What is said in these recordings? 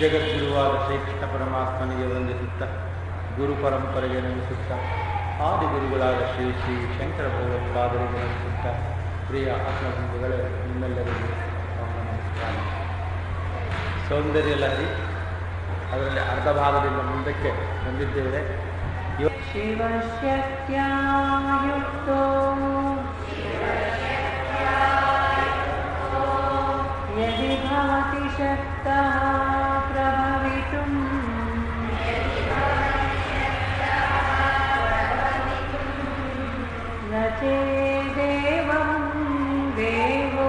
ಜಗದ್ಗುರುವಾದ ಶ್ರೀಕೃಷ್ಣ ಪರಮಾತ್ಮನಿಗೆ ವಂದಿಸುತ್ತಾ ಗುರು ಪರಂಪರೆಗೆ ನಮಿಸುತ್ತಾ ಆದಿಗುರುಗಳಾದ ಶ್ರೀ ಶ್ರೀ ಶಂಕರ ಭಗವತ್ಪಾದರಿಗೆ ನಮಿಸುತ್ತಾ ಪ್ರಿಯ ಆತ್ಮಬಂಧುಗಳೇ ನಿಮ್ಮೆಲ್ಲರಿಗೂ ನಮಸ್ಕಾರ. ಸೌಂದರ್ಯ ಲಹರಿ ಅದರಲ್ಲಿ ಅರ್ಧ ಭಾಗದಿಂದ ಮುಂದಕ್ಕೆ ಬಂದಿದ್ದೇವೆ. ಶಿವಶಕ್ತ್ಯಾಯುಕ್ತೋ ಯದಿ ಭವತಿ ಶಕ್ತಃ ಪ್ರಭವಿತುಂ ನ ಚೇದೇವಂ ದೇವೋ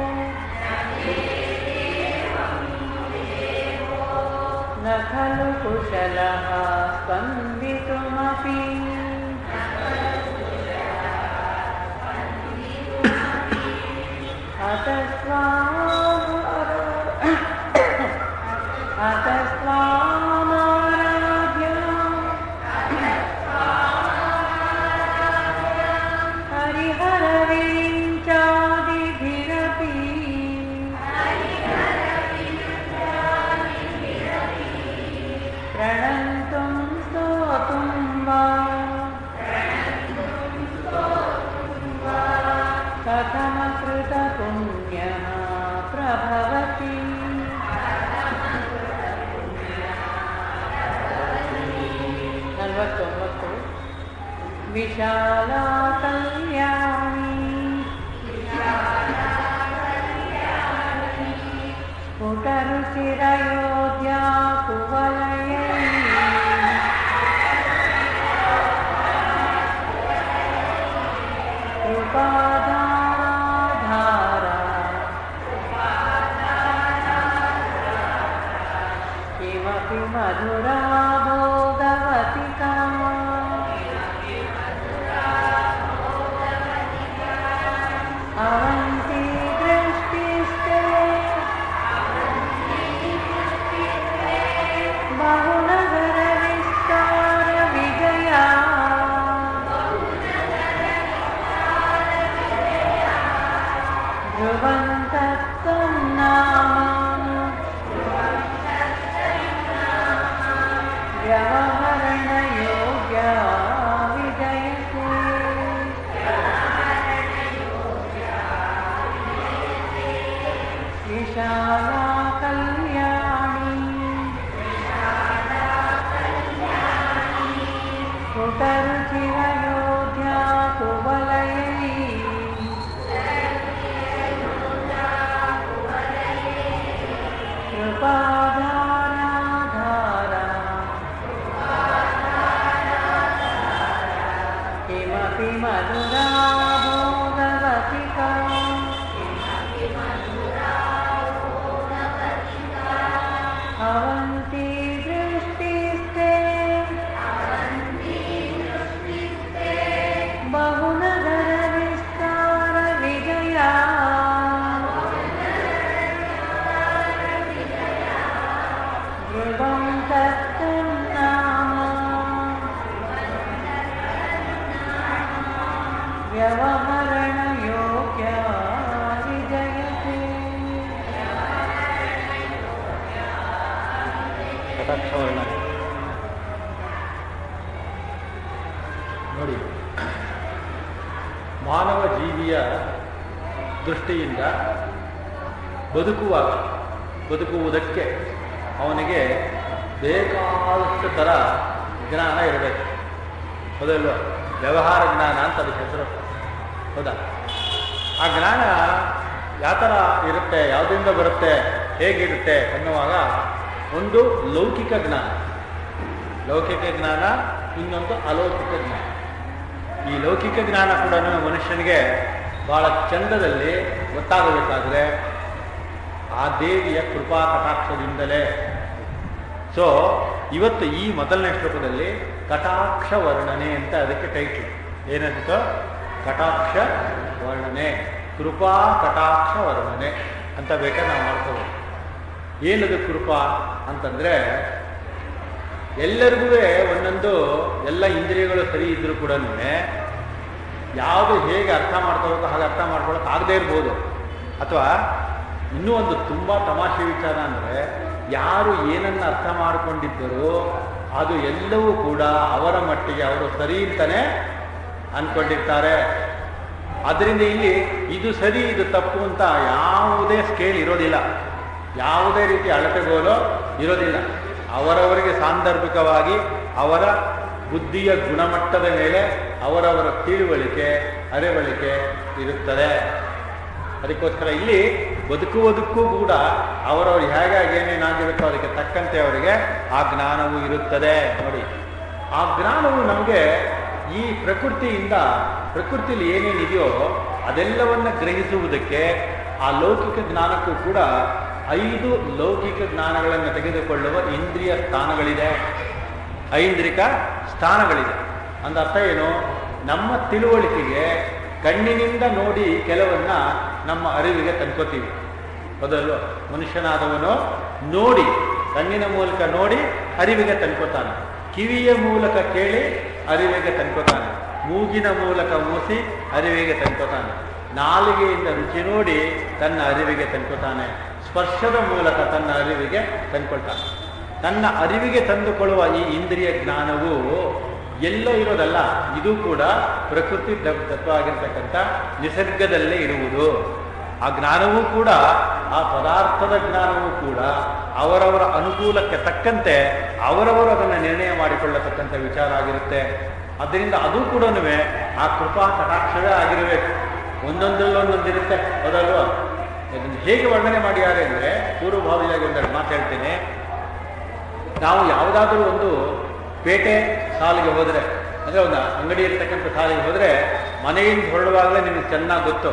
ನ ಖಲು ಕುಶಲಃ ಸ್ಪಂದಿತುಮಪಿ ಅತಸ್ವಾಮಾರಾಧ್ಯ ಹರಿಹರವಿಂಚಾದಿಭಿರಪಿ ಪ್ರಣಂತುಂ ಸ್ತೋತುಂ ವಾ ಕಥಮಕೃತ ಪುಣ್ಯಃ ಪ್ರಭವತಿ ನಲವತ್ತೊಂಬತ್ತು. ವಿಶಾಲಾ ಕಲ್ಯಾಣಿ ಸ್ಫುಟರುಚಿರಯೋಧ್ಯಾ ಕುವಲಯೈ ಕೃಪಾಧಾರ ಕಿಮಪಿ ಮಧುರಾ ಭೋಗವತಿಕಾ ಅವಂತಿ ದೃಷ್ಟಿಸ್ತೆ ಬಹುನಗರ ವಿಸ್ತಾರ ವಿಜಯ ಧ್ರುವಂತತ್ವಂ ನಾಮ ವ್ಯವಹರಣ ಯೋಗ್ಯ ವಿಜಯತೆ. ವಿಶಾಲಾ ಕಲ್ಯಾಣಿ ಸ್ಫುಟರುಚಿರಯೋಧ್ಯಾ ಕುವಲಯೈ ಕೃಪಾಧಾರ ಕಿಮಪಿ ಮಧುರಾ ಭೋಗವತಿಕಾ ಅವಂತಿ ದೃಷ್ಟಿಸ್ತೆ ಬಹುನಗರ ವಿಸ್ತಾರ ವಿಜಯ ಧ್ರುವಂ ತತ್ವಂ ನಾಮ ವ್ಯವಹರಣ ಯೋಗ್ಯ ವಿಜಯತೆ. ಕಟಾಕ್ಷವರ್ಣ ನೋಡಿ, ಮಾನವ ಜೀವಿಯ ದೃಷ್ಟಿಯಿಂದ ಬದುಕುವುದಕ್ಕೆ ಅವನಿಗೆ ಬೇಕಾದಷ್ಟು ಥರ ಜ್ಞಾನ ಇರಬೇಕು. ಹೌದಲ್ವ? ವ್ಯವಹಾರ ಜ್ಞಾನ ಅಂತ ಅದಕ್ಕೆ ಹೆಸರು. ಹೌದಾ? ಆ ಜ್ಞಾನ ಯಾವ ಥರ ಇರುತ್ತೆ, ಯಾವುದರಿಂದ ಬರುತ್ತೆ, ಹೇಗಿರುತ್ತೆ ಅನ್ನುವಾಗ ಒಂದು ಲೌಕಿಕ ಜ್ಞಾನ, ಇನ್ನೊಂದು ಅಲೌಕಿಕ ಜ್ಞಾನ. ಈ ಲೌಕಿಕ ಜ್ಞಾನ ಕೂಡ ಮನುಷ್ಯನಿಗೆ ಬಹಳ ಚಂದದಲ್ಲಿ ಗೊತ್ತಾಗಬೇಕಾದ್ರೆ ಆ ದೇವಿಯ ಕೃಪಾ ಕಟಾಕ್ಷದಿಂದಲೇ. ಸೊ ಇವತ್ತು ಈ ಮೊದಲನೇ ಶ್ಲೋಕದಲ್ಲಿ ಕಟಾಕ್ಷ ವರ್ಣನೆ ಅಂತ ಅದಕ್ಕೆ ಟೈಟ್ಲ್. ಏನಂತ? ಕಟಾಕ್ಷ ವರ್ಣನೆ, ಕೃಪಾ ಕಟಾಕ್ಷ ವರ್ಣನೆ ಅಂತ ಬೇಕಾದ್ರೆ ನಾವು ಮಾಡ್ಕೋಬೋದು. ಏನದು ಕೃಪಾ ಅಂತಂದರೆ, ಎಲ್ಲರಿಗೂ ಒಂದೊಂದು ಎಲ್ಲ ಇಂದ್ರಿಯಗಳು ಸರಿ ಇದ್ದರೂ ಕೂಡ ಯಾವುದು ಹೇಗೆ ಅರ್ಥ ಮಾಡ್ಕೋಬೇಕು ಹಾಗೆ ಅರ್ಥ ಮಾಡ್ಕೊಳ್ಳೋಕೆ ಆಗದೇ ಇರ್ಬೋದು. ಅಥವಾ ಇನ್ನೂ ಒಂದು ತುಂಬ ತಮಾಷೆ ವಿಚಾರ ಅಂದರೆ, ಯಾರು ಏನನ್ನು ಅರ್ಥ ಮಾಡಿಕೊಂಡಿದ್ದರೋ ಅದು ಎಲ್ಲವೂ ಕೂಡ ಅವರ ಮಟ್ಟಿಗೆ ಅವರು ಸರಿ ಅಂತಾನೆ ಅಂದ್ಕೊಂಡಿರ್ತಾರೆ. ಅದರಿಂದ ಇಲ್ಲಿ ಇದು ಸರಿ ಇದು ತಪ್ಪು ಅಂತ ಯಾವುದೇ ಸ್ಕೇಲ್ ಇರೋದಿಲ್ಲ, ಯಾವುದೇ ರೀತಿ ಅಳತೆಗೋಲು ಇರೋದಿಲ್ಲ. ಅವರವರಿಗೆ ಸಾಂದರ್ಭಿಕವಾಗಿ ಅವರ ಬುದ್ಧಿಯ ಗುಣಮಟ್ಟದ ಮೇಲೆ ಅವರವರ ತಿಳುವಳಿಕೆ ಅರಿವಳಿಕೆ ಇರುತ್ತದೆ. ಅದಕ್ಕೋಸ್ಕರ ಇಲ್ಲಿ ಬದುಕುವುದಕ್ಕೂ ಕೂಡ ಅವರವರು ಹೇಗಾಗಿ ಏನೇನಾಗಿರುತ್ತೋ ಅದಕ್ಕೆ ತಕ್ಕಂತೆ ಅವರಿಗೆ ಆ ಜ್ಞಾನವೂ ಇರುತ್ತದೆ. ನೋಡಿ, ಆ ಜ್ಞಾನವು ನಮಗೆ ಈ ಪ್ರಕೃತಿಯಲ್ಲಿ ಏನೇನಿದೆಯೋ ಅದೆಲ್ಲವನ್ನ ಗ್ರಹಿಸುವುದಕ್ಕೆ ಆ ಲೌಕಿಕ ಜ್ಞಾನಕ್ಕೂ ಕೂಡ 5 ಲೌಕಿಕ ಜ್ಞಾನಗಳನ್ನು ತೆಗೆದುಕೊಳ್ಳುವ ಇಂದ್ರಿಯ ಸ್ಥಾನಗಳಿದೆ, ಐಂದ್ರಿಕ ಸ್ಥಾನಗಳಿದೆ. ಅಂದ ಅರ್ಥ ಏನು? ನಮ್ಮ ತಿಳುವಳಿಕೆಗೆ ಕಣ್ಣಿನಿಂದ ನೋಡಿ ಕೆಲವನ್ನ ನಮ್ಮ ಅರಿವಿಗೆ ತಂದ್ಕೋತೀವಿ, ಹೌದಲ್ವ? ಮನುಷ್ಯನಾದವನು ನೋಡಿ, ಕಣ್ಣಿನ ಮೂಲಕ ನೋಡಿ ಅರಿವಿಗೆ ತಂದ್ಕೋತಾನೆ, ಕಿವಿಯ ಮೂಲಕ ಕೇಳಿ ಅರಿವಿಗೆ ತಂದ್ಕೋತಾನೆ, ಮೂಗಿನ ಮೂಲಕ ಮೂಸಿ ಅರಿವಿಗೆ ತಂದ್ಕೋತಾನೆ, ನಾಲಿಗೆಯಿಂದ ರುಚಿ ನೋಡಿ ತನ್ನ ಅರಿವಿಗೆ ತಂದ್ಕೋತಾನೆ, ಸ್ಪರ್ಶದ ಮೂಲಕ ತನ್ನ ಅರಿವಿಗೆ ತಂದ್ಕೊಳ್ತಾನೆ. ತನ್ನ ಅರಿವಿಗೆ ತಂದುಕೊಳ್ಳುವ ಈ ಇಂದ್ರಿಯ ಜ್ಞಾನವು ಎಲ್ಲೋ ಇರೋದಲ್ಲ, ಇದು ಕೂಡ ಪ್ರಕೃತಿ ತತ್ವ ಆಗಿರ್ತಕ್ಕಂಥ ನಿಸರ್ಗದಲ್ಲೇ ಇರುವುದು. ಆ ಜ್ಞಾನವೂ ಕೂಡ, ಆ ಪದಾರ್ಥದ ಜ್ಞಾನವೂ ಕೂಡ ಅವರವರ ಅನುಕೂಲಕ್ಕೆ ತಕ್ಕಂತೆ ಅವರವರು ಅದನ್ನು ನಿರ್ಣಯ ಮಾಡಿಕೊಳ್ಳತಕ್ಕಂಥ ವಿಚಾರ ಆಗಿರುತ್ತೆ. ಆದ್ದರಿಂದ ಅದು ಕೂಡ ಆ ಕೃಪಾ ಕಟಾಕ್ಷವೇ ಆಗಿರಬೇಕು. ಒಂದೊಂದರಲ್ಲಿ ಒಂದೊಂದಿರುತ್ತೆ, ಹೌದಲ್ವಾ? ಇದನ್ನು ಹೇಗೆ ವರ್ಣನೆ ಮಾಡಿದ್ದಾರೆ ಅಂದರೆ, ಪೂರ್ವಭಾವಿಯಾಗಿ ಒಂದೆರಡು ಮಾತು ಹೇಳ್ತೇನೆ. ನಾವು ಯಾವುದಾದ್ರೂ ಒಂದು ಪೇಟೆ ಸಾಲಿಗೆ ಹೋದರೆ, ಅಂದರೆ ಒಂದು ಅಂಗಡಿ ಇರ್ತಕ್ಕಂಥ ಸಾಲಿಗೆ ಹೋದರೆ, ಮನೆಯಿಂದ ಹೊರಡುವಾಗಲೇ ನಿಮಗೆ ಚೆನ್ನಾಗಿ ಗೊತ್ತು,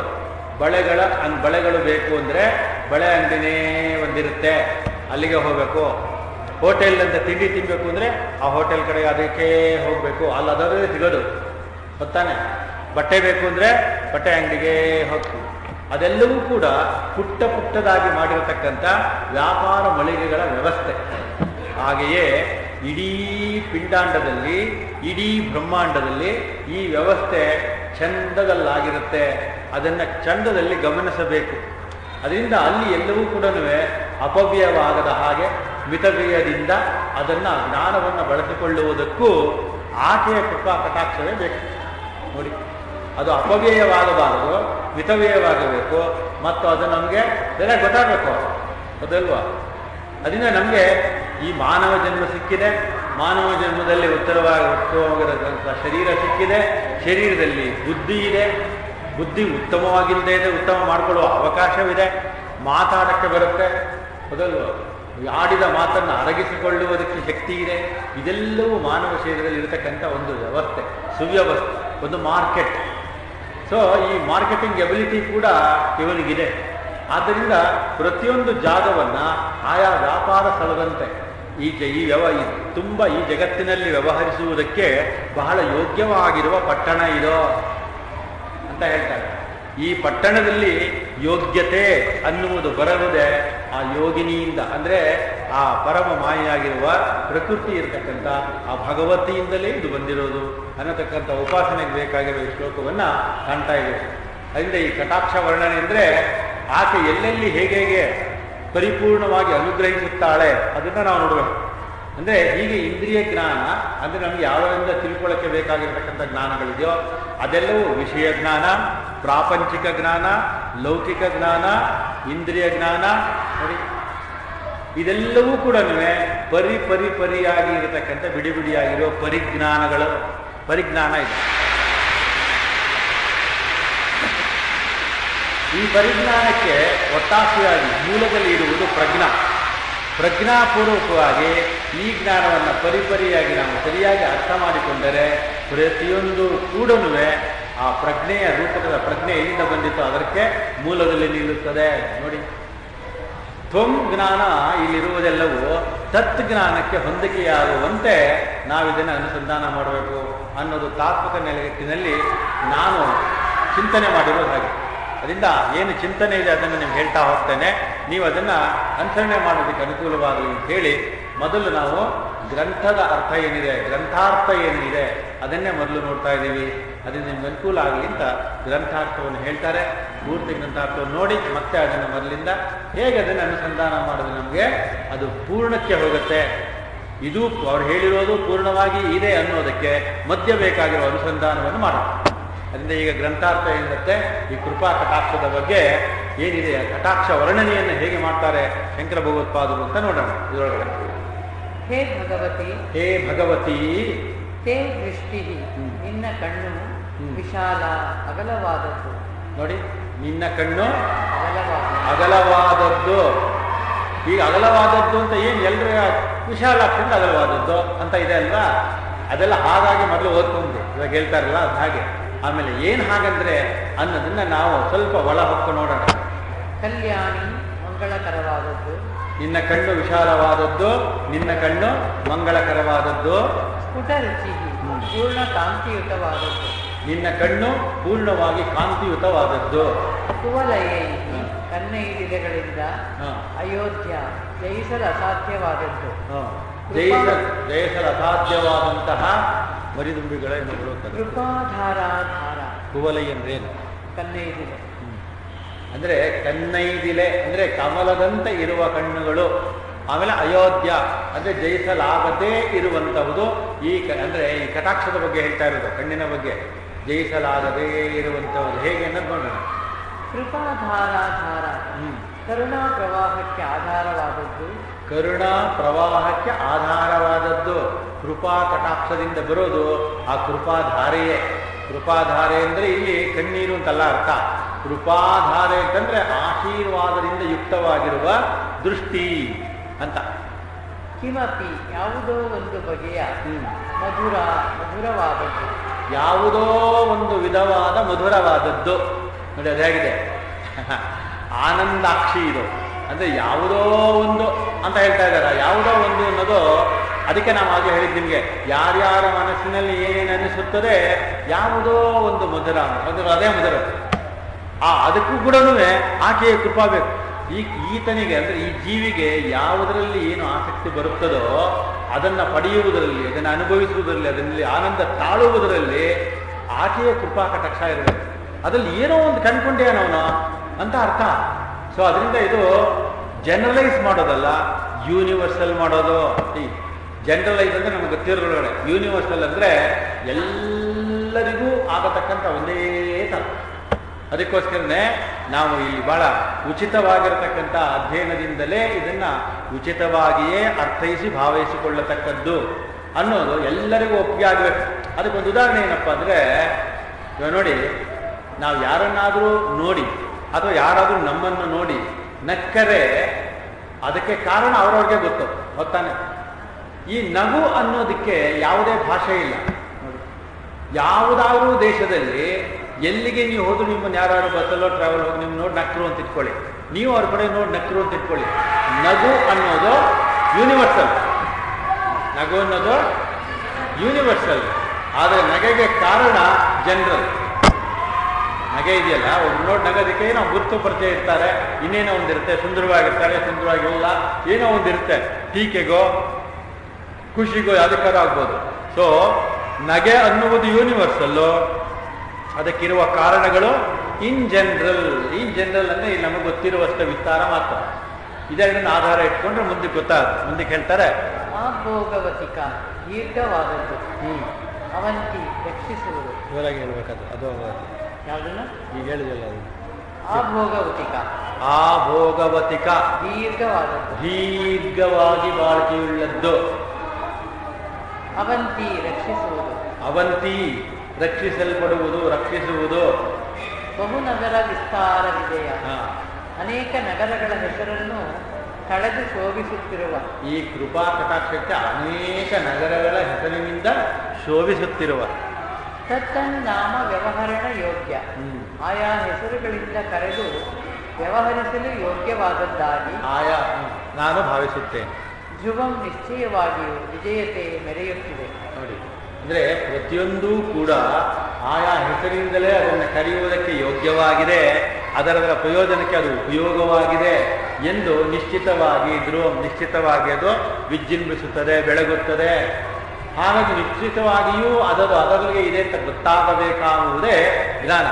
ಬಳೆಗಳು ಬೇಕು ಅಂದರೆ ಬಳೆ ಅಂಗಡಿನೇ ಒಂದಿರುತ್ತೆ, ಅಲ್ಲಿಗೆ ಹೋಗಬೇಕು. ಹೋಟೆಲ್ ಅಂತ ತಿಂಡಿ ತಿನ್ನಬೇಕು ಅಂದರೆ ಆ ಹೋಟೆಲ್ ಕಡೆಗೆ ಅದಕ್ಕೆ ಹೋಗಬೇಕು, ಅಲ್ಲಿ ಅದರೇ ಸಿಗೋದು, ಗೊತ್ತಾನೆ? ಬಟ್ಟೆ ಬೇಕು ಅಂದರೆ ಬಟ್ಟೆ ಅಂಗಡಿಗೆ ಹೋಗ್ತೀವಿ. ಅದೆಲ್ಲವೂ ಕೂಡ ಪುಟ್ಟದಾಗಿ ಮಾಡಿರತಕ್ಕಂಥ ವ್ಯಾಪಾರ ಮಳಿಗೆಗಳ ವ್ಯವಸ್ಥೆ. ಹಾಗೆಯೇ ಇಡೀ ಪಿಂಡಾಂಡದಲ್ಲಿ, ಇಡೀ ಬ್ರಹ್ಮಾಂಡದಲ್ಲಿ ಈ ವ್ಯವಸ್ಥೆ ಚಂದದಲ್ಲಾಗಿರುತ್ತೆ. ಅದನ್ನು ಚಂದದಲ್ಲಿ ಗಮನಿಸಬೇಕು. ಅದರಿಂದ ಅಲ್ಲಿ ಎಲ್ಲವೂ ಕೂಡ ಅಪವ್ಯಯವಾಗದ ಹಾಗೆ ಮಿತವ್ಯಯದಿಂದ ಅದನ್ನು ಜ್ಞಾನವನ್ನು ಬಳಸಿಕೊಳ್ಳುವುದಕ್ಕೂ ಆಕೆಯ ಕೃಪಾ ಕಟಾಕ್ಷವೇ ಬೇಕು. ನೋಡಿ, ಅದು ಅಪವ್ಯಯವಾಗಬಾರದು, ಮಿತವ್ಯಯವಾಗಬೇಕು, ಮತ್ತು ಅದು ನಮಗೆ ಸರಿಯಾಗಿ ಗೊತ್ತಾಗಬೇಕು, ಅದಲ್ವಾ? ಅದರಿಂದ ನಮಗೆ ಈ ಮಾನವ ಜನ್ಮ ಸಿಕ್ಕಿದೆ, ಮಾನವ ಜನ್ಮದಲ್ಲಿ ಉತ್ತಮವಾಗಿರತಕ್ಕಂಥ ಶರೀರ ಸಿಕ್ಕಿದೆ, ಶರೀರದಲ್ಲಿ ಬುದ್ಧಿ ಇದೆ, ಬುದ್ಧಿ ಉತ್ತಮವಾಗಿಲ್ಲದೆ ಇದೆ, ಉತ್ತಮ ಮಾಡಿಕೊಳ್ಳುವ ಅವಕಾಶವಿದೆ, ಮಾತಾಡಕ್ಕೆ ಬರುತ್ತೆ, ಅದಲ್ವ? ಆಡಿದ ಮಾತನ್ನು ಅರಗಿಸಿಕೊಳ್ಳುವುದಕ್ಕೆ ಶಕ್ತಿ ಇದೆ. ಇದೆಲ್ಲವೂ ಮಾನವ ಶರೀರದಲ್ಲಿ ಇರತಕ್ಕಂಥ ಒಂದು ವ್ಯವಸ್ಥೆ, ಸುವ್ಯವಸ್ಥೆ, ಒಂದು ಮಾರ್ಕೆಟ್. ಸೊ ಈ ಮಾರ್ಕೆಟಿಂಗ್ ಎಬಿಲಿಟಿ ಕೂಡ ಇವನಿಗಿದೆ. ಆದ್ದರಿಂದ ಪ್ರತಿಯೊಂದು ಜಾಗವನ್ನು ಆಯಾ ವ್ಯಾಪಾರ ಸ್ಥಳದಂತೆ ಈ ಜಗತ್ತಿನಲ್ಲಿ ವ್ಯವಹರಿಸುವುದಕ್ಕೆ ಬಹಳ ಯೋಗ್ಯವಾಗಿರುವ ಪಟ್ಟಣ ಇದೋ ಅಂತ ಹೇಳ್ತಾರೆ. ಈ ಪಟ್ಟಣದಲ್ಲಿ ಯೋಗ್ಯತೆ ಅನ್ನುವುದು ಬರುವುದೇ ಆ ಯೋಗಿನಿಯಿಂದ, ಅಂದರೆ ಆ ಪರಮ ಮಾಯೆಯಾಗಿರುವ ಪ್ರಕೃತಿ ಇರತಕ್ಕಂಥ ಆ ಭಗವತಿಯಿಂದಲೇ ಇದು ಬಂದಿರೋದು ಅನ್ನತಕ್ಕಂಥ ಉಪಾಸನೆಗೆ ಬೇಕಾಗಿರುವ ಈ ಶ್ಲೋಕವನ್ನು ಕಾಣ್ತಾ ಇದೆ. ಅದರಿಂದ ಈ ಕಟಾಕ್ಷ ವರ್ಣನೆ ಅಂದರೆ ಆಕೆ ಎಲ್ಲೆಲ್ಲಿ ಹೇಗೆ ಪರಿಪೂರ್ಣವಾಗಿ ಅನುಗ್ರಹಿಸುತ್ತಾಳೆ ಅದನ್ನು ನಾವು ನೋಡಬೇಕು. ಅಂದರೆ ಹೀಗೆ ಇಂದ್ರಿಯ ಜ್ಞಾನ ಅಂದರೆ ನಮಗೆ ಯಾವಾಗಿಂದ ತಿಳ್ಕೊಳ್ಳೋಕ್ಕೆ ಬೇಕಾಗಿರ್ತಕ್ಕಂಥ ಜ್ಞಾನಗಳಿದೆಯೋ ಅದೆಲ್ಲವೂ ವಿಷಯ ಜ್ಞಾನ, ಪ್ರಾಪಂಚಿಕ ಜ್ಞಾನ, ಲೌಕಿಕ ಜ್ಞಾನ, ಇಂದ್ರಿಯ ಜ್ಞಾನ. ನೋಡಿ, ಇದೆಲ್ಲವೂ ಕೂಡ ಪರಿಯಾಗಿ ಇರತಕ್ಕಂಥ ಬಿಡಿಯಾಗಿರೋ ಪರಿಜ್ಞಾನ ಇದೆ. ಈ ಪರಿಜ್ಞಾನಕ್ಕೆ ಒತ್ತಾಸೆಯಾಗಿ ಮೂಲದಲ್ಲಿ ಇರುವುದು ಪ್ರಜ್ಞಾಪೂರ್ವಕವಾಗಿ ಈ ಜ್ಞಾನವನ್ನು ಪರಿಯಾಗಿ ನಾವು ಸರಿಯಾಗಿ ಅರ್ಥ ಮಾಡಿಕೊಂಡರೆ ಪ್ರತಿಯೊಂದು ಕೂಡ ಆ ಪ್ರಜ್ಞೆಯ ರೂಪದ ಪ್ರಜ್ಞೆ ಎಲ್ಲಿಂದ ಬಂದಿತ್ತೋ ಅದಕ್ಕೆ ಮೂಲದಲ್ಲಿ ನಿಲ್ಲುತ್ತದೆ. ನೋಡಿ, ತ್ವಂ ಜ್ಞಾನ ಇಲ್ಲಿರುವುದೆಲ್ಲವೂ ತತ್ಜ್ಞಾನಕ್ಕೆ ಹೊಂದಿಕೆಯಾಗುವಂತೆ ನಾವಿದನ್ನು ಅನುಸಂಧಾನ ಮಾಡಬೇಕು ಅನ್ನೋದು ತಾತ್ವಿಕ ನೆಲೆಗಟ್ಟಿನಲ್ಲಿ ನಾನು ಚಿಂತನೆ ಮಾಡಿರೋದು ಹಾಗೆ. ಅದರಿಂದ ಏನು ಚಿಂತನೆ ಇದೆ ಅದನ್ನು ನೀವು ಹೇಳ್ತಾ ಹೋಗ್ತೇನೆ, ನೀವು ಅದನ್ನು ಅನುಸರಣೆ ಮಾಡೋದಕ್ಕೆ ಅನುಕೂಲವಾಗಲಿ ಅಂತ ಹೇಳಿ ಮೊದಲು ನಾವು ಗ್ರಂಥದ ಅರ್ಥ ಏನಿದೆ, ಗ್ರಂಥಾರ್ಥ ಏನಿದೆ ಅದನ್ನೇ ಮೊದಲು ನೋಡ್ತಾ ಇದ್ದೀವಿ. ಅದರಿಂದ ನಿಮ್ಗೆ ಅನುಕೂಲ ಆಗಲಿ ಅಂತ ಗ್ರಂಥಾರ್ಥವನ್ನು ಹೇಳ್ತಾರೆ. ಪೂರ್ತಿ ಗ್ರಂಥಾರ್ಥವನ್ನು ನೋಡಿ ಮತ್ತೆ ಅದನ್ನು ಮೊದಲಿಂದ ಹೇಗೆ ಅದನ್ನು ಅನುಸಂಧಾನ ಮಾಡಿದ್ರೆ ನಮಗೆ ಅದು ಪೂರ್ಣಕ್ಕೆ ಹೋಗುತ್ತೆ. ಇದು ಅವ್ರು ಹೇಳಿರೋದು ಪೂರ್ಣವಾಗಿ ಇದೆ ಅನ್ನೋದಕ್ಕೆ ಮಧ್ಯ ಬೇಕಾಗಿರೋ ಅನುಸಂಧಾನವನ್ನು ಮಾಡೋಣ. ಅದರಿಂದ ಈಗ ಗ್ರಂಥಾರ್ಥ ಏನಿರುತ್ತೆ, ಈ ಕೃಪಾ ಕಟಾಕ್ಷದ ಬಗ್ಗೆ ಏನಿದೆ, ಕಟಾಕ್ಷ ವರ್ಣನೆಯನ್ನು ಹೇಗೆ ಮಾಡ್ತಾರೆ ಶಂಕರ ಭಗವತ್ಪಾದರು ಅಂತ ನೋಡೋಣ ಇದರೊಳಗಡೆ. ಹೇ ಭಗವತಿ, ಹೇ ಭಗವತಿ, ತೇ ದೃಷ್ಟಿ, ನಿನ್ನ ಕಣ್ಣು ವಿಶಾಲ ಅಗಲವಾದದ್ದು. ನೋಡಿ, ನಿನ್ನ ಕಣ್ಣು ಅಗಲವಾದ ಅಗಲವಾದದ್ದು. ಈಗ ಅಗಲವಾದದ್ದು ಅಂತ ಏನು ಎಲ್ಲರ ವಿಶಾಲಾಕ್ಷಿಂದ ಅಗಲವಾದದ್ದು ಅಂತ ಇದೆ ಅಲ್ವಾ, ಅದೆಲ್ಲ ಹಾಗಾಗಿ ಮೊದಲು ಓದ್ಕೊಂಡು ಇವಾಗ ಹೇಳ್ತಾರಲ್ಲ ಅದು ಹಾಗೆ. ಆಮೇಲೆ ಏನು ಹಾಗಂದ್ರೆ ಅನ್ನೋದನ್ನ ನಾವು ಸ್ವಲ್ಪ ಒಳ ಹೊಕ್ಕು ನೋಡೋಣ. ಕಲ್ಯಾಣಿ, ಮಂಗಳಕರವಾದದ್ದು. ನಿನ್ನ ಕಣ್ಣು ವಿಶಾಲವಾದದ್ದು, ನಿನ್ನ ಕಣ್ಣು ಮಂಗಳಕರವಾದದ್ದು. ಸ್ಫುಟ ರುಚಿ, ಪೂರ್ಣ ಕಾಂತಿಯುತವಾದದ್ದು. ನಿನ್ನ ಕಣ್ಣು ಪೂರ್ಣವಾಗಿ ಕಾಂತಿಯುತವಾದದ್ದು. ಕುವಲಯೈ, ಕನ್ನೈದಿಲೆಗಳಿಂದ ಅಯೋಧ್ಯ ಜಯಿಸಲು ಅಸಾಧ್ಯವಾದದ್ದು. ಜಯಿಸಲು ಅಸಾಧ್ಯವಾದಂತಹ ಮರಿದುಂಬಿಗಳ ಹೆಣ್ಣುಗಳು. ಕೃಪಾಧಾರಾಧಾರ. ಕುವಲೈ ಅಂದ್ರೇನು? ಕನ್ನೈದಿಲೆ ಅಂದ್ರೆ ಕನ್ನೈದಿಲೆ ಅಂದ್ರೆ ಕಮಲದಂತೆ ಇರುವ ಕಣ್ಣುಗಳು. ಆಮೇಲೆ ಅಯೋಧ್ಯ ಅಂದ್ರೆ ಜಯಿಸಲಾಗದೇ ಇರುವಂತಹುದು. ಅಂದ್ರೆ ಈ ಕಟಾಕ್ಷದ ಬಗ್ಗೆ ಹೇಳ್ತಾ ಇರೋದು, ಕಣ್ಣಿನ ಬಗ್ಗೆ. ಜಯಿಸಲಾಗದೇ ಇರುವಂತಹುದು ಹೇಗೆ ಅನ್ನೋದು. ಕೃಪಾಧಾರಾಧಾರ, ಕರುಣಾ ಪ್ರವಾಹಕ್ಕೆ ಆಧಾರವಾದದ್ದು. ಕರುಣಾ ಪ್ರವಾಹಕ್ಕೆ ಆಧಾರವಾದದ್ದು. ಕೃಪಾ ಕಟಾಕ್ಷದಿಂದ ಬರೋದು ಆ ಕೃಪಾಧಾರೆಯೇ. ಕೃಪಾಧಾರೆ ಅಂದ್ರೆ ಇಲ್ಲಿ ಕಣ್ಣೀರು ಅಂತಲ್ಲ ಅರ್ಥ. ಕೃಪಾಧಾರೆ ಅಂತಂದ್ರೆ ಆಶೀರ್ವಾದದಿಂದ ಯುಕ್ತವಾಗಿರುವ ದೃಷ್ಟಿ ಅಂತ. ಕಿಮಪಿ, ಯಾವುದೋ ಒಂದು ಬಗೆಯ ಮಧುರವಾದದ್ದು. ಯಾವುದೋ ಒಂದು ವಿಧವಾದ ಮಧುರವಾದದ್ದು. ನೋಡಿ ಅದು ಹೇಗಿದೆ, ಆನಂದಾಕ್ಷಿ ಇದು. ಅಂದ್ರೆ ಯಾವುದೋ ಒಂದು ಅಂತ ಹೇಳ್ತಾ ಇದ್ದಾರೆ. ಯಾವುದೋ ಒಂದು ಅನ್ನೋದು ಅದಕ್ಕೆ ನಾವು ಆಗಲೇ ಹೇಳಿದ್ದು ನಿಮಗೆ, ಯಾರ್ಯಾರ ಮನಸ್ಸಿನಲ್ಲಿ ಏನೇನು ಅನಿಸುತ್ತದೆ ಯಾವುದೋ ಒಂದು ಮಧುರ ಅದೇ ಮಧುರ. ಅದಕ್ಕೂ ಕೂಡ ಆಕೆಯ ಕೃಪಾ ಬೇಕು. ಈತನಿಗೆ ಅಂದ್ರೆ ಈ ಜೀವಿಗೆ ಯಾವುದರಲ್ಲಿ ಏನು ಆಸಕ್ತಿ ಬರುತ್ತದೋ ಅದನ್ನು ಪಡೆಯುವುದರಲ್ಲಿ, ಅದನ್ನು ಅನುಭವಿಸುವುದರಲ್ಲಿ, ಅದರಲ್ಲಿ ಆನಂದ ತಾಳುವುದರಲ್ಲಿ ಆಕೆಯ ಕೃಪಾ ಕಟಾಕ್ಷ ಇರಬೇಕು. ಅದ್ರಲ್ಲಿ ಏನೋ ಒಂದು ಕಂಡ್ಕೊಂಡೇನವನು ಅಂತ ಅರ್ಥ. ಸೊ ಅದರಿಂದ ಇದು ಜನರಲೈಸ್ ಮಾಡೋದಲ್ಲ, ಯೂನಿವರ್ಸಲ್ ಮಾಡೋದು. ಈ ಜನರಲೈಸ್ ಅಂದ್ರೆ ನಮ್ಗೆ ಗೊತ್ತಿರೋದ್ರೊಳಗಡೆ, ಯೂನಿವರ್ಸಲ್ ಅಂದ್ರೆ ಎಲ್ಲರಿಗೂ ಆಗತಕ್ಕಂಥ ಒಂದೇ ಥರ. ಅದಕ್ಕೋಸ್ಕರನೇ ನಾವು ಇಲ್ಲಿ ಬಹಳ ಉಚಿತವಾಗಿರತಕ್ಕಂಥ ಅಧ್ಯಯನದಿಂದಲೇ ಇದನ್ನ ಉಚಿತವಾಗಿಯೇ ಅರ್ಥೈಸಿ ಭಾವೈಸಿಕೊಳ್ಳತಕ್ಕದ್ದು ಅನ್ನೋದು ಎಲ್ಲರಿಗೂ ಒಪ್ಪಿಗೆ ಆಗಬೇಕು. ಅದಕ್ಕೊಂದು ಉದಾಹರಣೆ ಏನಪ್ಪ ಅಂದರೆ, ಇವಾಗ ನೋಡಿ, ನಾವು ಯಾರನ್ನಾದರೂ ನೋಡಿ ಅಥವಾ ಯಾರಾದರೂ ನಮ್ಮನ್ನು ನೋಡಿ ನಕ್ಕರೆ ಅದಕ್ಕೆ ಕಾರಣ ಅವ್ರವ್ರಿಗೆ ಗೊತ್ತು, ಗೊತ್ತಾನೆ. ಈ ನಗು ಅನ್ನೋದಕ್ಕೆ ಯಾವುದೇ ಭಾಷೆ ಇಲ್ಲ. ನೋಡಿ, ಯಾವುದಾದ್ರೂ ದೇಶದಲ್ಲಿ ಎಲ್ಲಿಗೆ ನೀವು ಹೋದ್ರು ನಿಮ್ಮನ್ನು ಯಾರು ಬಸ್ಸಲ್ಲೋ ಟ್ರಾವೆಲ್ ಹೋಗಿ ನಿಮ್ಮ ನೋಡಿ ನಕ್ಕರು ಅಂತ ಇಟ್ಕೊಳ್ಳಿ, ನೀವು ಅವ್ರ ಕಡೆ ನೋಡಿ ನಕ್ಕರು ಅಂತ ಇಟ್ಕೊಳ್ಳಿ. ನಗು ಅನ್ನೋದು ಯೂನಿವರ್ಸಲ್. ನಗು ಅನ್ನೋದು ಯೂನಿವರ್ಸಲ್. ಆದರೆ ನಗೆಗೆ ಕಾರಣ ಜನರಲ್. ನಗೆ ಇದೆಯಲ್ಲ, ಒಬ್ರು ನೋಡಿ ನಗೋದಕ್ಕೆ ಏನೋ ಗುರುತು ಪರಿಚಯ ಇರ್ತಾರೆ, ಇನ್ನೇನೋ ಒಂದಿರುತ್ತೆ, ಸುಂದರವಾಗಿರ್ತಾರೆ, ಸುಂದರವಾಗಿಲ್ಲ, ಏನೋ ಒಂದಿರುತ್ತೆ, ಟೀಕೆಗೋ ಖುಷಿಗೋ ಯಾವುದಕ್ಕಾದ್ರೂ ಆಗ್ಬೋದು. ಸೊ ನಗೆ ಅನ್ನುವುದು ಯೂನಿವರ್ಸಲ್ಲು, ಅದಕ್ಕಿರುವ ಕಾರಣಗಳು ಇನ್ ಜನರಲ್. ಇನ್ ಜನರಲ್ ಅಂದರೆ ಇಲ್ಲಿ ನಮಗೆ ಗೊತ್ತಿರುವಷ್ಟು ವಿಸ್ತಾರ ಮಾತ್ರ. ಇದೆರಡನ್ನ ಆಧಾರ ಇಟ್ಕೊಂಡ್ರೆ ಮುಂದಕ್ಕೆ ಗೊತ್ತಾಗುತ್ತೆ. ಮುಂದಕ್ಕೆ ಹೇಳ್ತಾರೆ, ಆಭೋಗವತಿಕ, ದೀರ್ಘವಾದದ್ದು. ಅವಂತಿ, ರಕ್ಷಿಸುವುದು. ಜೋರಾಗಿ ಹೇಳ್ಬೇಕಾದ್ರೆ ಅದು ಯಾವುದನ್ನ ಈಗ ಹೇಳಿದಲ್ಲ ಅದು. ಆಭೋಗವತಿಕ, ಆಭೋಗವತಿಕ, ದೀರ್ಘವಾದದ್ದು, ದೀರ್ಘವಾಗಿ ಬಾಳಿಕೆಯುಳ್ಳದ್ದು. ಅವಂತಿ, ರಕ್ಷಿಸುವುದು. ಅವಂತಿ, ರಕ್ಷಿಸಲ್ಪಡುವುದು, ರಕ್ಷಿಸುವುದು. ಬಹುನಗರ ವಿಸ್ತಾರ ವಿಜಯ, ಅನೇಕ ನಗರಗಳ ಹೆಸರನ್ನು ಕಳೆದು ಶೋಭಿಸುತ್ತಿರುವ. ಈ ಕೃಪಾ ಕಟಾಕ್ಷಕ್ಕೆ ಅನೇಕ ನಗರಗಳ ಹೆಸರಿನಿಂದ ಶೋಭಿಸುತ್ತಿರುವ. ತತ್ತನ್ನಾಮ ವ್ಯವಹರಣ ಯೋಗ್ಯ, ಆಯಾ ಹೆಸರುಗಳಿಂದ ಕರೆದು ವ್ಯವಹರಿಸಲು ಯೋಗ್ಯವಾದದ್ದಾಗಿ ನಾನು ಭಾವಿಸುತ್ತೇನೆ. ಧ್ರುವಂ, ನಿಶ್ಚಯವಾಗಿಯೂ ವಿಜಯತೆ ಮೆರೆಯುತ್ತಿದೆ. ನೋಡಿ, ಅಂದರೆ ಪ್ರತಿಯೊಂದೂ ಕೂಡ ಆಯಾ ಹೆಸರಿನಿಂದಲೇ ಅದನ್ನು ಕರೆಯುವುದಕ್ಕೆ ಯೋಗ್ಯವಾಗಿದೆ. ಅದರ ಪ್ರಯೋಜನಕ್ಕೆ ಅದು ಉಪಯೋಗವಾಗಿದೆ ಎಂದು ನಿಶ್ಚಿತವಾಗಿ ನಿಶ್ಚಿತವಾಗಿ ಅದು ವಿಜೃಂಭಿಸುತ್ತದೆ, ಬೆಳಗುತ್ತದೆ. ಹಾಗಾಗಿ ನಿಶ್ಚಿತವಾಗಿಯೂ ಅದರಲ್ಲಿಗೆ ಇದೆ ಅಂತ ಗೊತ್ತಾಗಬೇಕಾಗುವುದೇ ಜ್ಞಾನ.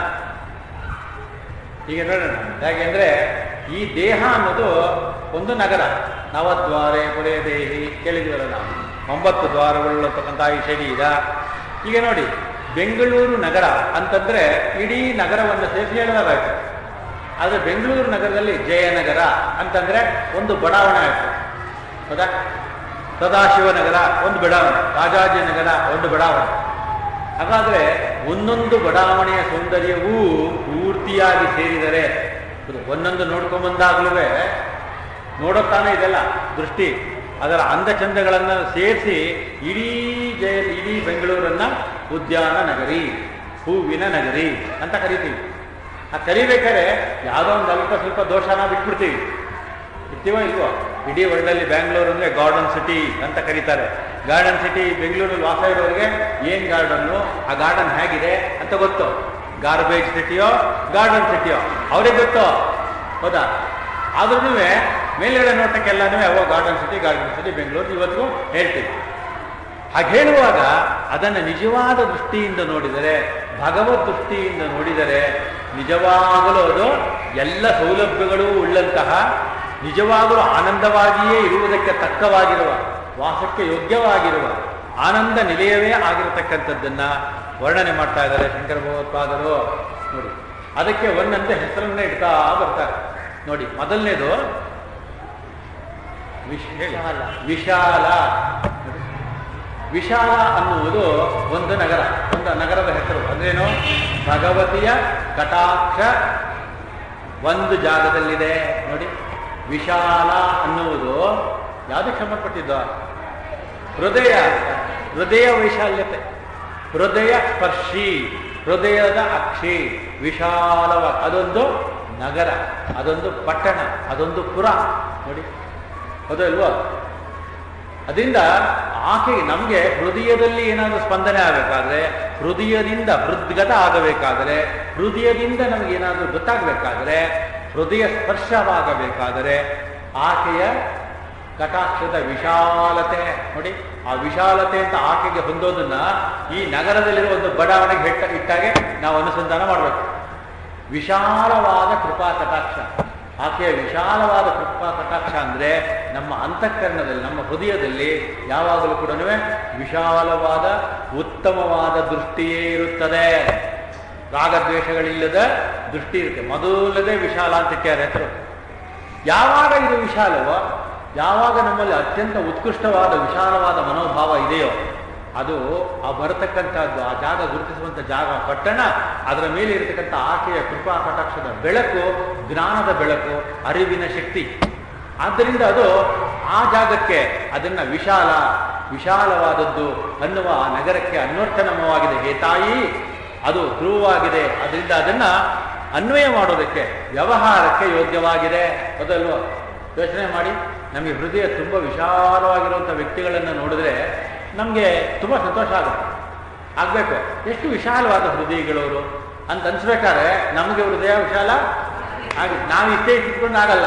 ಈಗ ನೋಡೋಣ, ಯಾಕೆಂದ್ರೆ ಈ ದೇಹ ಅನ್ನೋದು ಒಂದು ನಗರ. ನವದ್ವಾರೇ ಪುರೇ ದೇಹಿ ಕೇಳಿದ್ವಲ್ಲ ನಾವು, 9 ದ್ವಾರಗಳಿರ್ತಕ್ಕಂಥ ಈ ಶರೀರ. ಈಗ ನೋಡಿ, ಬೆಂಗಳೂರು ನಗರ ಅಂತಂದ್ರೆ ಇಡೀ ನಗರವನ್ನು ಸೇರಿಸಿ ಹೇಳಲಾಗುತ್ತೆ. ಆದರೆ ಬೆಂಗಳೂರು ನಗರದಲ್ಲಿ ಜಯನಗರ ಅಂತಂದ್ರೆ ಒಂದು ಬಡಾವಣೆ ಆಯಿತು, ಹೌದಾ? ಸದಾಶಿವನಗರ ಒಂದು ಬಡಾವಣೆ, ರಾಜಾಜಿನಗರ ಒಂದು ಬಡಾವಣೆ. ಹಾಗಾದ್ರೆ ಒಂದೊಂದು ಬಡಾವಣೆಯ ಸೌಂದರ್ಯವೂ ಪೂರ್ತಿಯಾಗಿ ಸೇರಿದರೆ ಒಂದೊಂದು ನೋಡ್ಕೊಂಬಂದಾಗ್ಲೂ ನೋಡುತ್ತಾನೆ ಇದೆಲ್ಲ ದೃಷ್ಟಿ, ಅದರ ಅಂದಚಂದಗಳನ್ನು ಸೇರಿಸಿ ಇಡೀ ಬೆಂಗಳೂರನ್ನ ಉದ್ಯಾನ ನಗರಿ, ಹೂವಿನ ನಗರಿ ಅಂತ ಕರಿತೀವಿ. ಆ ಕರಿಬೇಕಾದ್ರೆ ಯಾವುದೋ ಒಂದು ಅಲ್ಪ ಸ್ವಲ್ಪ ದೋಷನ ಬಿಟ್ಬಿಡ್ತೀವಿ, ಇರ್ತೀವೋ ಇಲ್ವೋ? ಇಡೀ ವರ್ಲ್ಡಲ್ಲಿ ಬ್ಯಾಂಗ್ಳೂರು ಅಂದರೆ ಗಾರ್ಡನ್ ಸಿಟಿ ಅಂತ ಕರೀತಾರೆ. ಗಾರ್ಡನ್ ಸಿಟಿ, ಬೆಂಗಳೂರಲ್ಲಿ ವಾಸ ಇರೋರಿಗೆ ಏನು ಗಾರ್ಡನ್ನು, ಆ ಗಾರ್ಡನ್ ಹೇಗಿದೆ ಅಂತ ಗೊತ್ತು. ಗಾರ್ಬೇಜ್ ಸಿಟಿಯೋ ಗಾರ್ಡನ್ ಸಿಟಿಯೋ ಅವ್ರಿಗೆ ಗೊತ್ತು, ಹೌದಾ? ಆದ್ರೂ ಮೇಲ್ಗಡೆ ನೋಟಕ್ಕೆಲ್ಲನೂ ಅವೋ ಗಾರ್ಡನ್ ಸಿಟಿ ಬೆಂಗಳೂರು ಇವತ್ತು ಹೇಳ್ತೀವಿ. ಹಾಗೆ ಹೇಳುವಾಗ ಅದನ್ನು ನಿಜವಾದ ದೃಷ್ಟಿಯಿಂದ ನೋಡಿದರೆ, ಭಗವದ್ ದೃಷ್ಟಿಯಿಂದ ನೋಡಿದರೆ ನಿಜವಾಗಲೂ ಅದು ಎಲ್ಲ ಸೌಲಭ್ಯಗಳೂ ಉಳ್ಳಂತಹ, ನಿಜವಾಗಲೂ ಆನಂದವಾಗಿಯೇ ಇರುವುದಕ್ಕೆ ತಕ್ಕವಾಗಿರುವ, ವಾಸಕ್ಕೆ ಯೋಗ್ಯವಾಗಿರುವ ಆನಂದ ನಿಲಯವೇ ಆಗಿರತಕ್ಕಂಥದ್ದನ್ನು ವರ್ಣನೆ ಮಾಡ್ತಾ ಇದ್ದಾರೆ ಶಂಕರ ಭಗವತ್ಪಾದರು. ನೋಡಿ, ಅದಕ್ಕೆ ಒಂದಂತೆ ಹೆಸರನ್ನೇ ಇಡ್ತಾ ಬರ್ತಾರೆ. ನೋಡಿ, ಮೊದಲನೇದು ವಿಶಾಲ. ವಿಶಾಲ ಅನ್ನುವುದು ಒಂದು ನಗರದ ಹೆಸರು. ಅಂದ್ರೇನು? ಭಗವತಿಯ ಕಟಾಕ್ಷ ಒಂದು ಜಾಗದಲ್ಲಿದೆ. ನೋಡಿ, ವಿಶಾಲ ಅನ್ನುವುದು ಯಾವುದಕ್ಕೆ ಸಂಬಂಧಪಟ್ಟಿದ್ದು? ಹೃದಯ ವೈಶಾಲ್ಯತೆ, ಹೃದಯ ಸ್ಪರ್ಶಿ, ಹೃದಯದ ಅಕ್ಷಿ, ವಿಶಾಲವಾಗಿ ಅದೊಂದು ನಗರ, ಅದೊಂದು ಪಟ್ಟಣ, ಅದೊಂದು ಪುರ. ನೋಡಿ, ಹೌದಲ್ವೋ? ಅದರಿಂದ ಆಕೆಗೆ ನಮಗೆ ಹೃದಯದಲ್ಲಿ ಏನಾದರೂ ಸ್ಪಂದನೆ ಆಗಬೇಕಾದ್ರೆ, ಹೃದಯದಿಂದ ಹೃದ್ಗತ ಆಗಬೇಕಾದರೆ, ಹೃದಯದಿಂದ ನಮಗೇನಾದರೂ ಗೊತ್ತಾಗಬೇಕಾದ್ರೆ, ಹೃದಯ ಸ್ಪರ್ಶವಾಗಬೇಕಾದರೆ ಆಕೆಯ ಕಟಾಕ್ಷದ ವಿಶಾಲತೆ. ನೋಡಿ, ಆ ವಿಶಾಲತೆ ಅಂತ ಆಕೆಗೆ ಹೊಂದೋದನ್ನ ಈ ನಗರದಲ್ಲಿರುವ ಒಂದು ಬಡಾವಣೆಗೆ ಇಟ್ಟಾಗೆ ನಾವು ಅನುಸಂಧಾನ ಮಾಡಬೇಕು. ವಿಶಾಲವಾದ ಕೃಪಾ ಕಟಾಕ್ಷ, ಆಕೆಯ ವಿಶಾಲವಾದ ಕೃಪಾ ಕಟಾಕ್ಷ ಅಂದರೆ ನಮ್ಮ ಅಂತಃಕರಣದಲ್ಲಿ, ನಮ್ಮ ಹೃದಯದಲ್ಲಿ ಯಾವಾಗಲೂ ಕೂಡ ವಿಶಾಲವಾದ ಉತ್ತಮವಾದ ದೃಷ್ಟಿಯೇ ಇರುತ್ತದೆ. ರಾಗದ್ವೇಷಗಳಿಲ್ಲದ ದೃಷ್ಟಿ ಇರುತ್ತೆ. ಮೊದಲದೇ ವಿಶಾಲ ಅಂತ ಇಟ್ಟಾರೆ ಹೆಸರು. ಯಾವಾಗ ಇದು ವಿಶಾಲವೋ, ಯಾವಾಗ ನಮ್ಮಲ್ಲಿ ಅತ್ಯಂತ ಉತ್ಕೃಷ್ಟವಾದ ವಿಶಾಲವಾದ ಮನೋಭಾವ ಇದೆಯೋ, ಅದು ಆ ಬರತಕ್ಕಂಥದ್ದು, ಆ ಜಾಗ ಗುರುತಿಸುವಂಥ ಜಾಗ, ಪಟ್ಟಣ, ಅದರ ಮೇಲೆ ಇರತಕ್ಕಂಥ ಆಕೆಯ ಕೃಪಾ ಕಟಾಕ್ಷದ ಬೆಳಕು, ಜ್ಞಾನದ ಬೆಳಕು, ಅರಿವಿನ ಶಕ್ತಿ. ಆದ್ದರಿಂದ ಅದು ಆ ಜಾಗಕ್ಕೆ ಅದನ್ನು ವಿಶಾಲವಾದದ್ದು ಅನ್ನುವ ನಗರಕ್ಕೆ ಅನ್ವರ್ಥನಮವಾಗಿದೆ. ಹೇ ತಾಯಿ, ಅದು ಧ್ರುವವಾಗಿದೆ. ಅದರಿಂದ ಅದನ್ನು ಅನ್ವಯ ಮಾಡೋದಕ್ಕೆ, ವ್ಯವಹಾರಕ್ಕೆ ಯೋಗ್ಯವಾಗಿದೆ. ಅದಲ್ವ? ಯೋಚನೆ ಮಾಡಿ, ನಮಗೆ ಹೃದಯ ತುಂಬ ವಿಶಾಲವಾಗಿರುವಂಥ ವ್ಯಕ್ತಿಗಳನ್ನು ನೋಡಿದ್ರೆ ನಮಗೆ ತುಂಬ ಸಂತೋಷ ಆಗಬೇಕು. ಎಷ್ಟು ವಿಶಾಲವಾದ ಹೃದಯಗಳವರು ಅಂತ ಅನ್ಸ್ಬೇಕಾದ್ರೆ ನಮಗೆ ಹೃದಯ ವಿಶಾಲ ಆಗಿ ನಾವು ಇಷ್ಟೇ ಇಟ್ಕೊಂಡು ಆಗಲ್ಲ.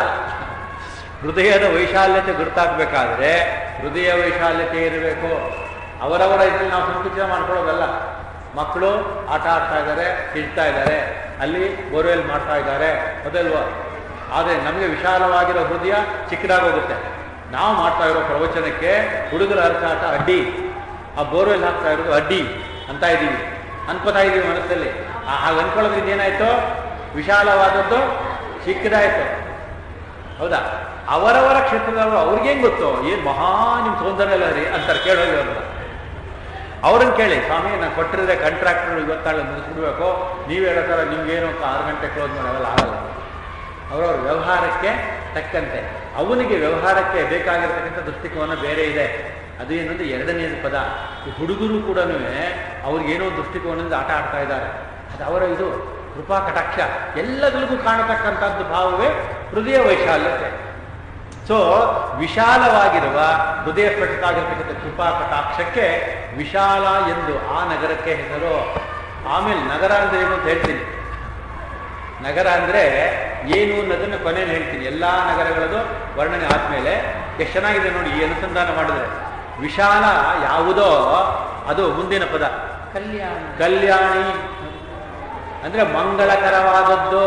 ಹೃದಯದ ವೈಶಾಲ್ಯತೆ ಗುರುತಾಗಬೇಕಾದ್ರೆ ಹೃದಯ ವೈಶಾಲ್ಯತೆ ಇರಬೇಕು. ಅವರವರ ಇದರಲ್ಲಿ ನಾವು ಸಂಕುಚಿತ ಮಾಡ್ಕೊಳ್ಳೋದಲ್ಲ. ಮಕ್ಕಳು ಆಟ ಆಡ್ತಾ ಇದ್ದಾರೆ, ತಿಂತಾ ಇದ್ದಾರೆ, ಅಲ್ಲಿ ಬೋರ್ವೆಲ್ ಮಾಡ್ತಾ ಇದ್ದಾರೆ, ಅದಲ್ವಾ? ಆದರೆ ನಮಗೆ ವಿಶಾಲವಾಗಿರೋ ಹೃದಯ ಚಿಕ್ಕದಾಗೋಗುತ್ತೆ. ನಾವು ಮಾಡ್ತಾ ಇರೋ ಪ್ರವಚನಕ್ಕೆ ಹುಡುಗರ ಅರ್ಥಾಟ ಅಡ್ಡಿ, ಆ ಬೋರ್ವೆಲ್ ಹಾಕ್ತಾ ಇರೋದು ಅಡ್ಡಿ ಅಂತ ಇದ್ದೀವಿ, ಅನ್ಕೋತಾ ಇದ್ದೀವಿ ಮನಸ್ಸಲ್ಲಿ. ಹಾಗೆ ಅನ್ಕೊಳ್ಳೋದ್ರಿಂದ ಏನಾಯ್ತು? ವಿಶಾಲವಾದದ್ದು ಚಿಕ್ಕದಾಯ್ತು. ಹೌದಾ? ಅವರವರ ಕ್ಷೇತ್ರದವರು ಅವ್ರಿಗೇನು ಗೊತ್ತು, ಏನು ಮಹಾ ನಿಮ್ಮ ಸೌಂದರ್ಯ ಲಹರಿ ಅಂತಾರೆ. ಕೇಳೋದು ಅವ್ರನ್ನ, ಅವ್ರನ್ನ ಕೇಳಿ, ಸ್ವಾಮಿ ನಾನು ಕೊಟ್ಟಿರೋದೇ ಕಾಂಟ್ರಾಕ್ಟರ್ ಇವತ್ತಾಳೆ ಮುಗಿಸ್ಬಿಡ್ಬೇಕು, ನೀವು ಹೇಳೋ ಥರ ನಿಮ್ಗೇನು 6 ಗಂಟೆ ಕ್ಲೋಸ್ ಮಾಡೋಲ್ಲ, ಆಗಲ್ಲ. ಅವರವ್ರ ವ್ಯವಹಾರಕ್ಕೆ ತಕ್ಕಂತೆ, ಅವನಿಗೆ ವ್ಯವಹಾರಕ್ಕೆ ಬೇಕಾಗಿರ್ತಕ್ಕಂಥ ದೃಷ್ಟಿಕೋನ ಬೇರೆ ಇದೆ. ಅದು ಏನಂದ್ರೆ ಎರಡನೇದು ಪದ. ಈ ಹುಡುಗರು ಕೂಡ ಅವ್ರಿಗೇನೋ ದೃಷ್ಟಿಕೋನದಿಂದ ಆಟ ಆಡ್ತಾ ಇದ್ದಾರೆ. ಅದು ಅವರ ಇದು ಕೃಪಾ ಕಟಾಕ್ಷ. ಎಲ್ಲದರಿಗೂ ಕಾಣತಕ್ಕಂಥದ್ದು ಭಾವವೇ ಹೃದಯ ವೈಶಾಲ್ಯತೆ. ಸೊ ವಿಶಾಲವಾಗಿರುವ ಹೃದಯ ಸ್ಫಟಿತಾಗಿರ್ತಕ್ಕಂಥ ಕೃಪಾ ಕಟಾಕ್ಷಕ್ಕೆ ವಿಶಾಲ ಎಂದು ಆ ನಗರಕ್ಕೆ ಹೆಸರು. ಆಮೇಲೆ ನಗರ ಅಂದ್ರೆ ಏನು ಅಂತ ಹೇಳ್ತೀನಿ. ನಗರ ಅಂದರೆ ಏನು ಅನ್ನೋದನ್ನು ಕೊನೆಯಲ್ಲಿ ಹೇಳ್ತೀನಿ. ಎಲ್ಲ ನಗರಗಳದು ವರ್ಣನೆ ಆದಮೇಲೆ ಎಷ್ಟು ಚೆನ್ನಾಗಿದೆ ನೋಡಿ ಈ ಅನುಸಂಧಾನ ಮಾಡಿದ್ರೆ. ವಿಶಾಲ ಯಾವುದೋ ಅದು ಮುಂದಿನ ಪದ ಕಲ್ಯಾಣಿ. ಕಲ್ಯಾಣಿ ಅಂದರೆ ಮಂಗಳಕರವಾದದ್ದು.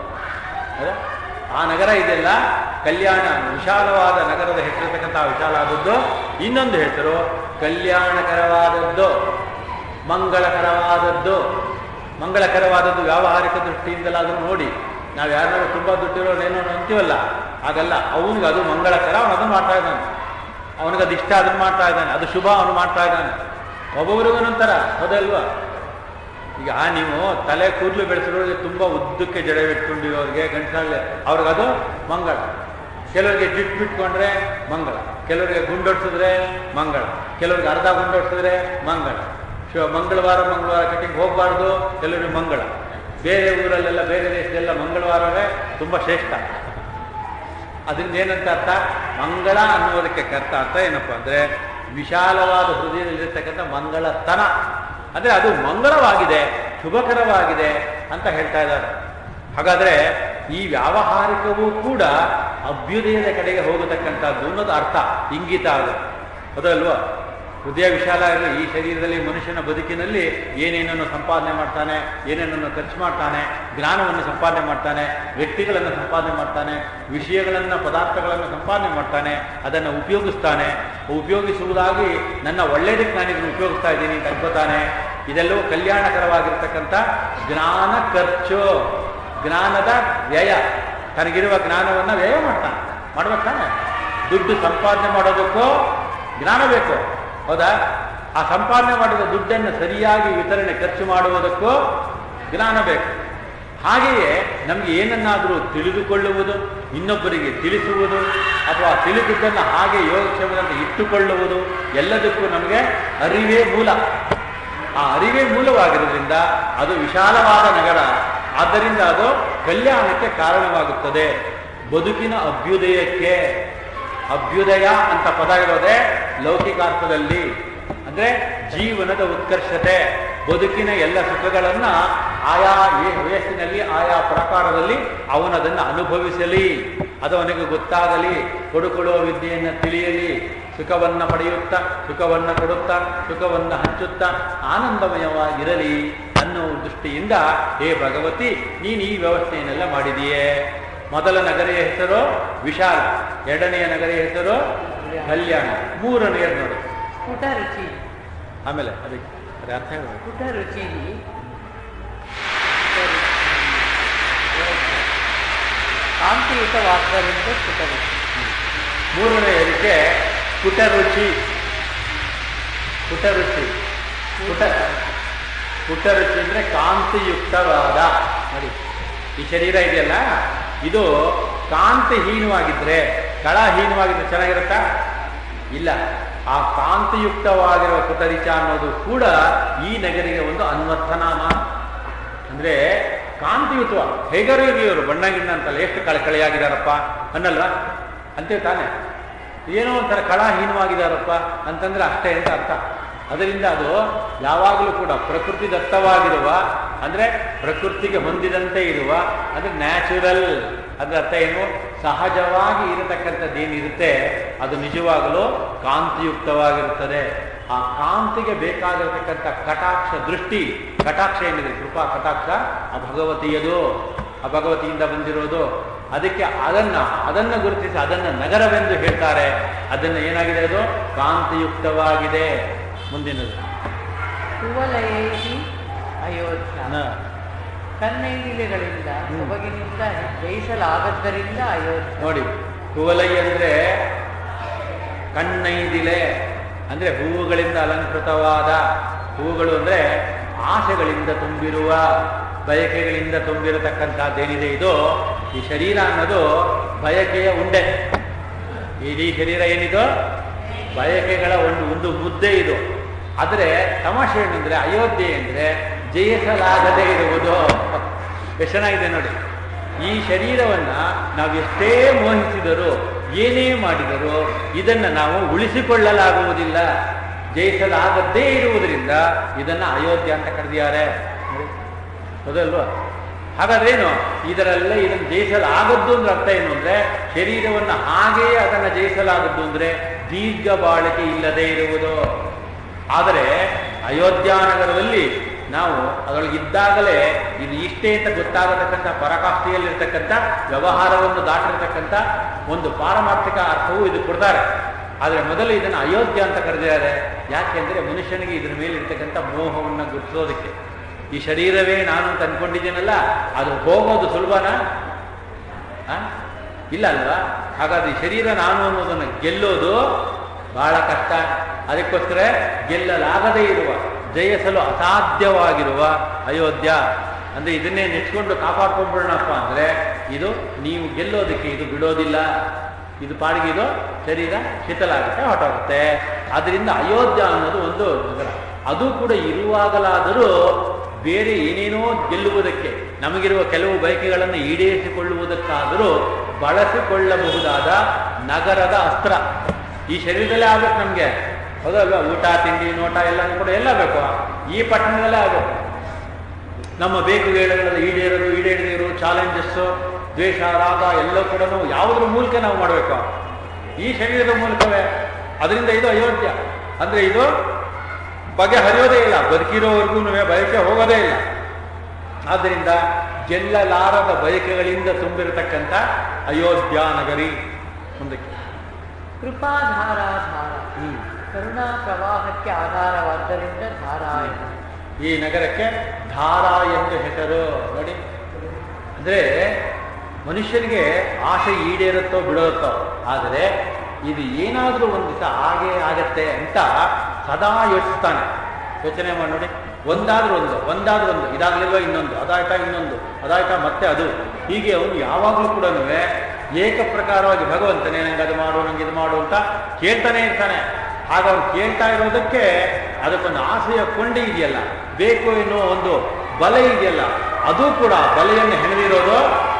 ಆ ನಗರ ಇದೆಲ್ಲ ಕಲ್ಯಾಣ, ವಿಶಾಲವಾದ ನಗರದ ಹೆಸರಿರ್ತಕ್ಕಂಥ ವಿಶಾಲ ಆದದ್ದು. ಇನ್ನೊಂದು ಹೆಸರು ಕಲ್ಯಾಣಕರವಾದದ್ದು, ಮಂಗಳಕರವಾದದ್ದು. ಮಂಗಳಕರವಾದದ್ದು ವ್ಯಾವಹಾರಿಕ ದೃಷ್ಟಿಯಿಂದಲಾದರೂ ನೋಡಿ, ನಾವು ಯಾರನ್ನಾರು ತುಂಬ ದುಡ್ಡಿರೋನೇನೋ ಅಂತೀವಲ್ಲ, ಹಾಗಲ್ಲ. ಅವನಿಗೆ ಅದು ಮಂಗಳಕರ, ಅವನು ಅದನ್ನು ಮಾಡ್ತಾ ಇದ್ದಾನೆ. ಅವನಿಗದು ಇಷ್ಟ, ಅದನ್ನು ಮಾಡ್ತಾ ಇದ್ದಾನೆ. ಅದು ಶುಭ, ಅವನು ಮಾಡ್ತಾ ಇದ್ದಾನೆ. ಒಬ್ಬೊಬ್ರಿಗೂ ಒಂಥರ, ಹೌದಲ್ವಾ? ಈಗ ನೀವು ತಲೆ ಕೂದಲು ಬೆಳೆಸಿರೋರಿಗೆ ತುಂಬ ಉದ್ದಕ್ಕೆ ಜಡೆ ಬಿಟ್ಕೊಂಡಿರೋರಿಗೆ ಗಂಟಲಲ್ಲಿ ಅವ್ರಿಗದು ಮಂಗಳ. ಕೆಲವರಿಗೆ ಜಿಟ್ಟು ಬಿಟ್ಕೊಂಡ್ರೆ ಮಂಗಳ, ಕೆಲವರಿಗೆ ಗುಂಡೊಡ್ಸಿದ್ರೆ ಮಂಗಳ, ಕೆಲವರಿಗೆ ಅರ್ಧ ಗುಂಡೊಡ್ಸಿದ್ರೆ ಮಂಗಳ. ಮಂಗಳವಾರ ಕಟ್ಟಿಂಗ್ ಹೋಗಬಾರ್ದು, ಕೆಲವರಿಗೆ ಮಂಗಳ. ಬೇರೆ ಊರಲ್ಲೆಲ್ಲ, ಬೇರೆ ದೇಶದೆಲ್ಲ ಮಂಗಳವಾರವೇ ತುಂಬ ಶ್ರೇಷ್ಠ. ಅದರಿಂದ ಏನಂತ ಅರ್ಥ? ಮಂಗಳ ಅನ್ನೋದಕ್ಕೆ ಅರ್ಥ ಏನಪ್ಪ ಅಂದರೆ ವಿಶಾಲವಾದ ಹೃದಯದಲ್ಲಿರ್ತಕ್ಕಂಥ ಮಂಗಳತನ. ಅಂದರೆ ಅದು ಮಂಗಳವಾಗಿದೆ, ಶುಭಕರವಾಗಿದೆ ಅಂತ ಹೇಳ್ತಾ ಇದ್ದಾರೆ. ಹಾಗಾದರೆ ಈ ವ್ಯಾವಹಾರಿಕವೂ ಕೂಡ ಅಭ್ಯುದಯದ ಕಡೆಗೆ ಹೋಗತಕ್ಕಂಥದ್ದು ಅನ್ನೋದು ಅರ್ಥ, ಇಂಗಿತ ಅದು. ಅದಲ್ವಾ? ಹೃದಯ ವಿಶಾಲ ಇರಲಿ. ಈ ಶರೀರದಲ್ಲಿ ಮನುಷ್ಯನ ಬದುಕಿನಲ್ಲಿ ಏನೇನನ್ನು ಸಂಪಾದನೆ ಮಾಡ್ತಾನೆ, ಏನೇನನ್ನು ಖರ್ಚು ಮಾಡ್ತಾನೆ, ಜ್ಞಾನವನ್ನು ಸಂಪಾದನೆ ಮಾಡ್ತಾನೆ, ವ್ಯಕ್ತಿಗಳನ್ನು ಸಂಪಾದನೆ ಮಾಡ್ತಾನೆ, ವಿಷಯಗಳನ್ನು, ಪದಾರ್ಥಗಳನ್ನು ಸಂಪಾದನೆ ಮಾಡ್ತಾನೆ, ಅದನ್ನು ಉಪಯೋಗಿಸ್ತಾನೆ. ಉಪಯೋಗಿಸುವುದಾಗಿ ನನ್ನ ಒಳ್ಳೆಯದಕ್ಕೆ ನಾನು ಇದನ್ನು ಉಪಯೋಗಿಸ್ತಾ ಇದ್ದೀನಿ ಅಂತ ಅನ್ಕೋತಾನೆ. ಇದೆಲ್ಲವೂ ಕಲ್ಯಾಣಕರವಾಗಿರ್ತಕ್ಕಂಥ ಜ್ಞಾನ ಖರ್ಚು, ಜ್ಞಾನದ ವ್ಯಯ. ತನಗಿರುವ ಜ್ಞಾನವನ್ನು ವ್ಯಯ ಮಾಡ್ಬೇಕಾನೆ. ದುಡ್ಡು ಸಂಪಾದನೆ ಮಾಡೋದಕ್ಕೂ ಜ್ಞಾನ ಬೇಕು, ಹೌದಾ? ಆ ಸಂಪಾದನೆ ಮಾಡಿದ ದುಡ್ಡನ್ನು ಸರಿಯಾಗಿ ವಿತರಣೆ, ಖರ್ಚು ಮಾಡುವುದಕ್ಕೂ ಜ್ಞಾನ ಬೇಕು. ಹಾಗೆಯೇ ನಮಗೆ ಏನನ್ನಾದರೂ ತಿಳಿದುಕೊಳ್ಳುವುದು, ಇನ್ನೊಬ್ಬರಿಗೆ ತಿಳಿಸುವುದು, ಅಥವಾ ತಿಳಿದುದನ್ನು ಹಾಗೆ ಯೋಗಕ್ಷೇಮದಂತೆ ಇಟ್ಟುಕೊಳ್ಳುವುದು, ಎಲ್ಲದಕ್ಕೂ ನಮಗೆ ಅರಿವೇ ಮೂಲ. ಆ ಅರಿವೇ ಮೂಲವಾಗಿರೋದ್ರಿಂದ ಅದು ವಿಶಾಲವಾದ ನಗರ. ಆದ್ದರಿಂದ ಅದು ಕಲ್ಯಾಣಕ್ಕೆ ಕಾರಣವಾಗುತ್ತದೆ, ಬದುಕಿನ ಅಭ್ಯುದಯಕ್ಕೆ. ಅಭ್ಯುದಯ ಅಂತ ಪದ ಇರೋದೇ ಲೌಕಿಕಾರ್ಥದಲ್ಲಿ, ಅಂದರೆ ಜೀವನದ ಉತ್ಕರ್ಷತೆ, ಬದುಕಿನ ಎಲ್ಲ ಸುಖಗಳನ್ನು ಆಯಾ ವಯಸ್ಸಿನಲ್ಲಿ, ಆಯಾ ಪ್ರಕಾರದಲ್ಲಿ ಅವನದನ್ನು ಅನುಭವಿಸಲಿ, ಅದು ಅವನಿಗೆ ಗೊತ್ತಾಗಲಿ, ಕೊಡುಕೊಳ್ಳುವ ವಿದ್ಯೆಯನ್ನು ತಿಳಿಯಲಿ, ಸುಖವನ್ನು ಪಡೆಯುತ್ತಾ, ಸುಖವನ್ನು ಕೊಡುತ್ತಾ, ಸುಖವನ್ನು ಹಂಚುತ್ತಾ ಆನಂದಮಯವಾಗಿರಲಿ ಅನ್ನೋ ದೃಷ್ಟಿಯಿಂದ ಹೇ ಭಗವತಿ, ನೀನು ಈ ವ್ಯವಸ್ಥೆಯನ್ನೆಲ್ಲ ಮಾಡಿದೆಯೇ. ಮೊದಲ ನಗರಿಯ ಹೆಸರು ವಿಶಾಲ, ಎರಡನೆಯ ನಗರಿಯ ಹೆಸರು ಕಲ್ಯಾಣ, ಮೂರನೆಯದು ನೋಡಿ ಪುಟ ರುಚಿ. ಆಮೇಲೆ ಅದಕ್ಕೆ ಅರ್ಥ ಹೇಳಿ. ಪುಟ ರುಚಿ ಕಾಂತಿಯುತವಾದ್ದರಿಂದ ಪುಟ ರುಚಿ. ಮೂರನೆಯದಕ್ಕೆ ಪುಟ ರುಚಿ. ಪುಟ ರುಚಿ, ಪುಟ ರುಚಿ ಅಂದರೆ ಕಾಂತಿಯುಕ್ತವಾದ. ನೋಡಿ, ಈ ಶರೀರ ಇದೆಯಲ್ಲ, ಇದು ಕಾಂತಿಹೀನವಾಗಿದ್ರೆ, ಕಳಹೀನವಾಗಿದ್ರೆ ಚೆನ್ನಾಗಿರುತ್ತಾ? ಇಲ್ಲ. ಆ ಕಾಂತಿಯುಕ್ತವಾಗಿರುವ ಪುಟರಿಚ ಅನ್ನೋದು ಕೂಡ ಈ ನಗರಿಗೆ ಒಂದು ಅನ್ವರ್ಥನಾಮ. ಅಂದರೆ ಕಾಂತಿಯುತ, ಹೇಗಾರು ಇವರು ಬಣ್ಣ ಗಿಣ್ಣ ಅಂತಲ್ಲ, ಎಷ್ಟು ಕಳೆಯಾಗಿದ್ದಾರಪ್ಪ ಅನ್ನಲ್ವಾ ಅಂತೇಳಿ ತಾನೆ. ಏನೋ ಒಂಥರ ಕಳಹೀನವಾಗಿದ್ದಾರಪ್ಪ ಅಂತಂದ್ರೆ ಅಷ್ಟೇ ಅಂತ ಅರ್ಥ. ಅದರಿಂದ ಅದು ಯಾವಾಗಲೂ ಕೂಡ ಪ್ರಕೃತಿ ದತ್ತವಾಗಿರುವ, ಅಂದರೆ ಪ್ರಕೃತಿಗೆ ಹೊಂದಿದಂತೆ ಇರುವ, ಅಂದರೆ ನ್ಯಾಚುರಲ್. ಅದರ ಅರ್ಥ ಏನು? ಸಹಜವಾಗಿ ಇರತಕ್ಕಂಥದ್ದೇನಿರುತ್ತೆ ಅದು ನಿಜವಾಗಲೂ ಕಾಂತಿಯುಕ್ತವಾಗಿರುತ್ತದೆ. ಆ ಕಾಂತಿಗೆ ಬೇಕಾಗಿರತಕ್ಕಂಥ ಕಟಾಕ್ಷ ದೃಷ್ಟಿ, ಕಟಾಕ್ಷ ಏನಿದೆ, ಕೃಪಾ ಕಟಾಕ್ಷ, ಆ ಭಗವತಿಯದು, ಆ ಭಗವತಿಯಿಂದ ಬಂದಿರೋದು. ಅದಕ್ಕೆ ಅದನ್ನು ಗುರುತಿಸಿ ಅದನ್ನು ನಗರವೆಂದು ಹೇಳ್ತಾರೆ. ಅದನ್ನು ಏನಾಗಿದೆ? ಅದು ಕಾಂತಿಯುಕ್ತವಾಗಿದೆ. ಮುಂದಿನದು ಕುವಲಯೈಹಿ ಅಯೋಧ್ಯ. ಕನ್ನೈದಿಲೆಗಳಿಂದ ಸೊಬಗಿನಿಂದ ಜಯಿಸಲಾಗದ್ದರಿಂದ ಅಯೋಧ್ಯ. ನೋಡಿ, ಕುವಲೈ ಅಂದರೆ ಕನ್ನೈದಿಲೆ, ಅಂದರೆ ಹೂವುಗಳಿಂದ ಅಲಂಕೃತವಾದ. ಹೂವುಗಳು ಅಂದರೆ ಆಸೆಗಳಿಂದ ತುಂಬಿರುವ, ಬಯಕೆಗಳಿಂದ ತುಂಬಿರತಕ್ಕಂಥದ್ದೇನಿದೆ ಇದು, ಈ ಶರೀರ ಅನ್ನೋದು ಬಯಕೆಯ ಉಂಡೆ. ಇಡೀ ಶರೀರ ಏನಿದು ಬಯಕೆಗಳ ಒಂದು ಮುದ್ದೆ ಇದು. ಆದರೆ ತಮಾಷೆ ಏನಂದರೆ ಅಯೋಧ್ಯೆ ಅಂದರೆ ಜಯಿಸಲಾಗದೇ ಇರುವುದು. ಎಷ್ಟು ಚೆನ್ನಾಗಿದೆ ನೋಡಿ. ಈ ಶರೀರವನ್ನು ನಾವು ಎಷ್ಟೇ ಮೋಹಿಸಿದರೂ, ಏನೇ ಮಾಡಿದರೂ ಇದನ್ನು ನಾವು ಉಳಿಸಿಕೊಳ್ಳಲಾಗುವುದಿಲ್ಲ. ಜಯಿಸಲಾಗದೇ ಇರುವುದರಿಂದ ಇದನ್ನು ಅಯೋಧ್ಯ ಅಂತ ಕರೆದಿದ್ದಾರೆ. ಹೌದಲ್ವಾ? ಹಾಗಾದ್ರೆ ಏನು, ಇದರಲ್ಲೇ ಇದನ್ನು ಜಯಿಸಲಾಗದ್ದು ಅಂದ್ರೆ ಅರ್ಥ ಏನು ಅಂದ್ರೆ, ಶರೀರವನ್ನು ಹಾಗೆಯೇ ಅದನ್ನು ಜಯಿಸಲಾಗದ್ದು ಅಂದ್ರೆ ದೀರ್ಘ ಬಾಳಿಕೆ ಇಲ್ಲದೆ ಇರುವುದು. ಆದರೆ ಅಯೋಧ್ಯಾನಗರದಲ್ಲಿ ನಾವು ಅದರೊಳಗಿದ್ದಾಗಲೇ ಇದು ಇಷ್ಟೇ ಅಂತ ಗೊತ್ತಾಗತಕ್ಕಂಥ ಪರಾಕಾಷ್ಠೆಯಲ್ಲಿರ್ತಕ್ಕಂಥ ವ್ಯವಹಾರವನ್ನು ದಾಟಿರ್ತಕ್ಕಂಥ ಒಂದು ಪಾರಮಾರ್ಥಿಕ ಅರ್ಥವೂ ಇದು ಕೊಡ್ತಾರೆ. ಆದರೆ ಮೊದಲು ಇದನ್ನು ಅಯೋಧ್ಯ ಅಂತ ಕರೆದಿದ್ದಾರೆ. ಯಾಕೆಂದರೆ ಮನುಷ್ಯನಿಗೆ ಇದ್ರ ಮೇಲೆ ಇರ್ತಕ್ಕಂಥ ಮೋಹವನ್ನು ಗುರುತಿಸೋದಕ್ಕೆ. ಈ ಶರೀರವೇ ನಾನು ಅಂತ ಅಂದ್ಕೊಂಡಿದ್ದೀನಲ್ಲ, ಅದು ಹೋಗೋದು ಸುಲಭನಾ? ಇಲ್ಲ ಅಲ್ವಾ? ಹಾಗಾದ್ರೆ ಈ ಶರೀರ ನಾನು ಅನ್ನೋದನ್ನು ಗೆಲ್ಲೋದು ಬಹಳ ಕಷ್ಟ. ಅದಕ್ಕೋಸ್ಕರ ಗೆಲ್ಲಲಾಗದೇ ಇರುವ, ಜಯಿಸಲು ಅಸಾಧ್ಯವಾಗಿರುವ ಅಯೋಧ್ಯ ಅಂದರೆ ಇದನ್ನೇ ನೆಚ್ಕೊಂಡು ಕಾಪಾಡ್ಕೊಂಡ್ಬಿಡೋಣಪ್ಪ ಅಂದರೆ ಇದು ನೀವು ಗೆಲ್ಲೋದಕ್ಕೆ ಇದು ಬಿಡೋದಿಲ್ಲ. ಇದು ಪಾಡಿಗೆ ಇದು ಶರೀರ ಶಿಥಿಲಾಗುತ್ತೆ, ಹೊರಟೋಗುತ್ತೆ. ಆದ್ದರಿಂದ ಅಯೋಧ್ಯ ಅನ್ನೋದು ಒಂದು ನಗರ. ಅದು ಕೂಡ ಇರುವಾಗಲಾದರೂ ಬೇರೆ ಏನೇನೋ ಗೆಲ್ಲುವುದಕ್ಕೆ, ನಮಗಿರುವ ಕೆಲವು ಬಯಕೆಗಳನ್ನು ಈಡೇರಿಸಿಕೊಳ್ಳುವುದಕ್ಕಾದರೂ ಬಳಸಿಕೊಳ್ಳಬಹುದಾದ ನಗರದ ಅಸ್ತ್ರ ಈ ಶರೀರದಲ್ಲೇ ಆಗ್ಬೇಕು ನಮಗೆ. ಹೌದಲ್ವಾ? ಊಟ ತಿಂಡಿ ನೋಟ ಎಲ್ಲನೂ ಕೂಡ ಎಲ್ಲ ಬೇಕು, ಈ ಪಟ್ಟಣದಲ್ಲೇ ಆಗಬೇಕು. ನಮ್ಮ ಬೇಕುಗಳನ್ನು ಈಡೇರದಿರು ಚಾಲೆಂಜಸ್ಸು, ದ್ವೇಷ, ರಾಗ ಎಲ್ಲ ಕೂಡ ಯಾವುದ್ರ ಮೂಲಕ ನಾವು ಮಾಡಬೇಕು? ಈ ಶರೀರದ ಮೂಲಕವೇ. ಅದರಿಂದ ಇದು ಅಯೋಧ್ಯ ಅಂದರೆ ಇದು ಬಗೆಹರಿಯೋದೇ ಇಲ್ಲ, ಬದುಕಿರೋವರೆಗೂ ಬಯಕೆ ಹೋಗೋದೇ ಇಲ್ಲ. ಆದ್ದರಿಂದ ಗೆಲ್ಲಲಾರದ ಬಯಕೆಗಳಿಂದ ತುಂಬಿರತಕ್ಕಂಥ ಅಯೋಧ್ಯ ನಗರಿ. ಮುಂದಕ್ಕೆ ಕೃಪಾಧಾರಾಧಾರ, ಕರುಣಾ ಪ್ರವಾಹಕ್ಕೆ ಆಧಾರವಾದ್ದರಿಂದ ಧಾರಾಯಣ. ಈ ನಗರಕ್ಕೆ ಧಾರಾ ಎಂದು ಹೆಸರು. ನೋಡಿ, ಅಂದರೆ ಮನುಷ್ಯನಿಗೆ ಆಸೆ ಈಡೇರುತ್ತೋ ಬಿಡುತ್ತೋ, ಆದರೆ ಇದು ಏನಾದರೂ ಒಂದು ದಿವಸ ಹಾಗೇ ಆಗತ್ತೆ ಅಂತ ಸದಾ ಯೋಚಿಸ್ತಾನೆ. ಯೋಚನೆ ಮಾಡಿ ನೋಡಿ, ಒಂದಾದ್ರೂ ಒಂದು ಇದಾಗಲಿಲ್ವ ಇನ್ನೊಂದು, ಅದಾಯ್ತಾ ಇನ್ನೊಂದು, ಅದಾಯ್ತಾ ಮತ್ತೆ ಅದು, ಹೀಗೆ ಅವನು ಯಾವಾಗಲೂ ಕೂಡ ಏಕಪ್ರಕಾರವಾಗಿ ಭಗವಂತನೇ ನಂಗೆ ಅದು ಮಾಡು, ನಂಗೆ ಇದು ಮಾಡು ಅಂತ ಕೇಳ್ತಾನೆ ಇರ್ತಾನೆ. ಆಗ ಅವ್ನು ಕೇಳ್ತಾ ಇರೋದಕ್ಕೆ ಅದಕ್ಕೊಂದು ಆಸೆಯ ಕೊಂಡಿ ಇದೆಯಲ್ಲ, ಬೇಕು ಎನ್ನುವ ಒಂದು ಬಲೆ ಇದೆಯಲ್ಲ, ಅದು ಕೂಡ ಬಲೆಯನ್ನು ಹೆಣೆದಿರೋದು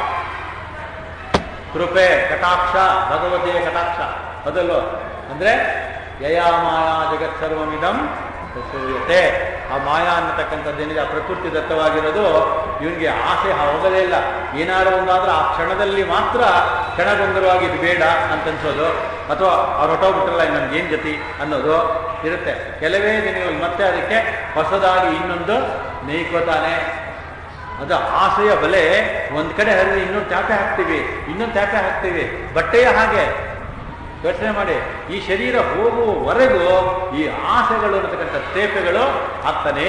ಕೃಪೆ, ಕಟಾಕ್ಷ, ಭಗವತಿಯ ಕಟಾಕ್ಷ. ಅದಲ್ಲೋ ಅಂದರೆ ಯಯಾ ಮಾಯಾ ಜಗತ್ ಸರ್ವಮಿದಂ ಪ್ರಸೂಯತೆ. ಆ ಮಾಯಾ ಅನ್ನತಕ್ಕಂಥದ್ದೇನಿದೆ, ಆ ಪ್ರಕೃತಿ ದತ್ತವಾಗಿರೋದು ಇವನಿಗೆ ಆಸೆ ಹೋಗಲೇ ಇಲ್ಲ. ಏನಾದರೂ ಒಂದಾದ್ರೆ ಆ ಕ್ಷಣದಲ್ಲಿ ಮಾತ್ರ ಕ್ಷಣಗೊಂದರವಾಗಿ ಇದು ಬೇಡ ಅಂತನ್ಸೋದು, ಅಥವಾ ಅವ್ರು ಹೊಟ್ಟೋಗ್ಬಿಟ್ರಲ್ಲ ನನ್ಗೇನು ಜೊತೆ ಅನ್ನೋದು ಇರುತ್ತೆ. ಕೆಲವೇ ದಿನಗಳಲ್ಲಿ ಮತ್ತೆ ಅದಕ್ಕೆ ಹೊಸದಾಗಿ ಇನ್ನೊಂದು ನೇಯ್ಕೋತಾನೆ. ಅದು ಆಸೆಯ ಬಲೆ. ಒಂದು ಕಡೆ ಹರಿದು ಇನ್ನೊಂದು ತ್ಯಾಪೆ ಹಾಕ್ತೀವಿ, ಬಟ್ಟೆಯ ಹಾಗೆ. ಯೋಚನೆ ಮಾಡಿ, ಈ ಶರೀರ ಹೋಗುವವರೆಗೂ ಈ ಆಸೆಗಳು ಅನ್ನತಕ್ಕಂಥ ತೇಪೆಗಳು ಆಗ್ತಾನೇ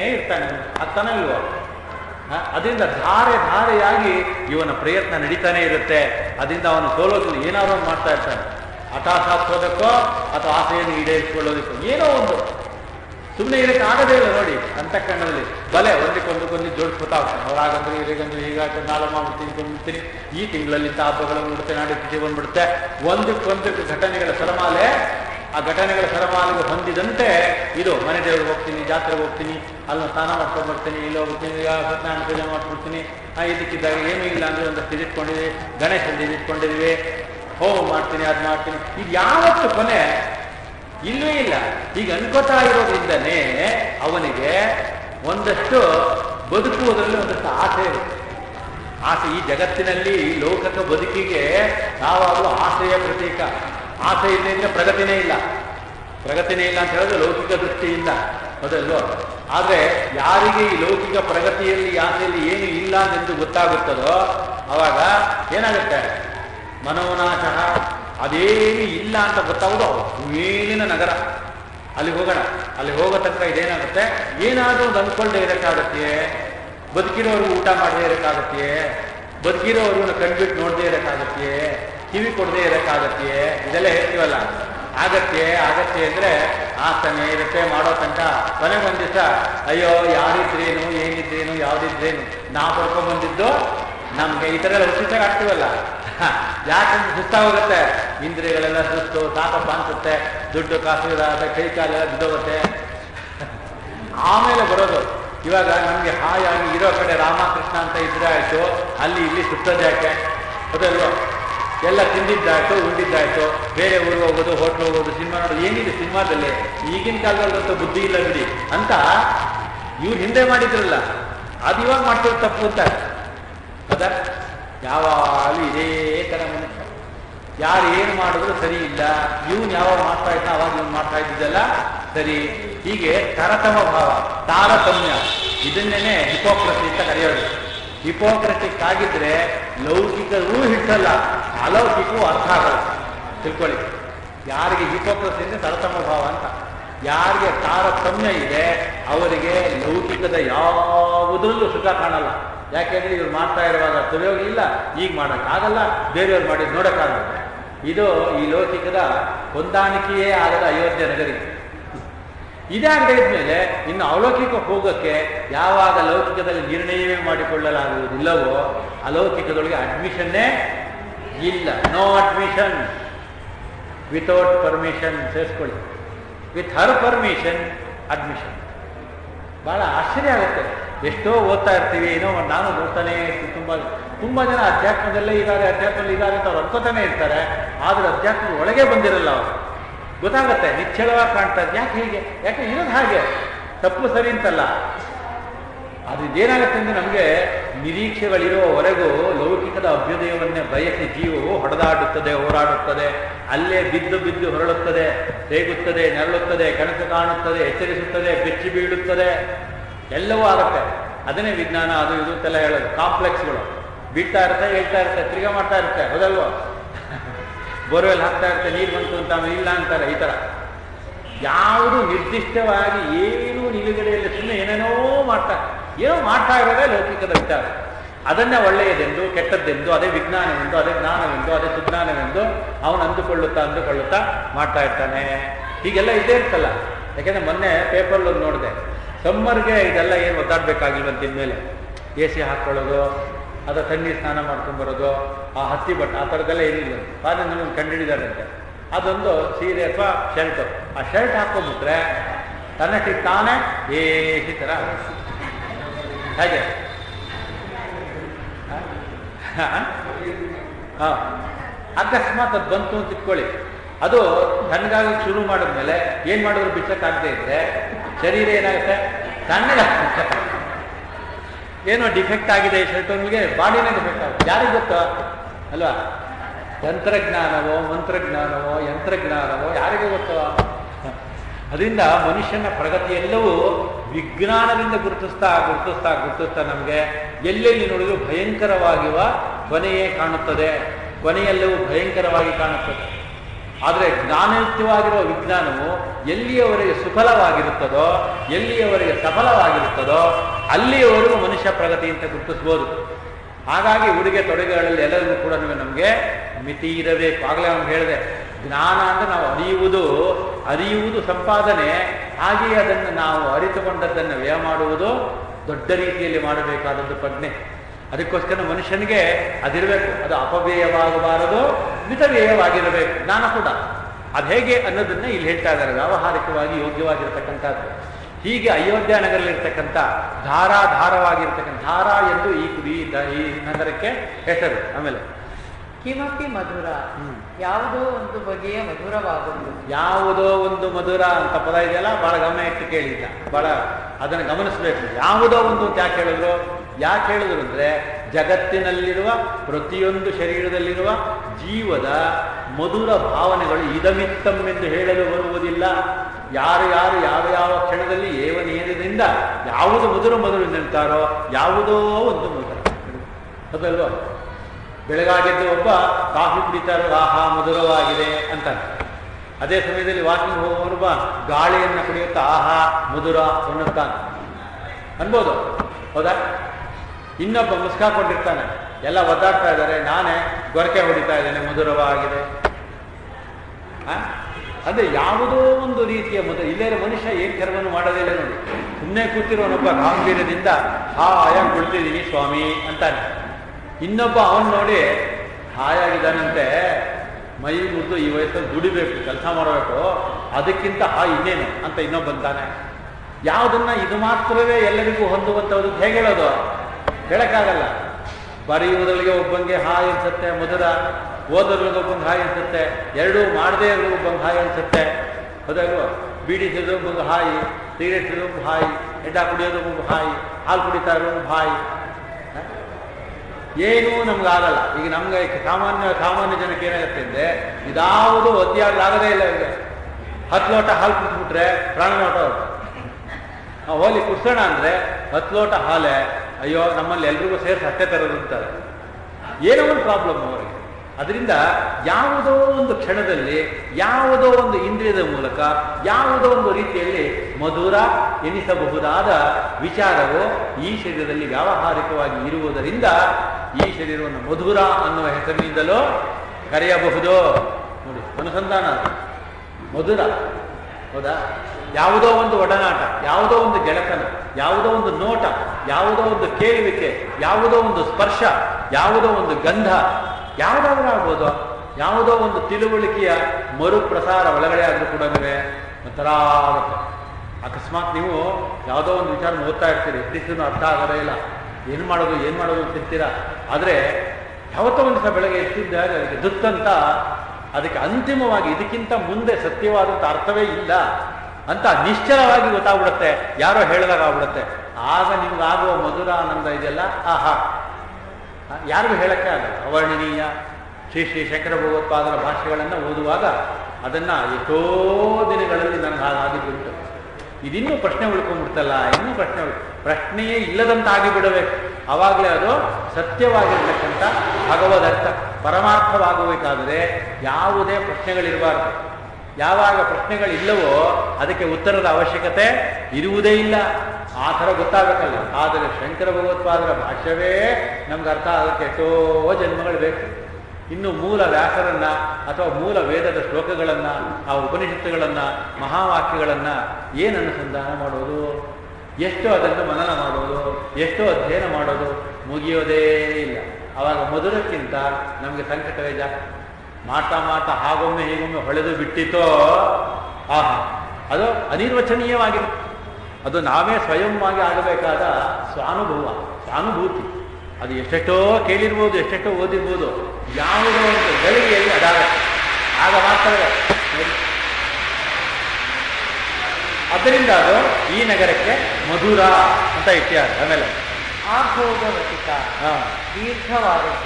ಇಲ್ವೋ? ಅದರಿಂದ ಧಾರೆಯಾಗಿ ಇವನ ಪ್ರಯತ್ನ ನಡೀತಾನೆ ಇರುತ್ತೆ. ಅದರಿಂದ ಅವನು ಸೋಲೋದಿಲ್ಲ, ಏನಾದ್ರು ಒಂದು ಮಾಡ್ತಾ ಇರ್ತಾನೆ. ಹಠಾಸಾತ್ಸೋದಕ್ಕೋ ಅಥವಾ ಆಸೆಯನ್ನು ಈಡೇರಿಸಿಕೊಳ್ಳೋದಕ್ಕೋ ಏನೋ ಒಂದು. ಸುಮ್ಮನೆ ಇದಕ್ಕೆ ಆಗದೇ ಇಲ್ಲ ನೋಡಿ. ಅಂತಃಕರಣದಲ್ಲಿ ಬಲೆ ಒಂದಕ್ಕೊಂದು ಜೋಡಿಸ್ಕೊತಾ ಹೋಗ್ತಾನೆ. ಅವರಾಗಂದ್ರೆ ಇವರಿಗಂದ್ರೆ ಹೀಗಾಗಿ ನಾಳೆ ಮಾಡ್ಬಿಡ್ತೀನಿ, ಈ ತಿಂಗಳಲ್ಲಿ ಹಬ್ಬಗಳನ್ನು ಬಿಡುತ್ತೆ, ನಾಡಿ ತಿಥಿ ಬಂದ್ಬಿಡುತ್ತೆ. ಒಂದಕ್ಕೊಂದಕ್ಕೆ ಘಟನೆಗಳ ಸರಮಾಲೆ. ಆ ಘಟನೆಗಳ ಸರಮಾಲೆಗೆ ಹೊಂದಿದಂತೆ ಇದು ಮನೆ ದೇವ್ರಿಗೆ ಹೋಗ್ತೀನಿ, ಜಾತ್ರೆಗೆ ಹೋಗ್ತೀನಿ, ಅಲ್ಲಿ ಸ್ನಾನ ಮಾಡ್ಕೊಂಡು ಬರ್ತೀನಿ, ಇಲ್ಲಿ ಹೋಗ್ತೀನಿ, ಸತ್ಯನಾರಾಯಣ ಪೂಜೆ ಮಾಡ್ಬಿಡ್ತೀನಿ. ಇದಕ್ಕಿದ್ದಾಗ ಏನೂ ಇಲ್ಲ ಅಂದರೆ ಒಂದಷ್ಟು ಇದಿಟ್ಕೊಂಡಿದ್ವಿ, ಗಣೇಶಲ್ಲಿ ಇದಿಟ್ಕೊಂಡಿದ್ವಿ, ಹೋಮ ಮಾಡ್ತೀನಿ, ಅದು ಮಾಡ್ತೀನಿ. ಇದು ಯಾವತ್ತು ಕೊನೆ ಇಲ್ಲವೇ ಇಲ್ಲ. ಈಗ ಅನ್ಕೋತಾ ಇರೋದ್ರಿಂದನೇ ಅವನಿಗೆ ಒಂದಷ್ಟು ಬದುಕುವುದರಲ್ಲಿ ಒಂದಷ್ಟು ಆಸೆ ಇರುತ್ತೆ. ಆಸೆ ಈ ಜಗತ್ತಿನಲ್ಲಿ ಲೌಕಿಕ ಬದುಕಿಗೆ ಯಾವಾಗಲೂ ಆಸೆಯ ಪ್ರತೀಕ. ಆಸೆ ಇಲ್ಲದಿದ್ರೆ ಪ್ರಗತಿನೇ ಇಲ್ಲ ಅಂತ ಹೇಳೋದು ಲೌಕಿಕ ದೃಷ್ಟಿಯಿಂದ, ಹೌದಲ್ವೋ? ಆದರೆ ಯಾರಿಗೆ ಈ ಲೌಕಿಕ ಪ್ರಗತಿಯಲ್ಲಿ ಆಸೆಯಲ್ಲಿ ಏನು ಇಲ್ಲ ಎಂದು ಗೊತ್ತಾಗುತ್ತದೋ ಅವಾಗ ಏನಾಗುತ್ತೆ? ಮನೋನಾಶ. ಅದೇನು ಇಲ್ಲ ಅಂತ ಗೊತ್ತಾಗೋದು ಮೇಲಿನ ನಗರ. ಅಲ್ಲಿ ಹೋಗೋಣ, ಅಲ್ಲಿ ಹೋಗೋ ತನಕ ಇದೇನಾಗುತ್ತೆ? ಏನಾದರೂ ಒಂದು ಅಂದ್ಕೊಳ್ಳದೆ ಇರೋಕ್ಕಾಗತ್ತೆಯೇ? ಬದುಕಿರೋರು ಊಟ ಮಾಡದೇ ಇರೋಕ್ಕಾಗತ್ತೆಯೇ? ಬದುಕಿರೋರು ಕಣ್ಬಿಟ್ಟು ನೋಡದೇ ಇರೋಕ್ಕಾಗತ್ತೆಯೇ? ಕಿವಿ ಕೊಡದೇ ಇರೋಕ್ಕಾಗತ್ತೆಯೇ? ಇದೆಲ್ಲ ಹೇಳ್ತೀವಲ್ಲ. ಆಗತ್ತೆ ಅಂದರೆ ಆಸನೆ ಇರುತ್ತೆ ಮಾಡೋ ತನಕ. ಕೊನೆಗೆ ಒಂದು ದಿವಸ ಅಯ್ಯೋ ಯಾರಿದ್ರೇನು, ಏನಿದ್ರೇನು, ಯಾವುದಿದ್ರೇನು, ನಾವು ಪಡ್ಕೊಂಡ್ಬಂದಿದ್ದು ನಮಗೆ ಈ ಥರ ಎಲ್ಲ ಹುಟ್ಟಿದಾಗ ಆಗ್ತೀವಲ್ಲ. ಯಾಕಂದ್ರೆ ಸುಸ್ತಾಗೋಗುತ್ತೆ, ಇಂದ್ರಿಯಗಳೆಲ್ಲ ಸುಸ್ತು, ಸಾಕಪ್ಪ ಅನ್ಸುತ್ತೆ, ದುಡ್ಡು ಕಾಸು ಇರೋದ, ಕೈ ಕಾಲೆಲ್ಲ ಬಿದ್ದೋಗುತ್ತೆ. ಆಮೇಲೆ ಬರೋದು ಇವಾಗ ನಮಗೆ ಹಾಯಾಗಿ ಇರೋ ಕಡೆ ರಾಮಕೃಷ್ಣ ಅಂತ ಇದ್ರೆ ಆಯಿತು, ಅಲ್ಲಿ ಇಲ್ಲಿ ಸುತ್ತೋದು ಯಾಕೆ? ಅದಲ್ವ? ಎಲ್ಲ ತಿಂದಿದ್ದಾಯ್ತು, ಉಂಡಿದ್ದಾಯ್ತು, ಬೇರೆ ಊರಿಗೆ ಹೋಗೋದು, ಹೋಟ್ಲ್ ಹೋಗೋದು, ಸಿನಿಮಾ ನೋಡೋದು. ಏನಿದೆ ಸಿನಿಮಾದಲ್ಲಿ? ಈಗಿನ ಕಾಲದಲ್ಲಂತೂ ಬುದ್ಧಿ ಇಲ್ಲ ಬಿಡಿ ಅಂತ ಇವ್ರು ಹಿಂದೆ ಮಾಡಿದ್ರಲ್ಲ, ಅದು ಇವಾಗ ಮಾಡ್ತಿರೋ ತಪ್ಪು ಅಂತ ಅದ ಯಾವಾಗಲೂ ಇದೇ ಥರ ಮನುಷ್ಯ. ಯಾರು ಏನು ಮಾಡಿದ್ರು ಸರಿ ಇಲ್ಲ, ಇವನು ಯಾವಾಗ ಮಾಡ್ತಾ ಇದ್ದ ಅವಾಗ ಇವನು ಮಾಡ್ತಾ ಇದ್ದಿದ್ದಲ್ಲ ಸರಿ. ಹೀಗೆ ತರತಮ ಭಾವ, ತಾರತಮ್ಯ, ಇದನ್ನೇ ಹಿಪೋಕ್ರಸಿ ಅಂತ ಕರೆಯೋದು. ಹಿಪೋಕ್ರಟಿಕ್ ಆಗಿದ್ರೆ ಲೌಕಿಕವೂ ಹಿಟ್ಟಲ್ಲ, ಅಲೌಕಿಕವೂ ಅರ್ಥ ಆಗಲ್ಲ. ತಿಳ್ಕೊಳ್ಳಿ, ಯಾರಿಗೆ ಹಿಪೋಕ್ರಸಿ ಅಂದರೆ ತರತಮ ಭಾವ ಅಂತ. ಯಾರಿಗೆ ತಾರತಮ್ಯ ಇದೆ ಅವರಿಗೆ ಲೌಕಿಕದ ಯಾವುದರಲ್ಲೂ ಸುಖ ಕಾಣಲ್ಲ. ಯಾಕೆಂದ್ರೆ ಇವ್ರು ಮಾಡ್ತಾ ಇರುವಾಗ ದುರ್ಯೋಗ ಇಲ್ಲ, ಈಗ ಮಾಡೋಕ್ಕಾಗಲ್ಲ, ಬೇರೆಯವ್ರು ಮಾಡಿದ್ದು ನೋಡೋಕ್ಕಾಗಲ್ಲ. ಇದು ಈ ಲೌಕಿಕದ ಹೊಂದಾಣಿಕೆಯೇ ಆಗದ ಅಯೋಧ್ಯೆ ನಗರಿ. ಇದಾಗದೇ ಇದ್ಮೇಲೆ ಇನ್ನು ಅಲೌಕಿಕ ಹೋಗೋಕ್ಕೆ ಯಾವಾಗ ಲೌಕಿಕದಲ್ಲಿ ನಿರ್ಣಯವೇ ಮಾಡಿಕೊಳ್ಳಲಾಗುವುದಿಲ್ಲವೋ ಅಲೌಕಿಕದೊಳಗೆ ಅಡ್ಮಿಷನ್ನೇ ಇಲ್ಲ. No admission without permission. ಸೇರಿಸ್ಕೊಳ್ಳಿ, ವಿತ್ ಹರ್ ಪರ್ಮಿಷನ್ ಅಡ್ಮಿಷನ್. ಭಾಳ ಆಶ್ಚರ್ಯ ಆಗುತ್ತೆ. ಎಷ್ಟೋ ಓದ್ತಾ ಇರ್ತೀವಿ, ಏನೋ ನಾನು ಓದ್ತಾನೆ ಇರ್ತೀನಿ. ತುಂಬ ಜನ ಅಧ್ಯಾತ್ಮದಲ್ಲೇ ಇದ್ದಾರೆ ಅಂತ ಅವ್ರು ಅನ್ಕೋತಾನೆ ಇರ್ತಾರೆ. ಆದರೆ ಅಧ್ಯಾತ್ಮದ ಒಳಗೆ ಬಂದಿರಲ್ಲ ಅವರು. ಗೊತ್ತಾಗುತ್ತೆ, ನಿಚ್ಚಳವಾಗಿ ಕಾಣ್ತಾರೆ. ಯಾಕೆ ಹೀಗೆ, ಯಾಕೆ ಇರೋದು ಹಾಗೆ, ತಪ್ಪು ಸರಿ ಅಂತಲ್ಲ. ಅದು ಇದೇನಾಗುತ್ತೆ ಅಂದರೆ ನಮಗೆ ನಿರೀಕ್ಷೆಗಳಿರೋವರೆಗೂ ಲೌಕಿಕದ ಅಭ್ಯುದಯವನ್ನೇ ಬಯಸಿ ಜೀವವು ಹೊಡೆದಾಡುತ್ತದೆ, ಹೋರಾಡುತ್ತದೆ. ಅಲ್ಲೇ ಬಿದ್ದು ಬಿದ್ದು ಹೊರಳುತ್ತದೆ, ತೇಗುತ್ತದೆ, ನೆರಳುತ್ತದೆ, ಕನಸು ಕಾಣುತ್ತದೆ, ಎಚ್ಚರಿಸುತ್ತದೆ, ಬೆಚ್ಚಿ ಬೀಳುತ್ತದೆ, ಎಲ್ಲವೂ ಆಗುತ್ತೆ. ಅದನ್ನೇ ವಿಜ್ಞಾನ ಅದು ಇದು ಅಂತೆಲ್ಲ ಹೇಳೋದು. ಕಾಂಪ್ಲೆಕ್ಸ್ಗಳು ಬೀಳ್ತಾ ಇರುತ್ತೆ, ಹೇಳ್ತಾ ಇರುತ್ತೆ, ತಿರ್ಗಾ ಮಾಡ್ತಾ ಇರುತ್ತೆ. ಹೌದಲ್ವ? ಬೋರ್ವೆಲ್ ಹಾಕ್ತಾ ಇರುತ್ತೆ, ನೀರು ಬಂತು ಅಂತ ಆಮೇಲೆ ಇಲ್ಲ ಅಂತಾರೆ. ಈ ಥರ ಯಾವುದು ನಿರ್ದಿಷ್ಟವಾಗಿ ಏನೂ ನಿಲುಗಡೆಯಲ್ಲಿ ಸುಮ್ಮನೆ ಏನೇನೋ ಏನೋ ಮಾಡ್ತಾ ಇರೋದೇ ಲೌಕಿಕದ ವಿಚಾರ. ಅದನ್ನೇ ಒಳ್ಳೆಯದೆಂದು ಕೆಟ್ಟದ್ದೆಂದು, ಅದೇ ವಿಜ್ಞಾನವೆಂದು, ಅದೇ ಜ್ಞಾನವೆಂದು, ಅದೇ ಸುಜ್ಞಾನವೆಂದು ಅವನು ಅಂದುಕೊಳ್ಳುತ್ತಾ ಮಾಡ್ತಾ ಇರ್ತಾನೆ. ಹೀಗೆಲ್ಲ ಇದ್ದೇ ಇರ್ತಲ್ಲ. ಯಾಕೆಂದರೆ ಮೊನ್ನೆ ಪೇಪರ್ಲೊಂದು ನೋಡಿದೆ, ಸಮ್ಮರ್ಗೆ ಇದೆಲ್ಲ ಏನು ಒದ್ದಾಡಬೇಕಾಗಿಲ್ವಂತ. ಇನ್ಮೇಲೆ ಎ ಸಿ ಹಾಕ್ಕೊಳ್ಳೋದು, ಅದು ತಣ್ಣೀರು ಸ್ನಾನ ಮಾಡ್ಕೊಂಡ್ಬರೋದು, ಆ ಹತ್ತಿ ಬಟ್ಟೆ ಆ ಥರದ್ದೆಲ್ಲ ಏನಿಲ್ಲ. ಫಾರಿನ್ ಕಂಡುಹಿಡಿದಾರಂತೆ. ಅದೊಂದು ಸೀರೆ ಅಥವಾ ಶರ್ಟು, ಆ ಶರ್ಟ್ ಹಾಕ್ಕೊಂಡ್ಬಿಟ್ರೆ ತನ್ನಷ್ಟಿಗೆ ತಾನೇ ಈ ಥರ ಹಾಗೆ ಹಾಂ ಅಕಸ್ಮಾತ್ ಅದು ಬಂತು ಅಂತ ಇಟ್ಕೊಳ್ಳಿ. ಅದು ತಣ್ಣಗಾಗಿ ಶುರು ಮಾಡಿದ್ಮೇಲೆ ಏನು ಮಾಡಿದ್ರು ಬಿಚ್ಚಕ್ಕಾಗದೇ ಇದ್ರೆ ಶರೀರ ಏನಾಗುತ್ತೆ, ತಣ್ಣಗಾಗುತ್ತೆ. ಏನೋ ಡಿಫೆಕ್ಟ್ ಆಗಿದೆ ಈ ಶರ್ಟೊಂದಿಗೆ, ಬಾಡಿನೇ ಡಿಫೆಕ್ಟ್ ಆಗುತ್ತೆ. ಯಾರಿಗೆ ಗೊತ್ತಾ ಅಲ್ವಾ? ತಂತ್ರಜ್ಞಾನವೋ ಮಂತ್ರಜ್ಞಾನವೋ ಯಂತ್ರಜ್ಞಾನವೋ ಯಾರಿಗೆ ಗೊತ್ತೋ? ಅದರಿಂದ ಮನುಷ್ಯನ ಪ್ರಗತಿ ಎಲ್ಲವೂ ವಿಜ್ಞಾನದಿಂದ ಗುರುತಿಸ್ತಾ ನಮಗೆ ಎಲ್ಲೆಲ್ಲಿ ನೋಡಿದ್ರು ಭಯಂಕರವಾಗಿರುವ ಕೊನೆಯೇ ಕಾಣುತ್ತದೆ. ಕೊನೆಯೆಲ್ಲವೂ ಭಯಂಕರವಾಗಿ ಕಾಣುತ್ತದೆ. ಆದರೆ ಜ್ಞಾನಯುಕ್ತವಾಗಿರುವ ವಿಜ್ಞಾನವು ಎಲ್ಲಿಯವರೆಗೆ ಸುಫಲವಾಗಿರುತ್ತದೋ, ಎಲ್ಲಿಯವರೆಗೆ ಸಫಲವಾಗಿರುತ್ತದೋ ಅಲ್ಲಿಯವರೆಗೂ ಮನುಷ್ಯ ಪ್ರಗತಿ ಅಂತ ಗುರುತಿಸ್ಬೋದು. ಹಾಗಾಗಿ ಉಡುಗೆ ತೊಡುಗೆಗಳಲ್ಲಿ ಎಲ್ಲರಿಗೂ ಕೂಡ ನಮಗೆ ಮಿತಿ ಇರಬೇಕು. ಆಗಲೇ ಅವನು ಹೇಳಿದೆ, ಜ್ಞಾನ ಅಂದರೆ ನಾವು ಅರಿಯುವುದು ಸಂಪಾದನೆ, ಹಾಗೆಯೇ ಅದನ್ನು ನಾವು ಅರಿತುಕೊಂಡದ್ದನ್ನು ವ್ಯಯ ಮಾಡುವುದು ದೊಡ್ಡ ರೀತಿಯಲ್ಲಿ ಮಾಡಬೇಕಾದದ್ದು ಪ್ರಜ್ಞೆ. ಅದಕ್ಕೋಸ್ಕರ ಮನುಷ್ಯನಿಗೆ ಅದಿರಬೇಕು. ಅದು ಅಪವ್ಯಯವಾಗಬಾರದು, ಮಿತವ್ಯಯವಾಗಿರಬೇಕು. ಜ್ಞಾನ ಕೂಡ ಅದು ಹೇಗೆ ಅನ್ನೋದನ್ನ ಇಲ್ಲಿ ಹೇಳ್ತಾ ಇದ್ದಾರೆ. ವ್ಯಾವಹಾರಿಕವಾಗಿ ಯೋಗ್ಯವಾಗಿರ್ತಕ್ಕಂಥದ್ದು. ಹೀಗೆ ಅಯೋಧ್ಯ ನಗರದಲ್ಲಿರ್ತಕ್ಕಂಥ ಧಾರಾಧಾರವಾಗಿರ್ತಕ್ಕಂಥ ಧಾರಾ ಎಂದು ಈ ನಗರಕ್ಕೆ ಹೆಸರು. ಆಮೇಲೆ ಕಿಮಪಿ ಮಧುರ, ಯಾವುದೋ ಒಂದು ಬಗೆಯ ಮಧುರವಾಗುವುದು. ಯಾವುದೋ ಒಂದು ಮಧುರ ಅಂತ ಪದ ಇದೆಯಲ್ಲ, ಬಹಳ ಗಮನ ಇಟ್ಟು ಕೇಳಿದ್ದ, ಬಹಳ ಅದನ್ನು ಗಮನಿಸಬೇಕು. ಯಾವುದೋ ಒಂದು ಅಂತ ಯಾಕೆ ಹೇಳಿದ್ರು ಅಂದರೆ ಜಗತ್ತಿನಲ್ಲಿರುವ ಪ್ರತಿಯೊಂದು ಶರೀರದಲ್ಲಿರುವ ಜೀವದ ಮಧುರ ಭಾವನೆಗಳು ಇದಮಿತ್ತಮ್ಮೆಂದು ಹೇಳಲು ಬರುವುದಿಲ್ಲ. ಯಾರು ಯಾವ ಕ್ಷಣದಲ್ಲಿ ಏವನೇನದಿಂದ ಯಾವುದು ಮಧುರ ನಿಂತಾರೋ ಯಾವುದೋ ಒಂದು ಮಧುರ. ಅದಲ್ವ? ಬೆಳಗಾಗಿದ್ದು ಒಬ್ಬ ಕಾಫಿ ಕುಡಿತಾರೋ ಆಹಾ ಮಧುರವಾಗಿದೆ ಅಂತಾನೆ. ಅದೇ ಸಮಯದಲ್ಲಿ ವಾಕಿಂಗ್ ಹೋಗೋರ್ಬ ಗಾಳಿಯನ್ನು ಕುಡಿಯುತ್ತಾ ಆಹಾ ಮಧುರ ಅನ್ನುತ್ತಾನೆ ಅನ್ಬೋದು. ಹೌದಾ? ಇನ್ನೊಬ್ಬ ಮುಸ್ಕಾಕೊಂಡಿರ್ತಾನೆ, ಎಲ್ಲ ಒದ್ದಾಡ್ತಾ ಇದ್ದಾರೆ, ನಾನೇ ಗೊರಕೆ ಹೊಡಿತಾ ಇದ್ದೇನೆ, ಮಧುರವಾಗಿದೆ. ಅಂದರೆ ಯಾವುದೋ ಒಂದು ರೀತಿಯ ಇಲ್ಲೇ ಮನುಷ್ಯ ಏನು ಕೆಲವನ್ನು ಮಾಡೋದಿಲ್ಲ ನೋಡಿ. ಸುಮ್ಮನೆ ಕೂತಿರೋನೊಬ್ಬ ಗಾಂಭೀರ್ಯದಿಂದ ಹಾಯಾಗಿ ಕುಳಿತಿದ್ದೀನಿ ಸ್ವಾಮಿ ಅಂತಾನೆ. ಇನ್ನೊಬ್ಬ ಅವನು ನೋಡಿ ಹಾಯಾಗಿದ್ದಾನಂತೆ, ಮೈ ಮುದ್ದು ಈ ವಯಸ್ಸಲ್ಲಿ ದುಡಿಬೇಕು, ಕೆಲಸ ಮಾಡಬೇಕು, ಅದಕ್ಕಿಂತ ಇನ್ನೇನು ಅಂತ ಇನ್ನೊಬ್ಬಂತಾನೆ. ಯಾವುದನ್ನ ಇದು ಮಾತ್ರವೇ ಎಲ್ಲರಿಗೂ ಹೊಂದುವಂಥದ್ದು ಹೇಗೆ ಹೇಳೋದು? ಹೇಳಕ್ಕಾಗಲ್ಲ. ಬರೆಯುವುದರಿಗೆ ಒಬ್ಬಂಗೆ ಹಾಯ್ ಅನ್ಸುತ್ತೆ ಮಧುರ, ಓದೋದ್ರಿಗೆ ಒಬ್ಬಂಗೆ ಹಾಯ್ ಅನ್ಸುತ್ತೆ, ಎರಡೂ ಮಾಡದೇ ಇರೋದು ಒಬ್ಬಂಗೆ ಹಾಯ್ ಅನ್ಸುತ್ತೆ. ಹೌದಲ್ವ? ಬೀಡಿ ಸೇದೋ ಒಬ್ಬಂಗೆ ಹಾಯಿ, ಸಿಗರೇಟ್ ಸೇದೋ ಹಾಯಿ, ಎಡ್ಡ ಕುಡಿಯೋದು ಒಬ್ಬಂಗೆ ಹಾಯಿ, ಹಾಲು ಕುಡಿತಾ ಇರೋ ಹಾಯಿ. ಏನೂ ನಮ್ಗಾಗಲ್ಲ. ಈಗ ನಮ್ಗೆ ಸಾಮಾನ್ಯ ಜನಕ್ಕೆ ಏನಾಗುತ್ತೆ ಅಂದರೆ ಇದಾವುದು ಒದ್ದಿಯಾಗಲಾಗದೇ ಇಲ್ಲ. ಈಗ 10 ಲೋಟ ಹಾಲು ಕುಡಿಸ್ಬಿಟ್ರೆ ಪ್ರಾಣ ನೋಟ ಹೋಲಿ ಕುಡ್ಸೋಣ ಅಂದರೆ 10 ಲೋಟ ಹಾಲೆ, ಅಯ್ಯೋ ನಮ್ಮಲ್ಲಿ ಎಲ್ರಿಗೂ ಸೇರಿಸಿ ಅಷ್ಟೇ ತರೋದು ಅಂತಾರೆ. ಏನೋ ಒಂದು ಪ್ರಾಬ್ಲಮ್ ಅವರಿಗೆ. ಅದರಿಂದ ಯಾವುದೋ ಒಂದು ಕ್ಷಣದಲ್ಲಿ ಯಾವುದೋ ಒಂದು ಇಂದ್ರಿಯದ ಮೂಲಕ ಯಾವುದೋ ಒಂದು ರೀತಿಯಲ್ಲಿ ಮಧುರ ಎನಿಸಬಹುದಾದ ವಿಚಾರವು ಈ ಶರೀರದಲ್ಲಿ ವ್ಯಾವಹಾರಿಕವಾಗಿ ಇರುವುದರಿಂದ ಈ ಶರೀರವನ್ನು ಮಧುರ ಅನ್ನುವ ಹೆಸರಿನಿಂದಲೂ ಕರೆಯಬಹುದು. ನೋಡಿ, ಅನುಸಂಧಾನ ಮಧುರ, ಹೌದಾ? ಯಾವುದೋ ಒಂದು ಒಡನಾಟ, ಯಾವುದೋ ಒಂದು ಗೆಳತನ, ಯಾವುದೋ ಒಂದು ನೋಟ, ಯಾವುದೋ ಒಂದು ಕೇಳುವಿಕೆ, ಯಾವುದೋ ಒಂದು ಸ್ಪರ್ಶ, ಯಾವುದೋ ಒಂದು ಗಂಧ, ಯಾವುದಾದ್ರೂ ಆಗ್ಬೋದು. ಯಾವುದೋ ಒಂದು ತಿಳುವಳಿಕೆಯ ಮರುಪ್ರಸಾರ ಒಳಗಡೆ ಆದರೂ ಕೂಡ ಒಂಥರ ಆಗುತ್ತೆ. ಅಕಸ್ಮಾತ್ ನೀವು ಯಾವುದೋ ಒಂದು ವಿಚಾರ ಓದ್ತಾ ಇರ್ತೀರಿ, ಎಷ್ಟಿಷ್ಟೂ ಅರ್ಥ ಆಗೋದೇ ಇಲ್ಲ, ಏನು ಮಾಡೋದು ಅಂತಿರ್ತೀರ. ಆದರೆ ಯಾವತ್ತೋ ಒಂದು ಸಹ ಬೆಳಗ್ಗೆ ಎಷ್ಟಿದ್ದಾಗ ಅದಕ್ಕೆ ದುತ್ತಂತ ಅದಕ್ಕೆ ಅಂತಿಮವಾಗಿ ಇದಕ್ಕಿಂತ ಮುಂದೆ ಸತ್ಯವಾದಂಥ ಅರ್ಥವೇ ಇಲ್ಲ ಅಂತ ನಿಶ್ಚಲವಾಗಿ ಗೊತ್ತಾಗ್ಬಿಡುತ್ತೆ, ಯಾರೋ ಹೇಳಿದಾಗ ಆಗ್ಬಿಡುತ್ತೆ. ಆಗ ನಿಮ್ಗಾಗುವ ಮಧುರ ಆನಂದ ಇದೆಯಲ್ಲ, ಆಹಾ, ಯಾರಿಗೂ ಹೇಳಕ್ಕೆ ಆಗಲ್ಲ. ಅವರ್ಣನೀಯ. ಶ್ರೀ ಶಂಕರ ಭಗವತ್ಪಾದರ ಭಾಷೆಗಳನ್ನು ಓದುವಾಗ ಅದನ್ನು ಎಷ್ಟೋ ದಿನಗಳಲ್ಲಿ ನನಗೆ ಹಾಗಾಗಿಬಿಟ್ಟು ಇದಿನ್ನೂ ಪ್ರಶ್ನೆ ಉಳ್ಕೊಂಡ್ಬಿಡ್ತಲ್ಲ, ಇನ್ನೂ ಪ್ರಶ್ನೆಯೇ ಇಲ್ಲದಂತಾಗಿ ಬಿಡಬೇಕು. ಆವಾಗಲೇ ಅದು ಸತ್ಯವಾಗಿರ್ತಕ್ಕಂಥ ಭಗವದರ್ಥ ಪರಮಾರ್ಥವಾಗಬೇಕಾದರೆ ಯಾವುದೇ ಪ್ರಶ್ನೆಗಳಿರಬಾರ್ದು. ಯಾವಾಗ ಪ್ರಶ್ನೆಗಳಿಲ್ಲವೋ ಅದಕ್ಕೆ ಉತ್ತರದ ಅವಶ್ಯಕತೆ ಇರುವುದೇ ಇಲ್ಲ. ಆ ಥರ ಗೊತ್ತಾಗಬೇಕಲ್ಲ. ಆದರೆ ಶಂಕರ ಭಗವತ್ಪಾದರ ಭಾಷ್ಯವೇ ನಮ್ಗೆ ಅರ್ಥ ಆಗೋಕ್ಕೆ ಎಷ್ಟೋ ಜನ್ಮಗಳು ಬೇಕು. ಇನ್ನು ಮೂಲ ವ್ಯಾಸರನ್ನ ಅಥವಾ ಮೂಲ ವೇದದ ಶ್ಲೋಕಗಳನ್ನು, ಆ ಉಪನಿಷತ್ತುಗಳನ್ನು, ಮಹಾವಾಕ್ಯಗಳನ್ನು ಏನು ಅನುಸಂಧಾನ ಮಾಡೋದು, ಎಷ್ಟು ಅದನ್ನು ಮನನ ಮಾಡೋದು, ಎಷ್ಟೋ ಅಧ್ಯಯನ ಮಾಡೋದು, ಮುಗಿಯೋದೇ ಇಲ್ಲ. ಆವಾಗ ಮಧುರಕ್ಕಿಂತ ನಮಗೆ ಸಂಕಟವೇ ಜಾಸ್ತಿ. ಮಾಡ್ತಾ ಹಾಗೊಮ್ಮೆ ಹೀಗೊಮ್ಮೆ ಹೊಳೆದು ಬಿಟ್ಟಿತೋ, ಆಹಾ, ಅದು ಅನಿರ್ವಚನೀಯವಾಗಿರುತ್ತೆ. ಅದು ನಾವೇ ಸ್ವಯಂವಾಗಿ ಆಗಬೇಕಾದ ಸ್ವಾನುಭೂತಿ. ಅದು ಎಷ್ಟೆಷ್ಟೋ ಕೇಳಿರ್ಬೋದು, ಎಷ್ಟೆಷ್ಟೋ ಓದಿರ್ಬೋದು, ಯಾವುದೋ ಒಂದು ಗಳಿಗೆಯಲ್ಲಿ ಅದಾಗತ್ತೆ. ಆಗ ಮಾತ್ರ ಅದರಿಂದ ಅದು ಈ ನಗರಕ್ಕೆ ಮಧುರ ಅಂತ ಇಟ್ಟಿದ್ದಾರೆ. ಆಮೇಲೆ ಆಭೋಗವತಿಕ, ದೀರ್ಘವಾದದ್ದು.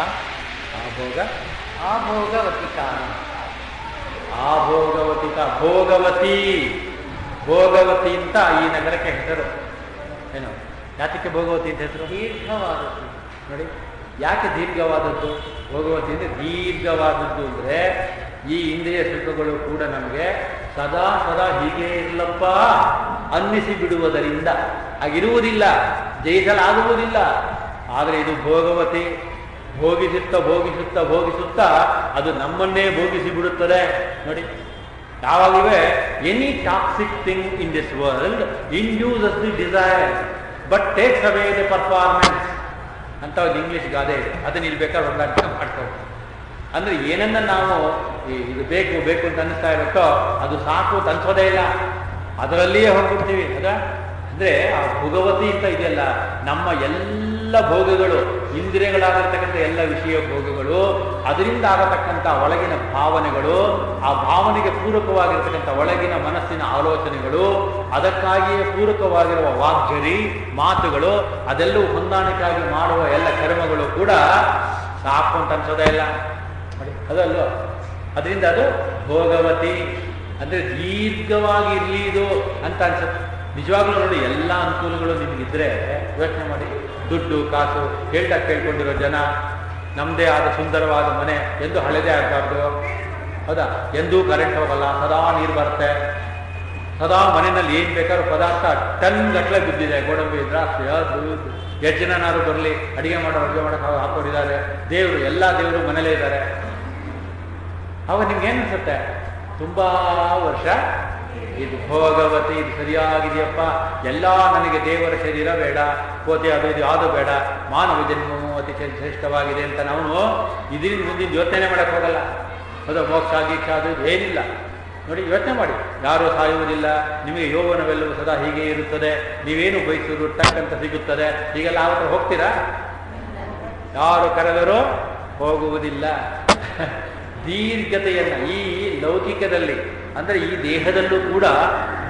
ಆಭೋಗವತಿಕ, ಭೋಗವತಿ ಅಂತ ಈ ನಗರಕ್ಕೆ ಹೆಸರು. ಏನು, ಯಾತಕ್ಕೆ ಭೋಗವತಿ ಅಂತ ಹೆಸರು? ದೀರ್ಘವಾದದ್ದು. ನೋಡಿ, ಯಾಕೆ ದೀರ್ಘವಾದದ್ದು? ಭೋಗವತಿ ಅಂದರೆ ದೀರ್ಘವಾದದ್ದು ಅಂದರೆ ಈ ಇಂದ್ರಿಯ ಸುಖಗಳು ಕೂಡ ನಮಗೆ ಸದಾ ಹೀಗೆ ಇರಲಪ್ಪ ಅನ್ನಿಸಿ ಬಿಡುವುದರಿಂದ ಆಗಿರುವುದಿಲ್ಲ, ಜಯಿಸಲಾಗುವುದಿಲ್ಲ. ಆದರೆ ಇದು ಭೋಗವತಿ. ಭೋಗಿಸುತ್ತಾ ಅದು ನಮ್ಮನ್ನೇ ಭೋಗಿಸಿ ಬಿಡುತ್ತದೆ. ನೋಡಿ, ಯಾವಾಗಲೂ any toxic thing in this world induces the desire but takes away the performance ಅಂತ ಒಂದು ಇಂಗ್ಲಿಷ್ ಗಾದೆ ಇದೆ. ಅದನ್ನ ಇಲ್ಲಿ ಬೇಕಾದ್ರೆ ಹೊಂದಾಣಿಕೆ ಮಾಡ್ಕೊಂಡು, ಅಂದರೆ ಏನನ್ನ ನಾವು ಇದು ಬೇಕು ಅಂತ ಅನ್ನಿಸ್ತಾ ಇರುತ್ತೋ ಅದು ಸಾಕು ಅಂತ ಅನ್ಸೋದೇ ಇಲ್ಲ, ಅದರಲ್ಲಿಯೇ ಹೋಗ್ಬಿಡ್ತೀವಿ. ಅಂದರೆ ಆ ಭೋಗವತಿ ಅಂತ ಇದೆಯಲ್ಲ, ನಮ್ಮ ಎಲ್ಲ ಭೋಗಗಳು, ಇಂದ್ರಿಯಗಳಾಗಿರ್ತಕ್ಕಂಥ ಎಲ್ಲ ವಿಷಯ ಭೋಗಗಳು, ಅದರಿಂದ ಆಗತಕ್ಕಂಥ ಒಳಗಿನ ಭಾವನೆಗಳು, ಆ ಭಾವನೆಗೆ ಪೂರಕವಾಗಿರ್ತಕ್ಕಂಥ ಒಳಗಿನ ಮನಸ್ಸಿನ ಆಲೋಚನೆಗಳು, ಅದಕ್ಕಾಗಿಯೇ ಪೂರಕವಾಗಿರುವ ವಾಗ್ಜರಿ ಮಾತುಗಳು, ಅದೆಲ್ಲವೂ ಹೊಂದಾಣಿಕೆಯಾಗಿ ಮಾಡುವ ಎಲ್ಲ ಕರ್ಮಗಳು ಕೂಡ ಸಾಕು ಅಂತ ಅನ್ಸೋದೇ ಇಲ್ಲ. ಅದಲ್ಲೋ, ಅದರಿಂದ ಅದು ಭೋಗವತಿ ಅಂದರೆ ದೀರ್ಘವಾಗಿ ಇರಲಿ ಇದು ಅಂತ ಅನ್ಸುತ್ತೆ. ನಿಜವಾಗ್ಲೂ ನೋಡಿ, ಎಲ್ಲ ಅನುಕೂಲಗಳು ನಿಮಗಿದ್ರೆ ಯೋಚನೆ ಮಾಡಿ. ದುಡ್ಡು ಕಾಸು ಕೇಳ್ಕೊಂಡಿರೋ ಜನ, ನಮ್ಮದೇ ಆದ ಸುಂದರವಾದ ಮನೆ ಎಂದು ಹಳೆದೇ ಆಗಬಾರ್ದು, ಹೌದಾ? ಎಂದೂ ಕರೆಂಟ್ ಹೋಗಲ್ಲ, ಸದಾ ನೀರು ಬರುತ್ತೆ, ಸದಾ ಮನೆಯಲ್ಲಿ ಏನು ಬೇಕಾದ್ರೂ ಪದಾರ್ಥ ಟನ್ ಗಟ್ಟಲೆ ಬಿದ್ದಿದೆ. ಗೋಡಂಬಿ, ದ್ರಾಕ್ಷಿ, ಅದು ಎಷ್ಟು ಜನನಾದ್ರು ಬರಲಿ, ಅಡುಗೆ ಮಾಡೋಕೆ ಹಾಕೋರಿದ್ದಾರೆ. ಎಲ್ಲ ದೇವರು ಮನೇಲೇ ಇದ್ದಾರೆ. ಅವಾಗ ನಿಮ್ಗೇನು ಅನ್ಸುತ್ತೆ? ತುಂಬ ವರ್ಷ ಇದು ಭೋಗವತಿ, ಇದು ಸರಿಯಾಗಿದೆಯಪ್ಪ, ಎಲ್ಲ ನನಗೆ ದೇವರ ಶರೀರ ಬೇಡ, ಕೋತಿ ಅದು ಇದು ಯಾವುದು ಬೇಡ, ಮಾನವ ಜನ್ಮವು ಅತಿ ಶ್ರೇಷ್ಠವಾಗಿದೆ ಅಂತ ನಾವು ಇದರಿಂದ ಮುಂದಿನ ಯೋಚನೆ ಮಾಡೋಕ್ಕೆ ಹೋಗಲ್ಲ. ಅದು ಮೋಕ್ಷ ಗೀಕ್ಷ ಅದು ಏನಿಲ್ಲ. ನೋಡಿ, ಯೋಚನೆ ಮಾಡಿ. ಯಾರೂ ಸಾಯುವುದಿಲ್ಲ, ನಿಮಗೆ ಯೌವನವೆಲ್ಲವೂ ಸದಾ ಹೀಗೆ ಇರುತ್ತದೆ, ನೀವೇನು ಬಯಸುವುದು ಟಕ್ಕಂತ ಸಿಗುತ್ತದೆ. ಹೀಗೆಲ್ಲ ಆವತ್ತು ಹೋಗ್ತೀರಾ? ಯಾರು ಕರೆದರೂ ಹೋಗುವುದಿಲ್ಲ. ದೀರ್ಘತೆಯನ್ನು ಈ ಲೌಕಿಕದಲ್ಲಿ ಅಂದರೆ ಈ ದೇಹದಲ್ಲೂ ಕೂಡ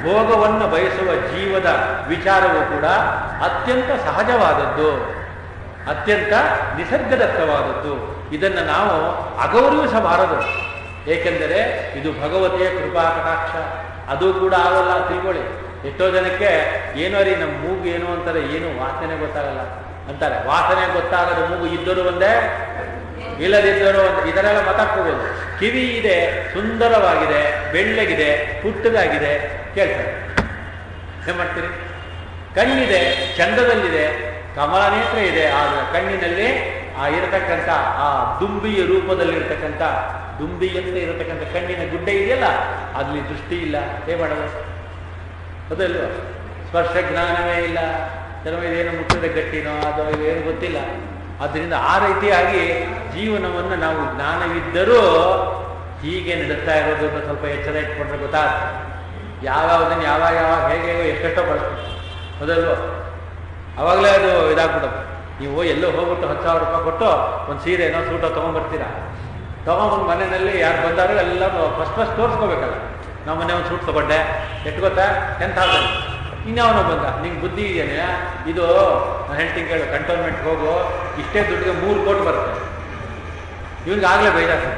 ಭೋಗವನ್ನು ಬಯಸುವ ಜೀವದ ವಿಚಾರವೂ ಕೂಡ ಅತ್ಯಂತ ಸಹಜವಾದದ್ದು. ಅತ್ಯಂತ ನಿಸರ್ಗದತ್ತವಾದದ್ದು. ಇದನ್ನು ನಾವು ಅಗೌರವಿಸಬಾರದು. ಏಕೆಂದರೆ ಇದು ಭಗವತಿಯ ಕೃಪಾ ಕಟಾಕ್ಷ. ಅದು ಕೂಡ ಆಗಲ್ಲ ತಿಳ್ಕೊಳ್ಳಿ. ಎಷ್ಟೋ ಜನಕ್ಕೆ ಏನೋ ರೀ ನಮ್ಮ ಮೂಗು ಏನು ಅಂತಾರೆ, ಏನು ವಾಸನೆ ಗೊತ್ತಾಗಲ್ಲ ಅಂತಾರೆ. ವಾಸನೆ ಗೊತ್ತಾಗದ ಮೂಗು ಇದ್ದರೂ ಒಂದೇ, ಇಲ್ಲದಿದ್ದರೂ ಒಂದೇ, ಇದನ್ನೆಲ್ಲ ಮಾತಾಡ್ಕೋಬೋದು. ಕಿವಿ ಇದೆ, ಸುಂದರವಾಗಿದೆ, ಬೆಳ್ಳಗಿದೆ, ಪುಟ್ಟದಾಗಿದೆ, ಕೇಳ್ತಾರೆ. ಏನ್ ಮಾಡ್ತೀರಿ? ಕಣ್ಣಿದೆ, ಚಂದದಲ್ಲಿದೆ, ಕಮಲನೇತ್ರ ಇದೆ, ಆದರೆ ಕಣ್ಣಿನಲ್ಲಿ ಆ ಇರತಕ್ಕಂಥ ಆ ದುಂಬಿಯ ರೂಪದಲ್ಲಿರ್ತಕ್ಕಂಥ ದುಂಬಿಯಂತೆ ಇರತಕ್ಕಂಥ ಕಣ್ಣಿನ ಗುಡ್ಡೆ ಇದೆಯಲ್ಲ, ಅಲ್ಲಿ ದೃಷ್ಟಿ ಇಲ್ಲ. ಏನ್ ಮಾಡೋದು? ಅದಲ್ವ? ಸ್ಪರ್ಶ ಜ್ಞಾನವೇ ಇಲ್ಲ. ಕೆಲವೊಂದೇನು ಮುಟ್ಟದ ಗಟ್ಟಿನೋ ಅಥವಾ ಏನು ಗೊತ್ತಿಲ್ಲ. ಆದ್ದರಿಂದ ಆ ರೀತಿಯಾಗಿ ಜೀವನವನ್ನು ನಾವು ಜ್ಞಾನವಿದ್ದರೂ ಹೀಗೆ ನಡೆಸ್ತಾ ಇರೋದು ಅಂತ ಸ್ವಲ್ಪ ಎಚ್ಚರ ಇಟ್ಕೊಂಡ್ರೆ ಗೊತ್ತಾಗುತ್ತೆ. ಯಾವ್ಯಾವುದನ್ನು ಯಾವಾಗ ಹೇಗೆ ಎಷ್ಟೆಷ್ಟೋ ಬಳಸ್ತೀವಿ. ಮೊದಲು ಅವಾಗಲೇ ಅದು ಇದಾಗ್ಬಿಡೋದು. ನೀವು ಎಲ್ಲೋ ಹೋಗ್ಬಿಟ್ಟು 10,000 ರೂಪಾಯಿ ಕೊಟ್ಟು ಒಂದು ಸೀರೆನೋ ಸೂಟೋ ತೊಗೊಂಡ್ಬರ್ತೀರಾ. ತೊಗೊಂಬಂದು ಮನೆಯಲ್ಲಿ ಯಾರು ಬಂದಾರೋ ಎಲ್ಲ ಫಸ್ಟ್ ತೋರಿಸ್ಕೋಬೇಕಲ್ಲ. ನಾವು ಮೊನ್ನೆ ಒಂದು ಸೂಟ್ ತೊಗೊಂಡೆ, ಎಷ್ಟು ಗೊತ್ತಾ? 10,000. ಇನ್ಯಾವನೋ ಬಂದ, ನಿಂಗೆ ಬುದ್ಧಿ ಇದೆಯೇ? ಇದು ನಾನು ಹೇಳ್ತೀನಿ ಕೇಳು, ಕಂಟೋನ್ಮೆಂಟ್ಗೆ ಹೋಗು, ಇಷ್ಟೇ ದುಡ್ಡಿಗೆ 3 ಕೋಟಿ ಬರುತ್ತೆ. ಇವ್ನಿಗಾಗಲೇ ಬೇಜಾರು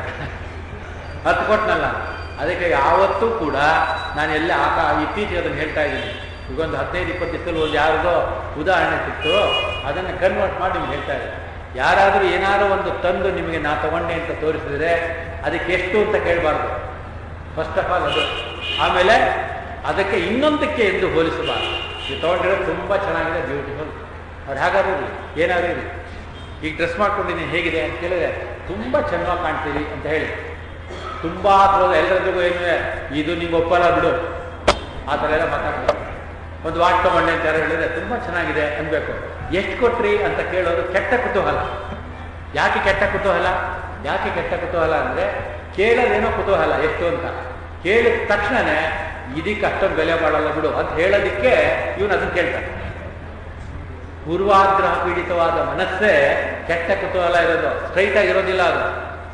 10 ಕೋಟಿನಲ್ಲ. ಅದಕ್ಕೆ ಯಾವತ್ತೂ ಕೂಡ ನಾನು ಎಲ್ಲ ಇತ್ತೀಚೆಗೆ ಅದನ್ನು ಹೇಳ್ತಾ ಇದ್ದೀನಿ. ಈಗೊಂದು 15-20 ದಿವಸದಲ್ಲಿ ಒಂದು ಯಾರಿಗೋ ಉದಾಹರಣೆ ಸಿಕ್ತು, ಅದನ್ನು ಕನ್ವರ್ಟ್ ಮಾಡಿ ನಿಮ್ಗೆ ಹೇಳ್ತಾ ಇದ್ದೀನಿ. ಯಾರಾದರೂ ಏನಾದರೂ ಒಂದು ತಂದು ನಿಮಗೆ ನಾ ತಗೊಂಡೆ ಅಂತ ತೋರಿಸಿದ್ರೆ ಅದಕ್ಕೆ ಎಷ್ಟು ಅಂತ ಕೇಳಬಾರ್ದು. ಫಸ್ಟ್ ಆಫ್ ಆಲ್ ಅದು. ಆಮೇಲೆ ಅದಕ್ಕೆ ಇನ್ನೊಂದಕ್ಕೆ ಎಂದು ಹೋಲಿಸಬಾರ್ದು. ನೀವು ತೊಗೊಂಡಿರೋದು ತುಂಬ ಚೆನ್ನಾಗಿದೆ, ಬ್ಯೂಟಿಫುಲ್. ಅವ್ರು ಹೇಗಾದ್ರೂ ಇರಲಿ, ಏನಾದರೂ ಇರಲಿ. ಈಗ ಡ್ರೆಸ್ ಮಾಡ್ಕೊಂಡಿದ್ದೀನಿ ಹೇಗಿದೆ ಅಂತ ಕೇಳಿದ್ರೆ ತುಂಬ ಚೆನ್ನಾಗಿ ಕಾಣ್ತೀರಿ ಅಂತ ಹೇಳಿ. ತುಂಬ ಎಲ್ಲರಿಗೂ ಏನು ಇದು ನಿಮ್ಗೆ ಒಪ್ಪಲ್ಲ ಬಿಡು, ಆ ಥರ ಎಲ್ಲ ಮಾತಾಡ್ತಾರೆ. ಒಂದು ವಾಚ್ ತಗೊಂಡೆ ಅಂತ ಯಾರು ಹೇಳಿದ್ರೆ ತುಂಬ ಚೆನ್ನಾಗಿದೆ ಅನ್ಬೇಕು. ಎಷ್ಟು ಕೊಟ್ರಿ ಅಂತ ಕೇಳೋದು ಕೆಟ್ಟ ಕುತೂಹಲ. ಯಾಕೆ ಕೆಟ್ಟ ಕುತೂಹಲ? ಯಾಕೆ ಕೆಟ್ಟ ಕುತೂಹಲ ಅಂದರೆ ಕೇಳೋದೇನೋ ಕುತೂಹಲ ಎಷ್ಟು ಅಂತ. ಕೇಳಿದ ತಕ್ಷಣನೇ ಇದಕ್ಕೆ ಅಷ್ಟೊಂದು ಬೆಲೆ ಮಾಡಲ್ಲ ಬಿಡು ಅಂತ ಹೇಳೋದಕ್ಕೆ ಇವನು ಅದನ್ನು ಕೇಳ್ತಾನೆ. ಪೂರ್ವಾಗ್ರಹ ಪೀಡಿತವಾದ ಮನಸ್ಸೇ ಕೆಟ್ಟ ಕುತೂಹಲ ಇರೋದು, ಸ್ಟ್ರೈಟ್ ಆಗಿರೋದಿಲ್ಲ ಅದು.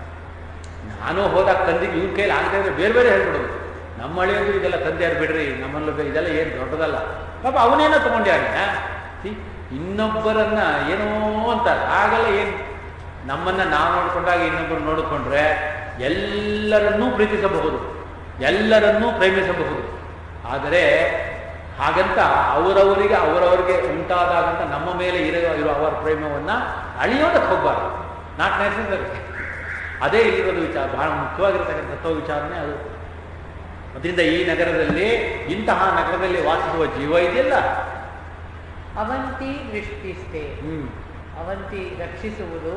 ನಾನು ಹೋದಾಗ ತಂದಿದ್ದು ಇವ್ನ ಕೈಲಿ ಆಗದೆ ಇದ್ರೆ ಬೇರೆ ಬೇರೆ ಹೇಳ್ಬಿಡೋದು. ನಮ್ಮ ಹಳ್ಳಿಯಂದು ಇದೆಲ್ಲ ತಂದೆಯಾರು ಬಿಡ್ರಿ, ನಮ್ಮಲ್ಲೂ ಇದೆಲ್ಲ ಏನು ದೊಡ್ಡದಲ್ಲ. ಪಾಪ ಅವನೇನೋ ತಗೊಂಡ್ಯಾನೆ. ಇನ್ನೊಬ್ಬರನ್ನ ಏನೋ ಅಂತಾರೆ, ಆಗಲ್ಲ. ಏನು ನಮ್ಮನ್ನ ನಾವು ನೋಡ್ಕೊಂಡಾಗ ಇನ್ನೊಬ್ಬರು ನೋಡಿಕೊಂಡ್ರೆ ಎಲ್ಲರನ್ನೂ ಪ್ರೀತಿಸಬಹುದು, ಎಲ್ಲರನ್ನೂ ಪ್ರೇಮಿಸಬಹುದು. ಆದರೆ ಹಾಗಂತ ಅವರವರಿಗೆ ಉಂಟಾದಾಗಂತ ನಮ್ಮ ಮೇಲೆ ಇರೋ ಅವರ ಪ್ರೇಮವನ್ನು ಅಳಿಯೋದಕ್ಕೆ ಹೋಗ್ಬಾರ್ದು. Not necessary. ಅದೇ ಇಲ್ಲಿರೋದು ವಿಚಾರ, ಬಹಳ ಮುಖ್ಯವಾಗಿರ್ತಕ್ಕಂಥ ತತ್ವ ವಿಚಾರನೆ ಅದು. ಅದರಿಂದ ಈ ನಗರದಲ್ಲಿ, ಇಂತಹ ನಗರದಲ್ಲಿ ವಾಸಿಸುವ ಜೀವ ಇದೆಯಲ್ಲ, ಅವಂತಿ ದೃಷ್ಟಿಸ್ಥೆ. ಅವಂತಿ ರಕ್ಷಿಸುವುದು,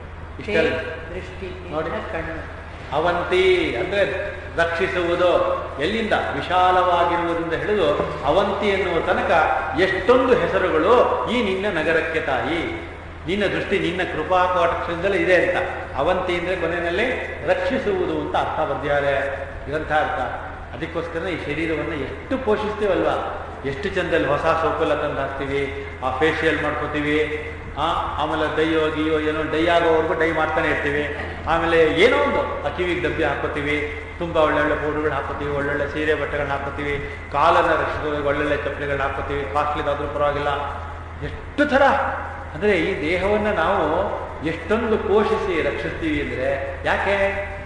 ದೃಷ್ಟಿ ನೋಡಿ, ಕಣ್ಣು. ಅವಂತಿ ಅಂದ್ರೆ ರಕ್ಷಿಸುವುದು. ಎಲ್ಲಿಂದ? ವಿಶಾಲವಾಗಿರುವುದರಿಂದ ಹಿಡಿದು ಅವಂತಿ ಎನ್ನುವ ತನಕ ಎಷ್ಟೊಂದು ಹೆಸರುಗಳು ಈ ನಿನ್ನ ನಗರಕ್ಕೆ ತಾಯಿ. ನಿನ್ನ ದೃಷ್ಟಿ ನಿನ್ನ ಕೃಪಾ ಕಟಾಕ್ಷದಿಂದಲೇ ಇದೆ ಅಂತ. ಅವಂತಿ ಅಂದರೆ ಕೊನೆಯಲ್ಲಿ ರಕ್ಷಿಸುವುದು ಅಂತ ಅರ್ಥ ಬರ್ದಿದ್ದಾರೆ. ಇದಂಥ ಅರ್ಥ. ಅದಕ್ಕೋಸ್ಕರ ಈ ಶರೀರವನ್ನು ಎಷ್ಟು ಪೋಷಿಸ್ತೀವಲ್ವ, ಎಷ್ಟು ಚಂದಲ್ಲಿ ಹೊಸ ಸೋಪೆಲ್ಲ ತಂದು ಹಾಕ್ತೀವಿ, ಆ ಫೇಶಿಯಲ್ ಮಾಡ್ಕೋತೀವಿ, ಆಮೇಲೆ ಡೈಯೋ ಗಿಯೋ ಏನೋ ಡೈ ಆಗೋವರೆಗೂ ಡೈ ಮಾಡ್ತಾನೆ ಇರ್ತೀವಿ. ಆಮೇಲೆ ಏನೋ ಒಂದು ಕಿವಿಗೆ ಡಬ್ಬಿ ಹಾಕೋತೀವಿ, ತುಂಬ ಒಳ್ಳೊಳ್ಳೆ ಪೌಡರ್ಗಳು ಹಾಕೋತೀವಿ, ಒಳ್ಳೊಳ್ಳೆ ಸೀರೆ ಬಟ್ಟೆಗಳನ್ನ ಹಾಕೋತೀವಿ, ಕಾಲನ್ನು ರಕ್ಷಿಸೋದಕ್ಕೆ ಒಳ್ಳೊಳ್ಳೆ ಚಪ್ಪಲಿಗಳನ್ನ ಹಾಕೋತೀವಿ, ಕಾಸ್ಟ್ಲಿದಾದ್ರೂ ಪರವಾಗಿಲ್ಲ. ಎಷ್ಟು ಥರ ಅಂದರೆ ಈ ದೇಹವನ್ನು ನಾವು ಎಷ್ಟೊಂದು ಪೋಷಿಸಿ ರಕ್ಷಿಸ್ತೀವಿ ಅಂದರೆ ಯಾಕೆ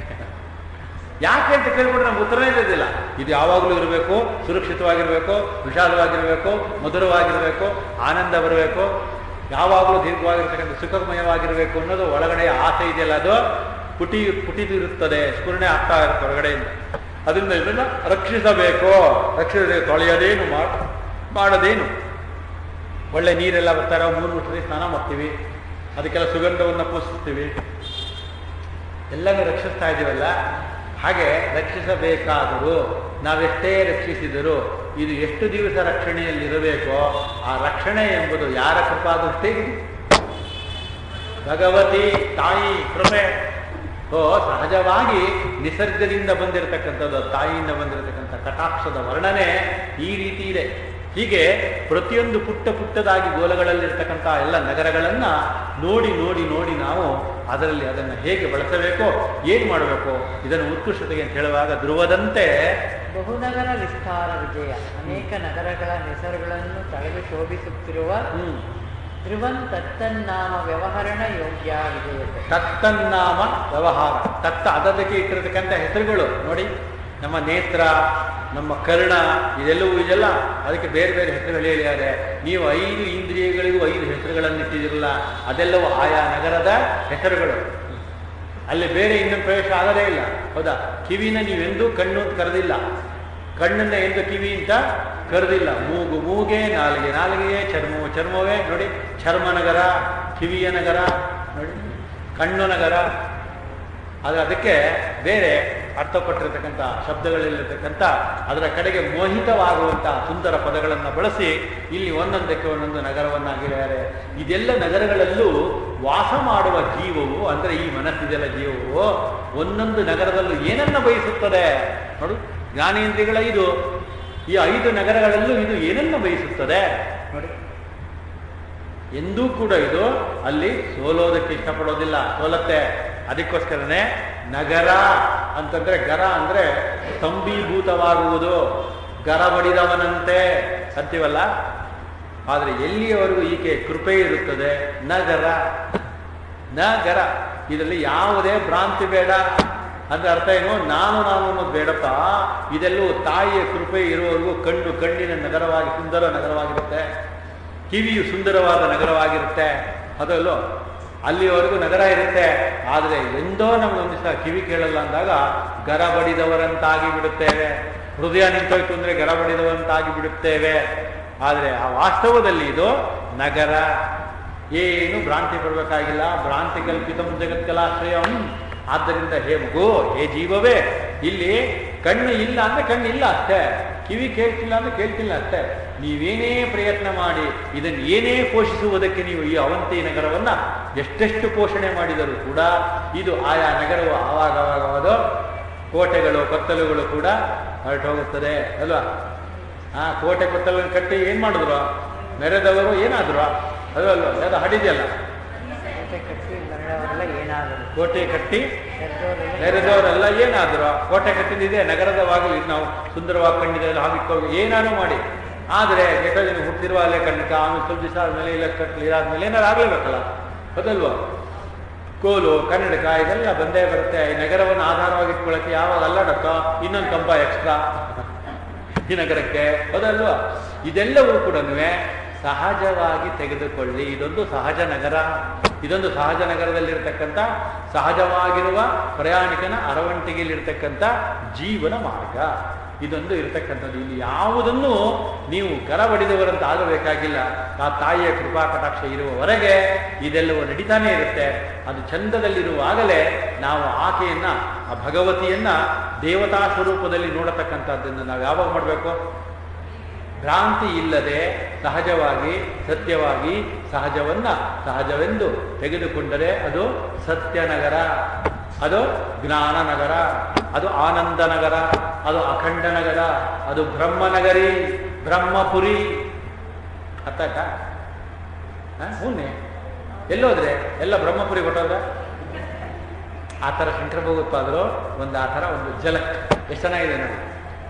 ಅಂತ ಕೇಳ್ಬಿಟ್ರೆ ನಮ್ಗೆ ಉತ್ತರನೇ ಇರೋದಿಲ್ಲ. ಇದು ಯಾವಾಗಲೂ ಇರಬೇಕು, ಸುರಕ್ಷಿತವಾಗಿರಬೇಕು, ವಿಶಾಲವಾಗಿರಬೇಕು, ಮಧುರವಾಗಿರಬೇಕು, ಆನಂದ ಬರಬೇಕು, ಯಾವಾಗಲೂ ದೀರ್ಘವಾಗಿರ್ತಕ್ಕಂಥ ಸುಖಮಯವಾಗಿರಬೇಕು ಅನ್ನೋದು ಒಳಗಡೆ ಆಸೆ ಇದೆಯಲ್ಲ, ಅದು ಪುಟಿದಿರುತ್ತದೆ, ಸ್ಫುರಣೆ ಆಗ್ತಾ ಇರುತ್ತೆ ಹೊರಗಡೆಯಿಂದ. ಅದರಿಂದ ಇದನ್ನು ರಕ್ಷಿಸಬೇಕು. ತೊಳೆಯೋದೇನು ಮಾಡೋದೇನು. ಒಳ್ಳೆ ನೀರೆಲ್ಲ ಬರ್ತಾರೋ 3 ಸರಿ ಸ್ನಾನ ಮಾಡ್ತೀವಿ, ಅದಕ್ಕೆಲ್ಲ ಸುಗಂಧವನ್ನು ಪೂಜಿಸ್ತೀವಿ, ಎಲ್ಲನೂ ರಕ್ಷಿಸ್ತಾ ಇದ್ದೀವಲ್ಲ. ಹಾಗೆ ರಕ್ಷಿಸಬೇಕಾದರೂ ನಾವೆಷ್ಟೇ ರಕ್ಷಿಸಿದರೂ ಇದು ಎಷ್ಟು ದಿವಸ ರಕ್ಷಣೆಯಲ್ಲಿರಬೇಕೋ ಆ ರಕ್ಷಣೆ ಎಂಬುದು ಯಾರ ಕೃಪಾದೃಷ್ಟೇ ಇದೆ? ಭಗವತಿ ತಾಯಿ ಕೃಪೆ. ಸಹಜವಾಗಿ ನಿಸರ್ಗದಿಂದ ಬಂದಿರತಕ್ಕಂಥದ್ದು, ತಾಯಿಯಿಂದ ಬಂದಿರತಕ್ಕಂಥ ಕಟಾಕ್ಷದ ವರ್ಣನೆ ಈ ರೀತಿ ಇದೆ. ಹೀಗೆ ಪ್ರತಿಯೊಂದು ಪುಟ್ಟದಾಗಿ ಗೋಲಗಳಲ್ಲಿರ್ತಕ್ಕಂಥ ಎಲ್ಲ ನಗರಗಳನ್ನು ನೋಡಿ ನೋಡಿ ನೋಡಿ ನಾವು ಅದರಲ್ಲಿ ಅದನ್ನು ಹೇಗೆ ಬಳಸಬೇಕೋ, ಏನು ಮಾಡಬೇಕು, ಇದನ್ನು ಉತ್ಕೃಷ್ಟತೆಗೆ ಅಂತ ಹೇಳುವಾಗ ಧ್ರುವದಂತೆ ಬಹುನಗರ ವಿಸ್ತಾರ ವಿಜಯ. ಅನೇಕ ನಗರಗಳ ಹೆಸರುಗಳನ್ನು ತಳೆದು ಶೋಭಿಸುತ್ತಿರುವ ಧ್ರುವಂ ತತ್ತನ್ನಾಮ ವ್ಯವಹರಣ ಯೋಗ್ಯ ವಿಧೇಯತೆ. ತತ್ತನ್ನಾಮ ವ್ಯವಹಾರ, ತತ್ತ ಅದಕ್ಕೆ ಇಟ್ಟಿರತಕ್ಕಂಥ ಹೆಸರುಗಳು ನೋಡಿ. ನಮ್ಮ ನೇತ್ರ, ನಮ್ಮ ಕರ್ಣ, ಇದೆಲ್ಲ ಅದಕ್ಕೆ ಬೇರೆ ಬೇರೆ ಹೆಸರುಗಳು ಹೇಳಿದ್ದಾರೆ. ನೀವು 5 ಇಂದ್ರಿಯಗಳಿಗೂ 5 ಹೆಸರುಗಳನ್ನು ಇಟ್ಟಿದಿರಲ್ಲ, ಅದೆಲ್ಲವೂ ಆಯಾ ನಗರದ ಹೆಸರುಗಳು. ಅಲ್ಲಿ ಬೇರೆ ಇನ್ನೊಂದು ಪ್ರವೇಶ ಆಗದೇ ಇಲ್ಲ, ಹೌದಾ? ಕಿವಿನ ನೀವೆಂದೂ ಕಣ್ಣು ಅಂತ ಕರೆದಿಲ್ಲ, ಕಣ್ಣನ್ನ ಎಂದು ಕಿವಿ ಅಂತ ಕರೆದಿಲ್ಲ. ಮೂಗು ಮೂಗೆ, ನಾಲಿಗೆ ನಾಲಿಗೆಯೇ, ಚರ್ಮವೇ ನೋಡಿ. ಚರ್ಮನಗರ, ಕಿವಿಯ ನಗರ ನೋಡಿ, ಕಣ್ಣು ನಗರ. ಆದರೆ ಅದಕ್ಕೆ ಬೇರೆ ಅರ್ಥ ಕೊಟ್ಟಿರತಕ್ಕಂಥ ಶಬ್ದಗಳಲ್ಲಿರತಕ್ಕಂಥ ಅದರ ಕಡೆಗೆ ಮೋಹಿತವಾಗುವಂಥ ಸುಂದರ ಪದಗಳನ್ನು ಬಳಸಿ ಇಲ್ಲಿ ಒಂದೊಂದಕ್ಕೆ ಒಂದೊಂದು ನಗರವನ್ನಾಗಿದ್ದಾರೆ. ಇದೆಲ್ಲ ನಗರಗಳಲ್ಲೂ ವಾಸ ಮಾಡುವ ಜೀವವು, ಅಂದರೆ ಈ ಮನಸ್ಸಿದೆಲ್ಲ ಜೀವವು ಒಂದೊಂದು ನಗರದಲ್ಲೂ ಏನನ್ನ ಬಯಸುತ್ತದೆ ನೋಡು. ಜ್ಞಾನೇಂದ್ರಿಯಗಳ ಈ 5 ನಗರಗಳಲ್ಲೂ ಇದು ಏನನ್ನ ಬಯಸುತ್ತದೆ ನೋಡಿ. ಎಂದೂ ಕೂಡ ಇದು ಅಲ್ಲಿ ಸೋಲೋದಕ್ಕೆ ಇಷ್ಟಪಡೋದಿಲ್ಲ, ಸೋಲತ್ತೆ. ಅದಕ್ಕೋಸ್ಕರನೇ ನಗರ ಅಂತಂದ್ರೆ, ಗರ ಅಂದ್ರೆ ಸ್ತಂಭೀಭೂತವಾಗುವುದು, ಗರ ಬಡಿದವನಂತೆ ಅಂತೀವಲ್ಲ. ಆದರೆ ಎಲ್ಲಿಯವರೆಗೂ ಈಕೆ ಕೃಪೆ ಇರುತ್ತದೆ, ನಗರ. ಇದರಲ್ಲಿ ಯಾವುದೇ ಭ್ರಾಂತಿ ಬೇಡ. ಅಂದ್ರೆ ಅರ್ಥ ಏನು? ನಾನು ಅನ್ನೋದು ಬೇಡಪ್ಪ. ಇದೆಲ್ಲವೂ ತಾಯಿಯ ಕೃಪೆ ಇರುವವರೆಗೂ ಕಣ್ಣಿನ ನಗರವಾಗಿ, ಸುಂದರ ನಗರವಾಗಿರುತ್ತೆ. ಕಿವಿಯು ಸುಂದರವಾದ ನಗರವಾಗಿರುತ್ತೆ, ಅದಲ್ಲೋ ಅಲ್ಲಿವರೆಗೂ ನಗರ ಇರುತ್ತೆ. ಆದರೆ ಎಂದೋ ನಮಗೊಂದು ದಿವಸ ಕಿವಿ ಕೇಳಲ್ಲ ಅಂದಾಗ ಗರ ಬಡಿದವರಂತಾಗಿ ಬಿಡುತ್ತೇವೆ. ಹೃದಯ ನಿಂತೋಯ್ತು ಅಂದರೆ ಗರ ಬಡಿದವರಂತಾಗಿ ಬಿಡುತ್ತೇವೆ. ಆದರೆ ಆ ವಾಸ್ತವದಲ್ಲಿ ಇದು ನಗರ. ಏನು ಭ್ರಾಂತಿ ಪಡಬೇಕಾಗಿಲ್ಲ. ಭ್ರಾಂತಿ ಕಲ್ಪಿತಂ ಜಗತ್ಕಲಾಶ್ರಯಂ. ಆದ್ದರಿಂದ ಹೇ ಮಗು, ಹೇ ಜೀವವೇ, ಇಲ್ಲಿ ಕಣ್ಣು ಇಲ್ಲ ಅಂದರೆ ಕಣ್ಣಿಲ್ಲ ಅಷ್ಟೇ, ಕಿವಿ ಕೇಳ್ತಿಲ್ಲ ಅಂದರೆ ಕೇಳ್ತಿಲ್ಲ ಅಷ್ಟೇ. ನೀವೇನೇ ಪ್ರಯತ್ನ ಮಾಡಿ ಇದನ್ನು ಏನೇ ಪೋಷಿಸುವುದಕ್ಕೆ ನೀವು ಈ ಅವಂತಿ ನಗರವನ್ನು ಎಷ್ಟೆಷ್ಟು ಪೋಷಣೆ ಮಾಡಿದರೂ ಕೂಡ ಇದು ಆಯಾ ನಗರವು ಆವಾಗವಾಗವಾದ ಕೋಟೆಗಳು ಕೊತ್ತಲುಗಳು ಕೂಡ ಹೊರಟೋಗುತ್ತದೆ ಅಲ್ವಾ? ಕೋಟೆ ಕೊತ್ತಲನ್ನು ಕಟ್ಟಿ ಏನು ಮಾಡಿದ್ರು? ಮೆರೆದವರು ಏನಾದ್ರು? ಅದು ಅಲ್ವಾ? ಅದು ಹಾಡಿದೆಯಲ್ಲ, ಕೋಟೆ ಕಟ್ಟಿ ನೆರೆದವರೆಲ್ಲ ಏನಾದ್ರು? ಕೋಟೆ ಕಟ್ಟಿದಿದೆ, ನಗರದ ಬಾಗಿಲು ನಾವು ಸುಂದರವಾಗಿ ಕಂಡಿದೆ, ಹಾಗಿಟ್ಕೊಂಡು ಏನಾರು ಮಾಡಿ. ಆದರೆ ಎಷ್ಟೋ ಜನ ಹುಟ್ಟಿರುವ ಅಲ್ಲೇ ಕಣ್ಣಿಕ, ಆಮೇಲೆ ಸ್ವಲ್ಪ ದಿವಸ ಆದ್ಮೇಲೆ ಇಲ್ಲ ಕಟ್ಲಿ, ಇದಾದ್ಮೇಲೆ ಏನಾರು ಆಗ್ಲೇಬೇಕಲ್ಲ, ಅದಲ್ವಾ? ಕೋಲು, ಕನ್ನಡಕ ಇದೆಲ್ಲ ಬಂದೇ ಬರುತ್ತೆ. ಈ ನಗರವನ್ನು ಆಧಾರವಾಗಿಟ್ಕೊಳ್ಳೋಕ್ಕೆ ಯಾವಾಗ ಅಲ್ಲಾಡತ್ತೋ ಇನ್ನೊಂದು ಕಂಬ ಎಕ್ಸ್ಟ್ರಾ ಈ ನಗರಕ್ಕೆ, ಅದಲ್ವಾ? ಇದೆಲ್ಲವೂ ಕೂಡ ಸಹಜವಾಗಿ ತೆಗೆದುಕೊಳ್ಳಿ. ಇದೊಂದು ಸಹಜ ನಗರ. ಇದೊಂದು ಸಹಜ ನಗರದಲ್ಲಿರ್ತಕ್ಕಂಥ ಸಹಜವಾಗಿರುವ ಪ್ರಯಾಣಿಕನ ಅರವಂಟಿಗೆಯಲ್ಲಿರ್ತಕ್ಕಂಥ ಜೀವನ ಮಾರ್ಗ ಇದೊಂದು ಇರತಕ್ಕಂಥದ್ದು. ಇಲ್ಲಿ ಯಾವುದನ್ನು ನೀವು ಗರ ಬಡಿದವರಂತ ಆಗಬೇಕಾಗಿಲ್ಲ. ಆ ತಾಯಿಯ ಕೃಪಾ ಕಟಾಕ್ಷ ಇರುವವರೆಗೆ ಇದೆಲ್ಲವೂ ನಡೀತಾನೆ ಇರುತ್ತೆ. ಅದು ಚಂದದಲ್ಲಿರುವಾಗಲೇ ನಾವು ಆಕೆಯನ್ನ, ಆ ಭಗವತಿಯನ್ನ ದೇವತಾ ಸ್ವರೂಪದಲ್ಲಿ ನೋಡತಕ್ಕಂಥದ್ದನ್ನು ನಾವು ಯಾವಾಗ ಮಾಡಬೇಕು? ಭ್ರಾಂತಿ ಇಲ್ಲದೆ ಸಹಜವಾಗಿ, ಸತ್ಯವಾಗಿ ಸಹಜವನ್ನ ಸಹಜವೆಂದು ತೆಗೆದುಕೊಂಡರೆ ಅದು ಸತ್ಯನಗರ, ಅದು ಜ್ಞಾನ ನಗರ, ಅದು ಆನಂದ ನಗರ, ಅದು ಅಖಂಡ ನಗರ, ಅದು ಬ್ರಹ್ಮನಗರಿ, ಬ್ರಹ್ಮಪುರಿ. ಅರ್ಥ ಆಯ್ತಾ? ಹೂನೆ ಎಲ್ಲೋದ್ರೆ ಎಲ್ಲ ಬ್ರಹ್ಮಪುರಿ ಕೊಟ್ಟೋದ್ರೆ ಆ ಥರ ಶಂಕರ ಭಗವತ್ಪಾದರು ಒಂದು ಆ ಥರ ಒಂದು ಝಲಕ್ ಎಷ್ಟು ಚೆನ್ನಾಗಿದೆ ನೋಡಿ.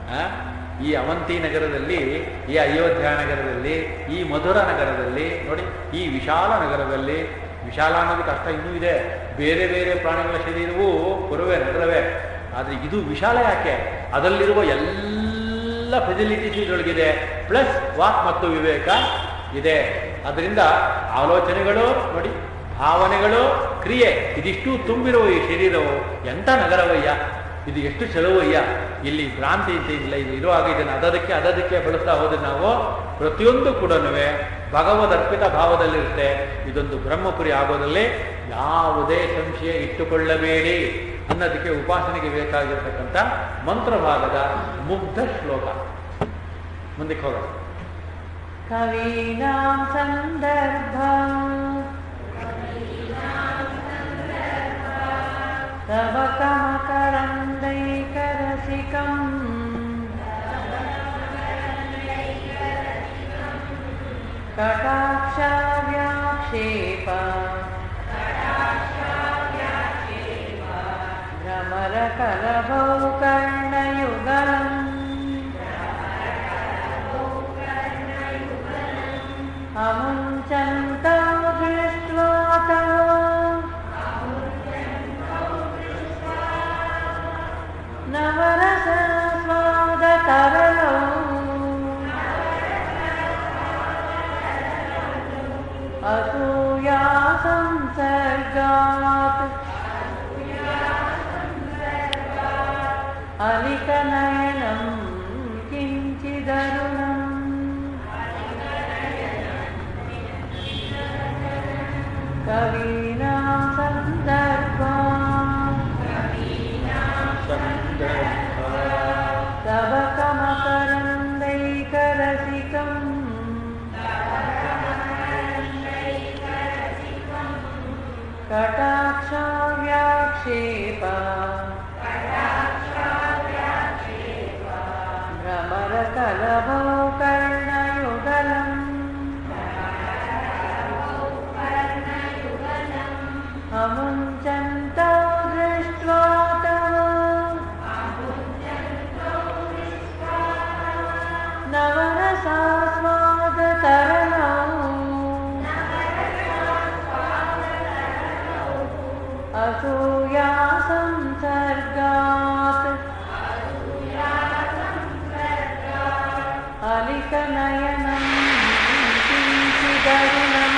ಈ ಅವಂತಿ ನಗರದಲ್ಲಿ, ಈ ಅಯೋಧ್ಯ ನಗರದಲ್ಲಿ, ಈ ಮಧುರ ನಗರದಲ್ಲಿ ನೋಡಿ, ಈ ವಿಶಾಲ ನಗರದಲ್ಲಿ, ವಿಶಾಲ ಅನ್ನೋದಕ್ಕೆ ಅರ್ಥ ಇನ್ನೂ ಇದೆ. ಬೇರೆ ಬೇರೆ ಪ್ರಾಣಿಗಳ ಶರೀರವೂ ಪುರವೇ ನಗರವೇ, ಆದರೆ ಇದು ವಿಶಾಲ ಯಾಕೆ? ಅದರಲ್ಲಿರುವ ಎಲ್ಲ ಫೆಸಿಲಿಟೀಸ್ ಇದರೊಳಗಿದೆ, ಪ್ಲಸ್ ವಾಕ್ ಮತ್ತು ವಿವೇಕ ಇದೆ. ಅದರಿಂದ ಆಲೋಚನೆಗಳು ನೋಡಿ, ಭಾವನೆಗಳು, ಕ್ರಿಯೆ, ಇದಿಷ್ಟು ತುಂಬಿರುವ ಈ ಶರೀರವು ಎಂಥ ನಗರವಯ್ಯ, ಇದು ಎಷ್ಟು ಚಲುವಯ್ಯ. ಇಲ್ಲಿ ಭ್ರಾಂತಿ ಅಂತ ಇಲ್ಲ. ಇದು ಇರುವಾಗ ಇದನ್ನು ಅದಕ್ಕೆ ಬಳಸ್ತಾ ಹೋದ್ರೆ ನಾವು ಪ್ರತಿಯೊಂದು ಕೂಡ ಭಗವದರ್ಪಿತ ಭಾವದಲ್ಲಿರುತ್ತೆ. ಇದೊಂದು ಬ್ರಹ್ಮಪುರಿ ಆಗೋದಲ್ಲಿ ಯಾವುದೇ ಸಂಶಯ ಇಟ್ಟುಕೊಳ್ಳಬೇಡಿ ಅನ್ನೋದಕ್ಕೆ ಉಪಾಸನೆಗೆ ಬೇಕಾಗಿರ್ತಕ್ಕಂಥ ಮಂತ್ರಭಾಗದ ಮುಗ್ಧ ಶ್ಲೋಕ. ಮುಂದಕ್ಕೆ ಹೋಗೋಣ. ಕವೀನಾಂ ಸಂದರ್ಭ ತವ ಕಮಕರಂದೈಕರಸಿಕಂ ಕಟಾಕ್ಷವ್ಯಾಕ್ಷೇಪ ಭ್ರಮರಕಲಭೌ ಕರ್ಣಯುಗಲಂ ಅಮುಂಚಂತಂ ಸಂಸರ್ಗಾತ್ ಅಲಿಕನಯನಂ ಕಿಂಚಿದರುಣಂ ಕವೀನಾಂ ಸಂದರ್ಭಾತ್ ತವ ಕಮಕರಂದೈಕರಸಿಕಂ ಕಟಾಕ್ಷವ್ಯಾಕ್ಷೇಪ ಭ್ರಮರಕಲಭೌ ಕರ್ಣಯುಗಲಂ ಅಮುಂಚಂತೌ ದೃಷ್ಟ್ವಾ ತವ ನವರಸಾಸ್ವಾದತರಣೌ ಅಸೂಯಾ ಸಂಸರ್ಗಾತ್ ಅಲಿಕನಯನಂ ಕಿಂಚಿದರುಣಂ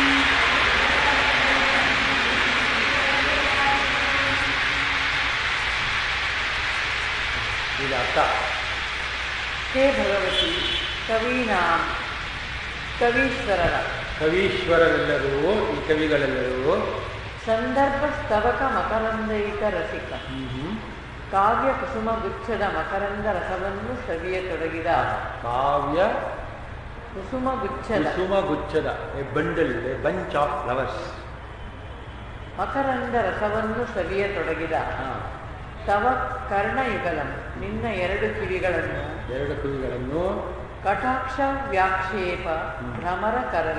ಇದು ಅರ್ಥ. ಹೇ ಭಗವತಿ, ಕವೀನಾಂ ಕವೀಶ್ವರರ ಕವೀಶ್ವರರೆಲ್ಲರೂ, ಈ ಕವಿಗಳೆಲ್ಲರೂ ಸಂದರ್ಭ ಸ್ತವಕ ಮಕರಂದೈಕ ರಸಿಕ ಕಾವ್ಯ ಕುಸುಮ ಗುಚ್ಛದ ಮಕರಂದ ರಸವನ್ನು ಸವಿಯತೊಡಗಿದ ಕಾವ್ಯ ಕುಸುಮ ಗುಚ್ಛದ a bundle, a bunch of flowers, ಮಕರಂದ ರಸವನ್ನು ಸವಿಯತೊಡಗಿದ ತವ ಕರ್ಣಯುಗಲಂ ನಿನ್ನ ಎರಡು ಕಿವಿಗಳನ್ನು ಕಟಾಕ್ಷ ವ್ಯಾಕ್ಷೇಪ ಭ್ರಮರ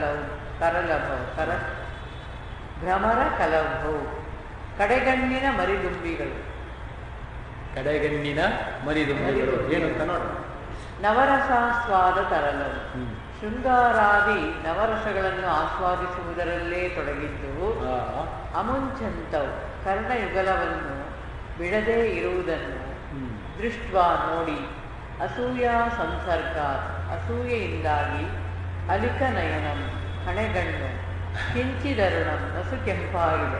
ಕಲಭೌ ಕಡೆಗಣ್ಣಿನ ಮರಿದುಂಬಿಗಳು ಏನು ಅಂತ ನೋಡ. ನವರಸಾಸ್ವಾದ ತರಲವು ಶೃಂಗಾರಾದಿ ನವರಸಗಳನ್ನು ಆಸ್ವಾದಿಸುವುದರಲ್ಲೇ ತೊಡಗಿದ್ದು ಅಮುಂಚಂತವು ಕರ್ಣಯುಗಲವನ್ನು ಬಿಡದೇ ಇರುವುದನ್ನು ದೃಷ್ಟ್ವಾ ನೋಡಿ ಅಸೂಯಾ ಸಂಸರ್ಗ ಅಸೂಯೆಯಿಂದಾಗಿ ಅಲಿಕನಯನಂ ಹಣೆಗಣ್ಣು ಕಿಂಚಿದರುಣಂ ನಸು ಕೆಂಪಾಗಿದೆ.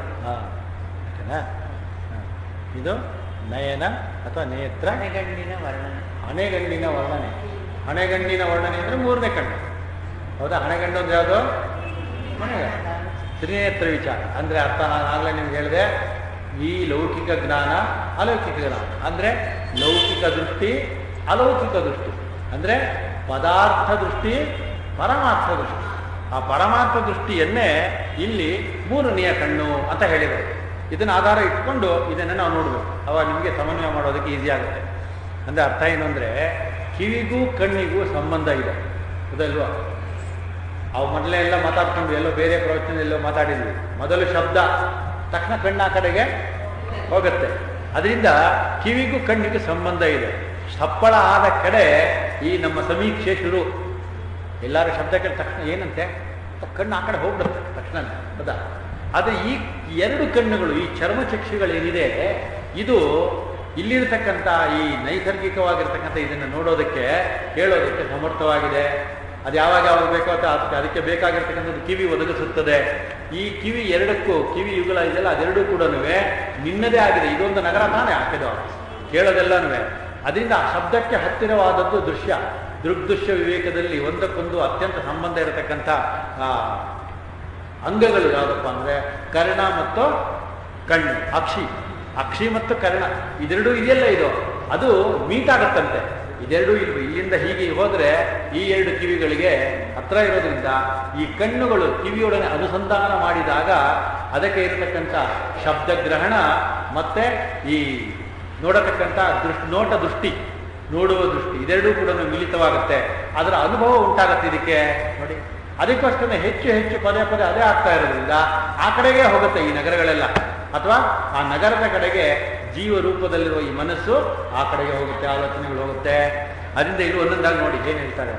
ಇದು ನಯನ ಅಥವಾ ನೇತ್ರ, ಹಣೆಗಣ್ಣಿನ ವರ್ಣನೆ. ಹಣೆಗಣ್ಣಿನ ವರ್ಣನೆ ಅಂದ್ರೆ ಮೂರನೇ ಕಣ್ಣು. ಹೌದಾ? ಹಣೆಗಣ್ಣು ಅಂದ್ರೆ ಯಾವುದು? ತ್ರಿನೇತ್ರ ವಿಚಾರ ಅಂದ್ರೆ ಅರ್ಥ ನಾನು ಆಗಲೇ ನಿಮ್ಗೆ ಹೇಳಿದೆ. ಈ ಲೌಕಿಕ ಜ್ಞಾನ, ಅಲೌಕಿಕ ಜ್ಞಾನ ಅಂದ್ರೆ ಲೌಕಿಕ ದೃಷ್ಟಿ, ಅಲೌಕಿಕ ದೃಷ್ಟಿ ಅಂದ್ರೆ ಪದಾರ್ಥ ದೃಷ್ಟಿ, ಪರಮಾರ್ಥ ದೃಷ್ಟಿ. ಆ ಪರಮಾರ್ಥ ದೃಷ್ಟಿಯನ್ನೇ ಇಲ್ಲಿ ಮೂರನೆಯ ಕಣ್ಣು ಅಂತ ಹೇಳಿದರು. ಇದನ್ನ ಆಧಾರ ಇಟ್ಕೊಂಡು ಇದನ್ನು ನಾವು ನೋಡ್ಬೇಕು. ಅವಾಗ ನಿಮಗೆ ಸಮನ್ವಯ ಮಾಡೋದಕ್ಕೆ ಈಸಿ ಆಗುತ್ತೆ. ಅಂದ್ರೆ ಅರ್ಥ ಏನು ಅಂದ್ರೆ ಕಿವಿಗೂ ಕಣ್ಣಿಗೂ ಸಂಬಂಧ ಇದೆ, ಹೌದಲ್ವಾ? ಅವು ಮೊದಲೇ ಎಲ್ಲ ಮಾತಾಡ್ಕೊಂಡು ಎಲ್ಲೋ ಬೇರೆ ಪ್ರವಚನದಲ್ಲೋ ಮಾತಾಡಿದ್ವಿ. ಮೊದಲು ಶಬ್ದ ತಕ್ಷಣ ಕಣ್ಣ ಆ ಕಡೆಗೆ ಹೋಗುತ್ತೆ. ಅದರಿಂದ ಕಿವಿಗೂ ಕಣ್ಣಿಗೂ ಸಂಬಂಧ ಇದೆ. ಸಪ್ಪಳ ಆದ ಕಡೆ ಈ ನಮ್ಮ ಸಮೀಕ್ಷೆ ಶುರು. ಎಲ್ಲರೂ ಶಬ್ದ ಕೇಳಿದ ತಕ್ಷಣ ಏನಂತೆ ಕಣ್ಣು ಆ ಕಡೆ ಹೋಗ್ಬಿಡುತ್ತೆ ತಕ್ಷಣ, ಹೌದಾ? ಆದರೆ ಈ ಎರಡು ಕಣ್ಣುಗಳು, ಈ ಚರ್ಮಚಕ್ಷುಗಳೇನಿದೆ, ಇದು ಇಲ್ಲಿರ್ತಕ್ಕಂಥ ಈ ನೈಸರ್ಗಿಕವಾಗಿರ್ತಕ್ಕಂಥ ಇದನ್ನು ನೋಡೋದಕ್ಕೆ, ಕೇಳೋದಕ್ಕೆ ಸಮರ್ಥವಾಗಿದೆ. ಅದು ಯಾವಾಗ ಬೇಕೋ ಅದಕ್ಕೆ ಬೇಕಾಗಿರ್ತಕ್ಕಂಥದ್ದು ಕಿವಿ ಒದಗಿಸುತ್ತದೆ. ಈ ಕಿವಿ ಎರಡಕ್ಕೂ, ಕಿವಿ ಯುಗಲ ಇದೆಲ್ಲ ಅದೆರಡೂ ಕೂಡ ನಿನ್ನದೇ ಆಗಿದೆ. ಇದೊಂದು ನಗರ ತಾನೇ ಹಾಕಿದ ಕೇಳೋದೆಲ್ಲನೂ. ಅದರಿಂದ ಆ ಶಬ್ದಕ್ಕೆ ಹತ್ತಿರವಾದದ್ದು ದೃಶ್ಯ. ದೃಗ್ದೃಶ್ಯ ವಿವೇಕದಲ್ಲಿ ಒಂದಕ್ಕೊಂದು ಅತ್ಯಂತ ಸಂಬಂಧ ಇರತಕ್ಕಂಥ ಅಂಗಗಳು ಯಾವುದಪ್ಪ ಅಂದರೆ ಕರ್ಣ ಮತ್ತು ಕಣ್ಣು. ಅಕ್ಷಿ ಮತ್ತು ಕರ್ಣ ಇದೆರಡೂ ಇದೆಯಲ್ಲ, ಇದು ಅದು ಮೀಟ್ ಆಗತ್ತಂತೆ. ಇದೆರಡೂ ಇಲ್ಲಿಂದ ಹೀಗೆ ಹೋದರೆ ಈ ಎರಡು ಕಿವಿಗಳಿಗೆ ಹತ್ರ ಇರೋದ್ರಿಂದ ಈ ಕಣ್ಣುಗಳು ಕಿವಿಯೊಡನೆ ಅನುಸಂಧಾನ ಮಾಡಿದಾಗ ಅದಕ್ಕೆ ಇರತಕ್ಕಂಥ ಶಬ್ದಗ್ರಹಣ ಮತ್ತೆ ಈ ನೋಡತಕ್ಕಂಥ ನೋಡುವ ದೃಷ್ಟಿ ಇದೆರಡೂ ಕೂಡ ಮಿಲಿತವಾಗುತ್ತೆ. ಅದರ ಅನುಭವ ಉಂಟಾಗತ್ತೆ ಇದಕ್ಕೆ ನೋಡಿ. ಅದಕ್ಕೋಸ್ಕರ ಹೆಚ್ಚು ಹೆಚ್ಚು ಪದೇ ಅದೇ ಆಗ್ತಾ ಇರೋದ್ರಿಂದ ಆ ಕಡೆಗೆ ಹೋಗುತ್ತೆ ಈ ನಗರಗಳೆಲ್ಲ, ಅಥವಾ ಆ ನಗರದ ಕಡೆಗೆ ಜೀವ ರೂಪದಲ್ಲಿರುವ ಈ ಮನಸ್ಸು ಆ ಕಡೆಗೆ ಹೋಗುತ್ತೆ, ಆಲೋಚನೆಗಳು ಹೋಗುತ್ತೆ. ಅದರಿಂದ ಇಲ್ಲಿ ಒಂದೊಂದಾಗಿ ನೋಡಿ ಏನ್ ಹೇಳ್ತಾರೆ.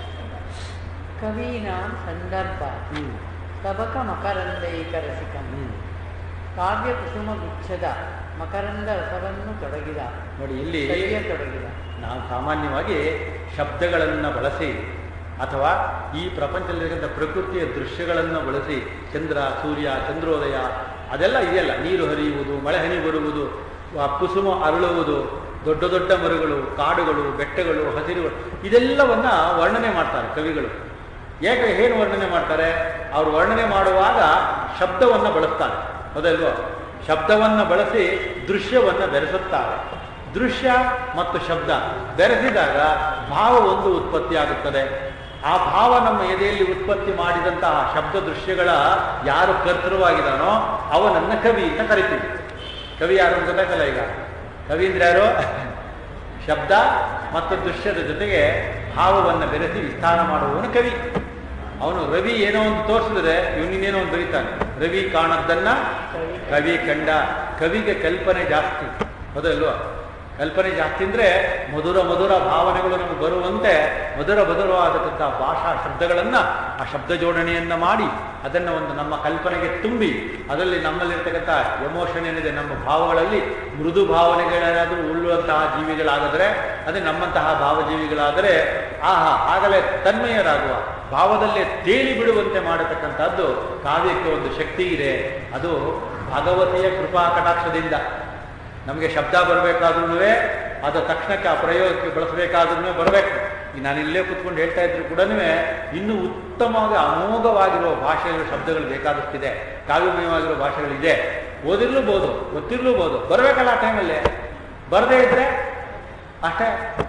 ಕವೀನಾಂ ಸಂದರ್ಭ ತಬಕ ಮಕರಂದೈಕ ರಸಿಕ ಕಾವ್ಯ ಕುಸುಮ ಗುಚ್ಛದ ಮಕರಂದ ರಸವನ್ನು ತೊಡಗಿದ ನೋಡಿ. ಇಲ್ಲಿ ತೊಡಗಿದ ನಾವು ಸಾಮಾನ್ಯವಾಗಿ ಶಬ್ದಗಳನ್ನು ಬಳಸಿ ಅಥವಾ ಈ ಪ್ರಪಂಚದಲ್ಲಿರ್ತಕ್ಕಂಥ ಪ್ರಕೃತಿಯ ದೃಶ್ಯಗಳನ್ನು ಬಳಸಿ ಚಂದ್ರ, ಸೂರ್ಯ, ಚಂದ್ರೋದಯ ಅದೆಲ್ಲ ಇದೆಯಲ್ಲ, ನೀರು ಹರಿಯುವುದು, ಮಳೆ ಹನಿ ಬರುವುದು, ಕುಸುಮ ಅರಳುವುದು, ದೊಡ್ಡ ದೊಡ್ಡ ಮರಗಳು, ಕಾಡುಗಳು, ಬೆಟ್ಟಗಳು, ಹಸಿರುಗಳು, ಇದೆಲ್ಲವನ್ನ ವರ್ಣನೆ ಮಾಡ್ತಾರೆ ಕವಿಗಳು. ಏನು ವರ್ಣನೆ ಮಾಡ್ತಾರೆ? ಅವರು ವರ್ಣನೆ ಮಾಡುವಾಗ ಶಬ್ದವನ್ನು ಬಳಸ್ತಾರೆ, ಹೌದಲ್ವೋ? ಶಬ್ದವನ್ನು ಬಳಸಿ ದೃಶ್ಯವನ್ನು ಬೆರೆಸುತ್ತಾರೆ. ದೃಶ್ಯ ಮತ್ತು ಶಬ್ದ ಬೆರೆಸಿದಾಗ ಭಾವ ಒಂದು ಉತ್ಪತ್ತಿಯಾಗುತ್ತದೆ. ಆ ಭಾವ ನಮ್ಮ ಎದೆಯಲ್ಲಿ ಉತ್ಪತ್ತಿ ಮಾಡಿದಂತಹ ಶಬ್ದ ದೃಶ್ಯಗಳ ಯಾರು ಕರ್ತೃವಾಗಿದ್ದಾನೋ ಅವನನ್ನು ಕವಿ ಅಂತ ಕರಿತೀವಿ. ಕವಿ ಯಾರು ಅಂತ ಗೊತ್ತಾಗಲ್ಲ. ಈಗ ಕವಿ ಅಂದ್ರೆ ಯಾರು? ಶಬ್ದ ಮತ್ತು ದೃಶ್ಯದ ಜೊತೆಗೆ ಭಾವವನ್ನು ಬೆರೆಸಿ ವಿಸ್ತಾರ ಮಾಡುವವನು ಕವಿ. ಅವನು ರವಿ ಏನೋ ಒಂದು ತೋರಿಸಿದ್ರೆ ಇವನಿನ್ನೇನೋ ಒಂದು ಬರೀತಾನೆ. ರವಿ ಕಾಣದ್ದನ್ನ ಕವಿ ಕಂಡ. ಕವಿಗೆ ಕಲ್ಪನೆ ಜಾಸ್ತಿ, ಹೌದಲ್ವ? ಕಲ್ಪನೆ ಜಾಸ್ತಿ ಅಂದ್ರೆ ಮಧುರ ಮಧುರ ಭಾವನೆಗಳು ನಮಗೆ ಬರುವಂತೆ ಮಧುರ ಮಧುರವಾದಕ್ಕಂಥ ಭಾಷಾ ಶಬ್ದಗಳನ್ನ, ಆ ಶಬ್ದ ಜೋಡಣೆಯನ್ನ ಮಾಡಿ ಅದನ್ನು ಒಂದು ನಮ್ಮ ಕಲ್ಪನೆಗೆ ತುಂಬಿ ಅದರಲ್ಲಿ ನಮ್ಮಲ್ಲಿರ್ತಕ್ಕಂಥ ಎಮೋಷನ್ ಏನಿದೆ, ನಮ್ಮ ಭಾವಗಳಲ್ಲಿ ಮೃದು ಭಾವನೆಗಳೇನಾದರೂ ಉಳ್ಳುವಂತಹ ಜೀವಿಗಳಾದರೆ, ಅದೇ ನಮ್ಮಂತಹ ಭಾವಜೀವಿಗಳಾದರೆ ಆಗಲೇ ತನ್ಮಯರಾಗುವ, ಭಾವದಲ್ಲೇ ತೇಲಿ ಬಿಡುವಂತೆ ಮಾಡತಕ್ಕಂಥದ್ದು ಕಾವ್ಯಕ್ಕೆ ಒಂದು ಶಕ್ತಿ ಇದೆ. ಅದು ಭಗವತಿಯ ಕೃಪಾ ಕಟಾಕ್ಷದಿಂದ. ನಮಗೆ ಶಬ್ದ ಬರಬೇಕಾದ್ರೂ ಅದು ತಕ್ಷಣಕ್ಕೆ ಆ ಪ್ರಯೋಗಕ್ಕೆ ಬಳಸಬೇಕಾದ್ರೂ ಬರಬೇಕು. ಈಗ ನಾನು ಇಲ್ಲೇ ಕೂತ್ಕೊಂಡು ಹೇಳ್ತಾ ಇದ್ರು ಕೂಡ ಇನ್ನೂ ಉತ್ತಮವಾಗಿ ಅಮೋಘವಾಗಿರುವ ಭಾಷೆಗಳು ಶಬ್ದಗಳು ಬೇಕಾದಷ್ಟಿದೆ, ಕಾವ್ಯಮಯವಾಗಿರುವ ಭಾಷೆಗಳಿದೆ. ಓದಿರ್ಲೂಬಹುದು, ಗೊತ್ತಿರ್ಲೂಬಹುದು, ಬರಬೇಕಲ್ಲ ಆ ಟೈಮಲ್ಲಿ. ಬರದೇ ಇದ್ರೆ ಅಷ್ಟೇ.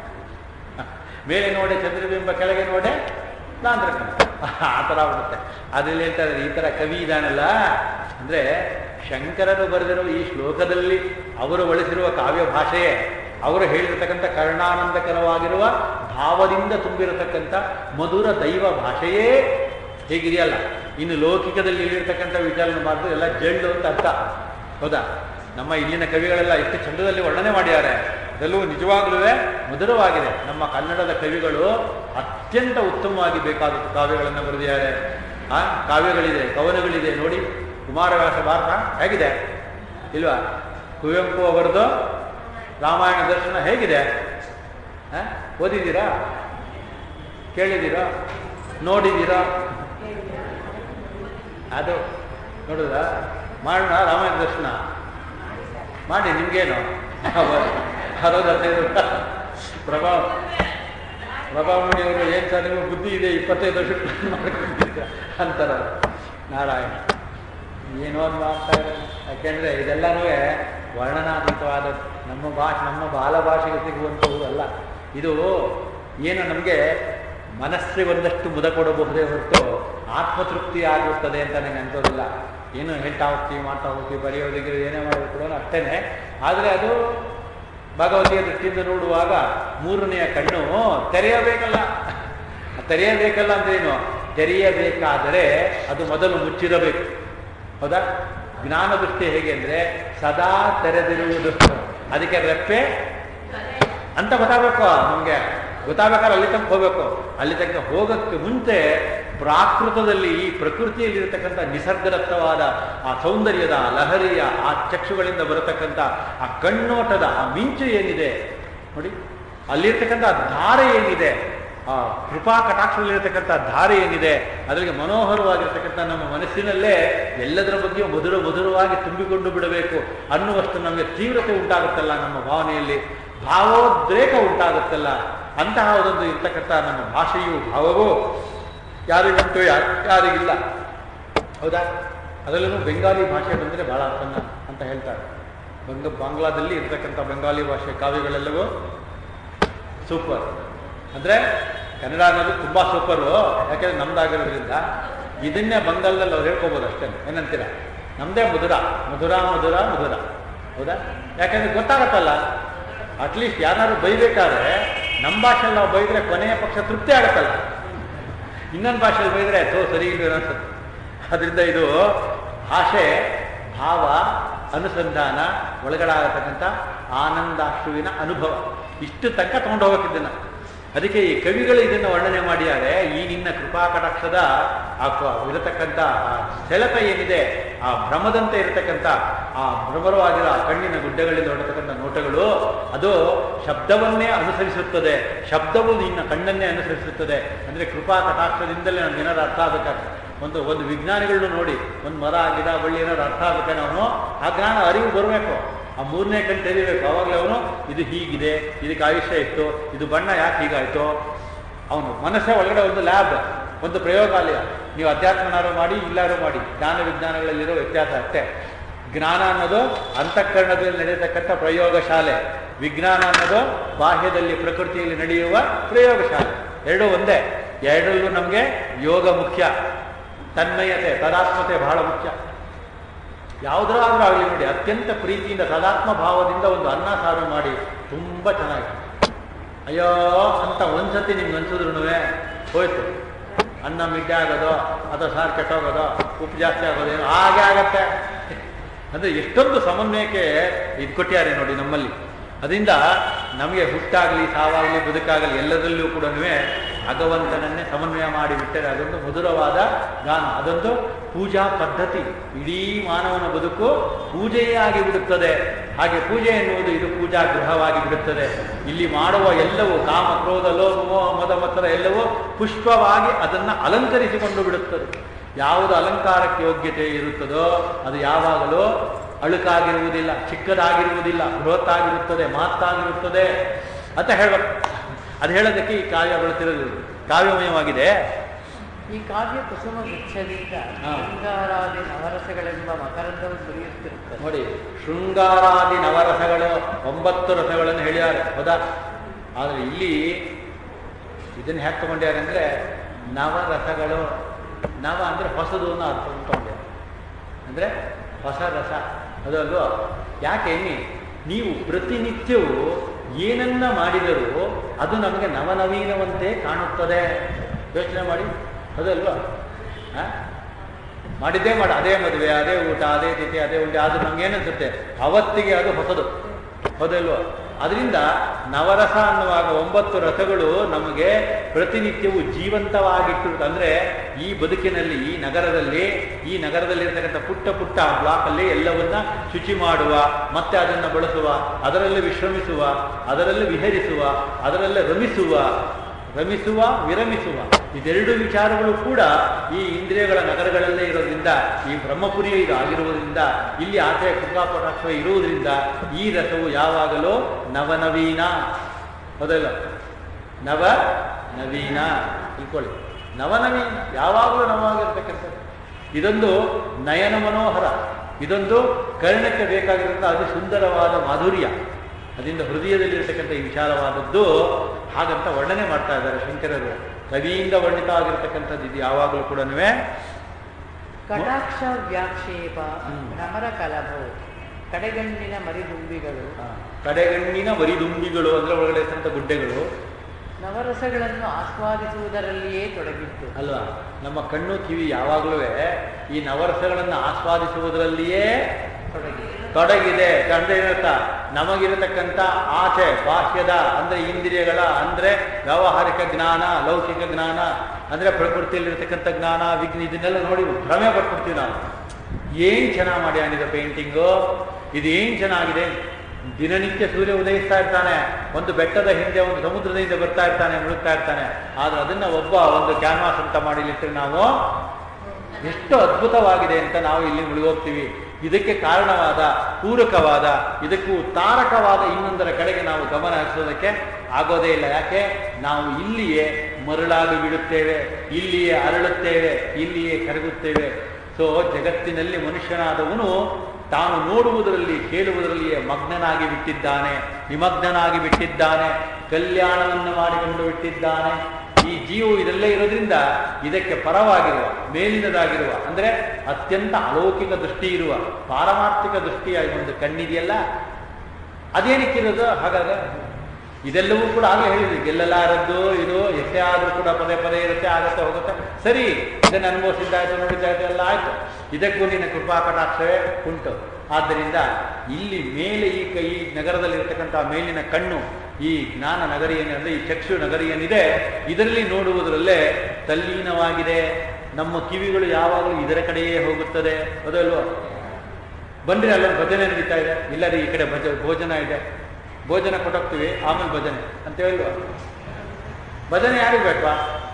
ಮೇಲೆ ನೋಡೆ ಚಂದ್ರಬಿಂಬ, ಕೆಳಗೆ ನೋಡೆ ಲಾಂಧ್ರಕಂಡ, ಆ ಥರ ಆಗ್ಬಿಡುತ್ತೆ. ಅದ್ರಲ್ಲಿ ಹೇಳ್ತಾ ಇದ್ದಾರೆ, ಈ ಥರ ಕವಿ ಇದಾನಲ್ಲ ಅಂದರೆ ಶಂಕರರು ಬರೆದಿರುವ ಈ ಶ್ಲೋಕದಲ್ಲಿ ಅವರು ಬಳಸಿರುವ ಕಾವ್ಯ ಭಾಷೆಯೇ, ಅವರು ಹೇಳಿರತಕ್ಕಂಥ ಕರ್ಣಾನಂದಕರವಾಗಿರುವ ಭಾವದಿಂದ ತುಂಬಿರತಕ್ಕಂಥ ಮಧುರ ದೈವ ಭಾಷೆಯೇ ಹೇಗಿದೆಯಲ್ಲ. ಇನ್ನು ಲೌಕಿಕದಲ್ಲಿ ಇಲ್ಲಿರ್ತಕ್ಕಂಥ ವಿಚಾರಣೆ ಮಾಡಿದ್ರೆ ಎಲ್ಲ ಜಳ್ಳು ಅಂತ ಅರ್ಥ, ಹೌದಾ? ನಮ್ಮ ಇಲ್ಲಿನ ಕವಿಗಳೆಲ್ಲ ಎಷ್ಟು ಚಂದದಲ್ಲಿ ವರ್ಣನೆ ಮಾಡಿದ್ದಾರೆ. ಅದೆಲ್ಲವೂ ನಿಜವಾಗ್ಲೂ ಮಧುರವಾಗಿದೆ. ನಮ್ಮ ಕನ್ನಡದ ಕವಿಗಳು ಅತ್ಯಂತ ಉತ್ತಮವಾಗಿ ಬೇಕಾದ ಕಾವ್ಯಗಳನ್ನು ಬರೆದಿದ್ದಾರೆ. ಕಾವ್ಯಗಳಿದೆ, ಕವನಗಳಿದೆ. ನೋಡಿ, ಕುಮಾರವ್ಯಾಸ ಭಾರತ ಹೇಗಿದೆ ಇಲ್ವಾ? ಕುವೆಂಪು ಅವರದು ರಾಮಾಯಣ ದರ್ಶನ ಹೇಗಿದೆ? ಓದಿದ್ದೀರಾ? ಕೇಳಿದ್ದೀರಾ? ನೋಡಿದ್ದೀರಾ? ಅದು ನೋಡುದ ಮಾಡೋಣ. ರಾಮಾಯಣ ದರ್ಶನ ಮಾಡಿ, ನಿಮ್ಗೇನು 65 ಪ್ರಭಾವಣಿಯವರು ಏನು ಸರ್ ನಿಮಗೆ ಬುದ್ಧಿ ಇದೆ, 25 ವರ್ಷ ಮಾಡ್ಕೊಂಡಿದ್ದೀರ ಅಂತಾರ. ನಾರಾಯಣ ಏನೋ ಒಂದು ಮಾಡ್ತಾ ಇದ್ದಾರೆ. ಯಾಕೆಂದರೆ ಇದೆಲ್ಲನೂ ವರ್ಣನಾತೀತವಾದ ನಮ್ಮ ಬಾಲಭಾಷೆಗೆ ಸಿಗುವಂಥವು ಅಲ್ಲ. ಇದು ಏನು ನಮಗೆ ಮನಸ್ಸಿಗೆ ಒಂದಷ್ಟು ಮುದ ಕೊಡಬಹುದೇ ಹೊರತು ಆತ್ಮತೃಪ್ತಿ ಆಗುತ್ತದೆ ಅಂತ ನನಗೆ ಅನ್ಸೋದಿಲ್ಲ. ಏನು ಹೇಳ್ತಾ ಹೋಗ್ತೀವಿ, ಮಾಡ್ತಾ ಹೋಗ್ತೀವಿ, ಬರೆಯೋದಿಗೆ ಏನೇ ಮಾಡೋದು ಕೂಡ ಅಷ್ಟೇನೆ. ಆದರೆ ಅದು ಭಗವತಿಯ ದೃಷ್ಟಿಯಿಂದ ನೋಡುವಾಗ ಮೂರನೆಯ ಕಣ್ಣು ತೆರೆಯಬೇಕಲ್ಲ. ತೆರೆಯಬೇಕಲ್ಲ ಅಂದ್ರೆ ಏನು? ತೆರೆಯಬೇಕಾದರೆ ಅದು ಮೊದಲು ಮುಚ್ಚಿರಬೇಕು, ಹೌದಾ? ಜ್ಞಾನ ದೃಷ್ಟಿ ಹೇಗೆ ಅಂದರೆ ಸದಾ ತೆರೆದಿರುವುದು. ಅದಕ್ಕೆ ರೆಪ್ಪೆ ಅಂತ ಗೊತ್ತಾಗಬೇಕು. ನಮಗೆ ಗೊತ್ತಾಗಬೇಕಾದ್ರೆ ಅಲ್ಲಿ ತನಕ ಹೋಗ್ಬೇಕು. ಅಲ್ಲಿ ತನಕ ಹೋಗೋಕ್ಕೆ ಮುಂಚೆ ಪ್ರಾಕೃತದಲ್ಲಿ, ಈ ಪ್ರಕೃತಿಯಲ್ಲಿರತಕ್ಕಂಥ ನಿಸರ್ಗದತ್ತವಾದ ಆ ಸೌಂದರ್ಯದ ಲಹರಿಯ ಆ ಚಕ್ಷುಗಳಿಂದ ಬರತಕ್ಕಂಥ ಆ ಕಣ್ಣೋಟದ ಆ ಮಿಂಚು ಏನಿದೆ ನೋಡಿ, ಅಲ್ಲಿರ್ತಕ್ಕಂಥ ಧಾರೆ ಏನಿದೆ, ಆ ಕೃಪಾ ಕಟಾಕ್ಷದಲ್ಲಿರತಕ್ಕಂಥ ಧಾರೆ ಏನಿದೆ, ಅದರಿಗೆ ಮನೋಹರವಾಗಿರ್ತಕ್ಕಂಥ ನಮ್ಮ ಮನಸ್ಸಿನಲ್ಲೇ ಎಲ್ಲದರ ಬಗ್ಗೆ ಮಧುರವಾಗಿ ತುಂಬಿಕೊಂಡು ಬಿಡಬೇಕು ಅನ್ನುವಷ್ಟು ನಮಗೆ ತೀವ್ರತೆ ಉಂಟಾಗುತ್ತಲ್ಲ, ನಮ್ಮ ಭಾವನೆಯಲ್ಲಿ ಭಾವೋದ್ರೇಕ ಉಂಟಾಗುತ್ತಲ್ಲ. ಅಂತಹ ಒಂದು ಇರ್ತಕ್ಕಂಥ ನಮ್ಮ ಭಾಷೆಯು ಭಾವವೂ ಯಾರಿಗುಂಟು ಯಾರಿಗಿಲ್ಲ, ಹೌದಾ? ಅದರಲ್ಲೂ ಬೆಂಗಾಲಿ ಭಾಷೆ ಬಂದರೆ ಬಹಳ ಚೆನ್ನ ಅಂತ ಹೇಳ್ತಾರೆ. ಬಾಂಗ್ಲಾದಲ್ಲಿ ಇರ್ತಕ್ಕಂಥ ಬೆಂಗಾಲಿ ಭಾಷೆ ಕಾವ್ಯಗಳೆಲ್ಲವೂ ಸೂಪರ್. ಅಂದರೆ ಕನ್ನಡ ಅನ್ನೋದು ತುಂಬ ಸೂಪರು, ಯಾಕೆಂದರೆ ನಮ್ದಾಗಿರೋದ್ರಿಂದ. ಇದನ್ನೇ ಬಂಗಾಲದಲ್ಲಿ ಅವ್ರು ಹೇಳ್ಕೊಬೋದು ಅಷ್ಟೇ. ಏನಂತೀರ? ನಮ್ಮದೇ ಮಧುರ ಮಧುರ ಮಧುರ ಮಧುರ, ಹೌದಾ? ಯಾಕೆಂದರೆ ಗೊತ್ತಾಗತ್ತಲ್ಲ. ಅಟ್ಲೀಸ್ಟ್ ಯಾರು ಬೈಬೇಕಾದ್ರೆ ನಮ್ಮ ಭಾಷೆಯಲ್ಲಿ ನಾವು ಬೈದರೆ ಕೊನೆಯ ಪಕ್ಷ ತೃಪ್ತಿ ಆಗುತ್ತಲ್ಲ. ಇನ್ನೊಂದು ಭಾಷೆಯಲ್ಲಿ ಬೈದರೆ ಸರಿ ಇಲ್ಲ ಅನ್ಸುತ್ತೆ. ಅದರಿಂದ ಇದು ಭಾಷೆ, ಭಾವ, ಅನುಸಂಧಾನ, ಒಳಗಡಾಗತಕ್ಕಂಥ ಆನಂದಾಶ್ರುವಿನ ಅನುಭವ, ಇಷ್ಟು ತನಕ ತಗೊಂಡು ಹೋಗೋಕ್ಕಿದ್ದನ್ನು. ಅದಕ್ಕೆ ಈ ಕವಿಗಳು ಇದನ್ನು ವರ್ಣನೆ ಮಾಡಿದ್ದಾರೆ. ಈ ನಿನ್ನ ಕೃಪಾ ಕಟಾಕ್ಷದ ಇರತಕ್ಕಂಥ ಸೆಳೆತ ಏನಿದೆ, ಆ ಭ್ರಮದಂತೆ ಇರತಕ್ಕಂಥ ಆ ಭ್ರಮರವಾಗಿರೋ ಆ ಕಣ್ಣಿನ ಗುಡ್ಡಗಳಿಂದ ಹೊರತಕ್ಕಂಥ ನೋಟಗಳು, ಅದು ಶಬ್ದವನ್ನೇ ಅನುಸರಿಸುತ್ತದೆ. ಶಬ್ದವು ನಿನ್ನ ಕಣ್ಣನ್ನೇ ಅನುಸರಿಸುತ್ತದೆ. ಅಂದರೆ ಕೃಪಾ ಕಟಾಕ್ಷದಿಂದಲೇ ನಮ್ಮ ಜನರ ಅರ್ಥ ಆಗಬೇಕಾಗ್ತದೆ. ಒಂದು ವಿಜ್ಞಾನಿಗಳನ್ನ ನೋಡಿ, ಒಂದು ಮರ ಗಿಡ ಬಳ್ಳಿ ಏನಾದ್ರು ಅರ್ಥ ಆಗ್ಬೇಕಾದ್ರೆ ಅವನು ಆ ಜ್ಞಾನ ಅರಿವು ಬರಬೇಕು, ಆ ಮೂರನೇ ಕಣ್ಣು ತೆರಿಬೇಕು. ಅವಾಗಲೇ ಅವನು ಇದು ಹೀಗಿದೆ, ಇದಕ್ಕೆ ಆಯುಷ್ಯ ಇತ್ತು, ಇದು ಬಣ್ಣ ಯಾಕೆ ಹೀಗಾಯ್ತು, ಅವನು ಮನಸ್ಸೇ ಒಳಗಡೆ ಒಂದು ಲ್ಯಾಬ್, ಒಂದು ಪ್ರಯೋಗಾಲಯ. ನೀವು ಅಧ್ಯಾತ್ಮನಾರು ಮಾಡಿ ಇಲ್ಲಾರು ಮಾಡಿ, ಜ್ಞಾನ ವಿಜ್ಞಾನಗಳಲ್ಲಿರೋ ವ್ಯತ್ಯಾಸ ಅಷ್ಟೇ. ಜ್ಞಾನ ಅನ್ನೋದು ಅಂತಃಕರಣದಲ್ಲಿ ನಡೆಯತಕ್ಕಂಥ ಪ್ರಯೋಗಶಾಲೆ, ವಿಜ್ಞಾನ ಅನ್ನೋದು ಬಾಹ್ಯದಲ್ಲಿ ಪ್ರಕೃತಿಯಲ್ಲಿ ನಡೆಯುವ ಪ್ರಯೋಗಶಾಲೆ. ಎರಡೂ ಒಂದೇ. ಎರಡರಲ್ಲೂ ನಮಗೆ ಯೋಗ ಮುಖ್ಯ, ತನ್ಮಯತೆ ತದಾತ್ಮತೆ ಬಹಳ ಮುಖ್ಯ. ಯಾವುದಾದ್ರೂ ಆಗಲಿ ನೋಡಿ, ಅತ್ಯಂತ ಪ್ರೀತಿಯಿಂದ ತದಾತ್ಮ ಭಾವದಿಂದ ಒಂದು ಅನ್ನ ಸಾರು ಮಾಡಿ ತುಂಬ ಚೆನ್ನಾಗಿದೆ. ಅಯ್ಯೋ ಅಂತ ಒಂದ್ಸತಿ ನಿಮ್ಗೆ ಅನ್ಸಿದ್ರು ಹೋಯ್ತು, ಅನ್ನ ಮಿಡ್ಡೆ ಆಗೋದು ಅಥವಾ ಸಾರು ಕೆಟ್ಟೋಗೋದು, ಉಪ್ಪು ಜಾಸ್ತಿ ಆಗೋದೇನು ಹಾಗೆ ಆಗತ್ತೆ. ಅಂದರೆ ಎಷ್ಟೊಂದು ಸಮನ್ವಯಕ್ಕೆ ಇದು ಕೊಟ್ಟಿದ್ದಾರೆ ನೋಡಿ ನಮ್ಮಲ್ಲಿ. ಅದರಿಂದ ನಮಗೆ ಹುಟ್ಟಾಗಲಿ ಸಾವಾಗಲಿ ಬದುಕಾಗಲಿ ಎಲ್ಲದರಲ್ಲೂ ಕೂಡ ಭಗವಂತನನ್ನೇ ಸಮನ್ವಯ ಮಾಡಿಬಿಟ್ಟರೆ ಅದೊಂದು ಮಧುರವಾದ ಗಾನ, ಅದೊಂದು ಪೂಜಾ ಪದ್ಧತಿ. ಇಡೀ ಮಾನವನ ಬದುಕು ಪೂಜೆಯೇ ಆಗಿಬಿಡುತ್ತದೆ. ಹಾಗೆ ಪೂಜೆ ಎನ್ನುವುದು ಇದು ಪೂಜಾ ಗೃಹವಾಗಿ ಬಿಡುತ್ತದೆ. ಇಲ್ಲಿ ಮಾಡುವ ಎಲ್ಲವೂ ಕಾಮ ಕ್ರೋಧ ಲೋಭ ಮದ ಮತ್ತರ ಎಲ್ಲವೂ ಪುಷ್ಪವಾಗಿ ಅದನ್ನು ಅಲಂಕರಿಸಿಕೊಂಡು ಬಿಡುತ್ತದೆ. ಯಾವುದು ಅಲಂಕಾರಕ್ಕೆ ಯೋಗ್ಯತೆ ಇರುತ್ತದೋ ಅದು ಯಾವಾಗಲೂ ಅಳುಕಾಗಿರುವುದಿಲ್ಲ, ಚಿಕ್ಕದಾಗಿರುವುದಿಲ್ಲ, ಬೃಹತ್ತಾಗಿರುತ್ತದೆ, ಮಾತಾಗಿರುತ್ತದೆ ಅಂತ ಹೇಳ್ಬೇಕು. ಅದು ಹೇಳೋದಕ್ಕೆ ಈ ಕಾವ್ಯ ಬಳಸಿರೋದು ಕಾವ್ಯಮಯವಾಗಿದೆ. ಈ ಕಾವ್ಯ ಕುಸುಮ ಗುಚ್ಛದಿಂದ ಶೃಂಗಾರಾದಿ ನವರಸಗಳೆಂಬ ಮಕರಂದವು ಸುರಿಯುತ್ತಿರುತ್ತದೆ. ನೋಡಿ, ಶೃಂಗಾರಾದಿ ನವರಸಗಳು 9 ರಸಗಳನ್ನು ಹೇಳಿದ್ದಾರೆ, ಹೌದಾ? ಆದರೆ ಇಲ್ಲಿ ಇದನ್ನು ಹ್ಯಾಕ್ ತಗೊಂಡ್ಯಾರೆ ಅಂದರೆ ನವರಸಗಳು. ನವ ಅಂದರೆ ಹೊಸದು ಅನ್ನೋ ಅರ್ಥ ತಗೊಂಡ್ಯಾರೆ, ಅಂದರೆ ಹೊಸ ರಸ ಅದಲ್ವ. ಯಾಕೆ ನೀವು ಪ್ರತಿನಿತ್ಯವೂ ಏನನ್ನ ಮಾಡಿದರೂ ಅದು ನಮಗೆ ನವನವೀನವಂತೆ ಕಾಣುತ್ತದೆ. ಯೋಚನೆ ಮಾಡಿ, ಅದಲ್ವಾ? ಮಾಡಿದ್ದೇ ಮಾಡ, ಅದೇ ಮದುವೆ, ಅದೇ ಊಟ, ಅದೇ ತಿಥಿ, ಅದೇ ಉಂಡೆ, ಅದು ನಮ್ಗೆ ಏನನ್ಸುತ್ತೆ ಅವತ್ತಿಗೆ ಅದು ಹೊಸದು, ಹೌದಲ್ವ? ಅದರಿಂದ ನವರಸ ಅನ್ನುವಾಗ 9 ರಸಗಳು ನಮಗೆ ಪ್ರತಿನಿತ್ಯವೂ ಜೀವಂತವಾಗಿಟ್ಟಿರುತ್ತೆ. ಅಂದರೆ ಈ ಬದುಕಿನಲ್ಲಿ ಈ ನಗರದಲ್ಲಿರ್ತಕ್ಕಂಥ ಪುಟ್ಟ ಪುಟ್ಟ ಬ್ಲಾಕಲ್ಲಿ ಎಲ್ಲವನ್ನ ಶುಚಿ ಮಾಡುವ, ಮತ್ತೆ ಅದನ್ನು ಬಳಸುವ, ಅದರಲ್ಲಿ ವಿಶ್ರಮಿಸುವ, ಅದರಲ್ಲಿ ವಿಹರಿಸುವ, ಅದರಲ್ಲೇ ರಮಿಸುವ ವಿರಮಿಸುವ, ಇದೆರಡು ವಿಚಾರಗಳು ಕೂಡ ಈ ಇಂದ್ರಿಯಗಳ ನಗರಗಳಲ್ಲೇ ಇರೋದ್ರಿಂದ, ಈ ಬ್ರಹ್ಮಪುರಿಯ ಇದು ಆಗಿರುವುದರಿಂದ, ಇಲ್ಲಿ ಆಚೆಯ ಕೃಪಾಪಟಾಕ್ಷ ಇರುವುದರಿಂದ ಈ ರಸವು ಯಾವಾಗಲೂ ನವನವೀನ. ಹೌದಲ್ಲ? ನವನವೀನ ತಿಳ್ಕೊಳ್ಳಿ, ನವನವೀನ ಯಾವಾಗಲೂ ನವವಾಗಿರ್ತಕ್ಕಂಥದ್ದು. ಇದೊಂದು ನಯನ ಮನೋಹರ, ಇದೊಂದು ಕರ್ಣಕ್ಕೆ ಬೇಕಾಗಿರೋಂಥ ಅತಿ ಸುಂದರವಾದ ಮಾಧುರ್ಯ, ಅದರಿಂದ ಹೃದಯದಲ್ಲಿರ್ತಕ್ಕಂಥ ಈ ವಿಚಾರವಾದದ್ದು ಹಾಗಂತ ವರ್ಣನೆ ಮಾಡ್ತಾ ಇದ್ದಾರೆ ಶಂಕರರು. ಕವಿಯಿಂದ ವರ್ಣಿತ ಆಗಿರ್ತಕ್ಕಂಥದ್ದು ಇದು ಯಾವಾಗಲೂ ಕೂಡ ಕಟಾಕ್ಷ ವ್ಯಾಕ್ಷೇಪ ಭ್ರಮರ ಕಲಭವು ಕಡೆಗಣ್ಣಿನ ಮರಿದುಂಬಿಗಳು. ಕಡೆಗಣ್ಣಿನ ಮರಿದುಂಬಿಗಳು ಅಂದ್ರೆ ಒಳಗಡೆ ಇರ್ತಕ್ಕಂಥ ಗುಡ್ಡೆಗಳು ನವರಸಗಳನ್ನು ಆಸ್ವಾದಿಸುವುದರಲ್ಲಿಯೇ ತೊಡಗಿತ್ತು ಅಲ್ವಾ? ನಮ್ಮ ಕಣ್ಣು ಕಿವಿ ಯಾವಾಗಲೂ ಈ ನವರಸಗಳನ್ನು ಆಸ್ವಾದಿಸುವುದರಲ್ಲಿಯೇ ತೊಡಗಿದೆ. ಅಂದ್ರೆ ಏನರ್ಥ? ನಮಗಿರತಕ್ಕಂಥ ಆಚೆ ಬಾಹ್ಯದ ಅಂದ್ರೆ ಇಂದ್ರಿಯಗಳ ಅಂದ್ರೆ ವ್ಯಾವಹಾರಿಕ ಜ್ಞಾನ, ಲೌಕಿಕ ಜ್ಞಾನ ಅಂದ್ರೆ ಪ್ರಕೃತಿಯಲ್ಲಿರ್ತಕ್ಕಂಥ ಜ್ಞಾನ, ವಿಜ್ಞಾನ, ಇದನ್ನೆಲ್ಲ ನೋಡಿ ಭ್ರಮೆ ಪಟ್ಬಿಡ್ತೀವಿ ನಾವು. ಏನ್ ಚೆನ್ನಾಗಿ ಮಾಡಿ ಆಗಿದೆ ಪೇಂಟಿಂಗು, ಇದು ಏನ್ ಚೆನ್ನಾಗಿದೆ. ದಿನನಿತ್ಯ ಸೂರ್ಯ ಉದಯಿಸ್ತಾ ಇರ್ತಾನೆ, ಒಂದು ಬೆಟ್ಟದ ಹಿಂದೆ ಒಂದು ಸಮುದ್ರದ ಹಿಂದೆ ಬರ್ತಾ ಇರ್ತಾನೆ, ಮುಳುಗ್ತಾ ಇರ್ತಾನೆ. ಆದ್ರೆ ಅದನ್ನ ಒಂದು ಕ್ಯಾನ್ವಾಸ್ ಅಂತ ಮಾಡಿಲಿಟ್ಟರೆ ನಾವು ಎಷ್ಟು ಅದ್ಭುತವಾಗಿದೆ ಅಂತ ನಾವು ಇಲ್ಲಿ ಮುಳುಗೋಗ್ತೀವಿ. ಇದಕ್ಕೆ ಕಾರಣವಾದ, ಪೂರಕವಾದ, ಇದಕ್ಕೂ ತಾರಕವಾದ ಇನ್ನೊಂದರ ಕಡೆಗೆ ನಾವು ಗಮನ ಹರಿಸೋದಕ್ಕೆ ಆಗೋದೇ ಇಲ್ಲ. ಯಾಕೆ? ನಾವು ಇಲ್ಲಿಯೇ ಮರಳಾಗಿ ಬಿಡುತ್ತೇವೆ, ಇಲ್ಲಿಯೇ ಅರಳುತ್ತೇವೆ, ಇಲ್ಲಿಯೇ ಕರಗುತ್ತೇವೆ. ಸೊ ಜಗತ್ತಿನಲ್ಲಿ ಮನುಷ್ಯನಾದವನು ತಾನು ನೋಡುವುದರಲ್ಲಿ ಕೇಳುವುದರಲ್ಲಿಯೇ ಮಗ್ನನಾಗಿ ಬಿಟ್ಟಿದ್ದಾನೆ, ನಿಮಗ್ನನಾಗಿ ಬಿಟ್ಟಿದ್ದಾನೆ, ಕಲ್ಯಾಣವನ್ನು ಮಾಡಿಕೊಂಡು ಬಿಟ್ಟಿದ್ದಾನೆ. ಈ ಜೀವವು ಇದೆಲ್ಲೇ ಇರೋದ್ರಿಂದ ಇದಕ್ಕೆ ಪರವಾಗಿರುವ, ಮೇಲಿನದಾಗಿರುವ, ಅಂದ್ರೆ ಅತ್ಯಂತ ಅಲೌಕಿಕ ದೃಷ್ಟಿ ಇರುವ, ಪಾರಮಾರ್ಥಿಕ ದೃಷ್ಟಿಯಾಗಿ ಒಂದು ಕಣ್ಣಿದೆಯಲ್ಲ, ಅದೇನಕ್ಕಿರೋದು? ಹಾಗಾದ್ರೆ ಇದೆಲ್ಲವೂ ಕೂಡ ಆಗಲೇ ಹೇಳಿದ್ವಿ, ಗೆಲ್ಲಲಾರದ್ದು ಇದು ಎಷ್ಟೇ ಆದರೂ ಕೂಡ ಪದೇ ಪದೇ ಇರುತ್ತೆ, ಆಗತ್ತೆ ಹೋಗುತ್ತೆ. ಸರಿ, ಇದನ್ನು ಅನುಭವಿಸಿದ್ದಾಯ್ತು, ನೋಡಿದ್ದಾಯ್ತು, ಎಲ್ಲ ಆಯ್ತು. ಇದಕ್ಕೂ ನಿನ್ನ ಕೃಪಾ ಕಟಾಕ್ಷವೇ ಉಂಟು. ಆದ್ದರಿಂದ ಇಲ್ಲಿ ಮೇಲೆ ಈ ನಗರದಲ್ಲಿರ್ತಕ್ಕಂಥ ಮೇಲಿನ ಕಣ್ಣು, ಈ ಜ್ಞಾನ ನಗರಿ ಏನಿದೆ, ಈ ಚಕ್ಷು ನಗರಿ ಏನಿದೆ, ಇದರಲ್ಲಿ ನೋಡುವುದರಲ್ಲೇ ತಲ್ಲೀನವಾಗಿದೆ. ನಮ್ಮ ಕಿವಿಗಳು ಯಾವಾಗಲೂ ಇದರ ಕಡೆಯೇ ಹೋಗುತ್ತದೆ, ಅದಲ್ವ? ಬನ್ರಿ, ಅಲ್ಲೊಂದು ಭಜನೆ ನಡೀತಾ ಇದೆ, ಇಲ್ಲರಿ ಈ ಕಡೆ ಭೋಜನ ಇದೆ, ಭೋಜನ ಕೊಟ್ಟೋಗ್ತೀವಿ, ಆಮೇಲೆ ಭಜನೆ ಅಂತ ಹೇಳುವ. ಭಜನೆ ಯಾರಿಗೆ ಬೇಕವಾ?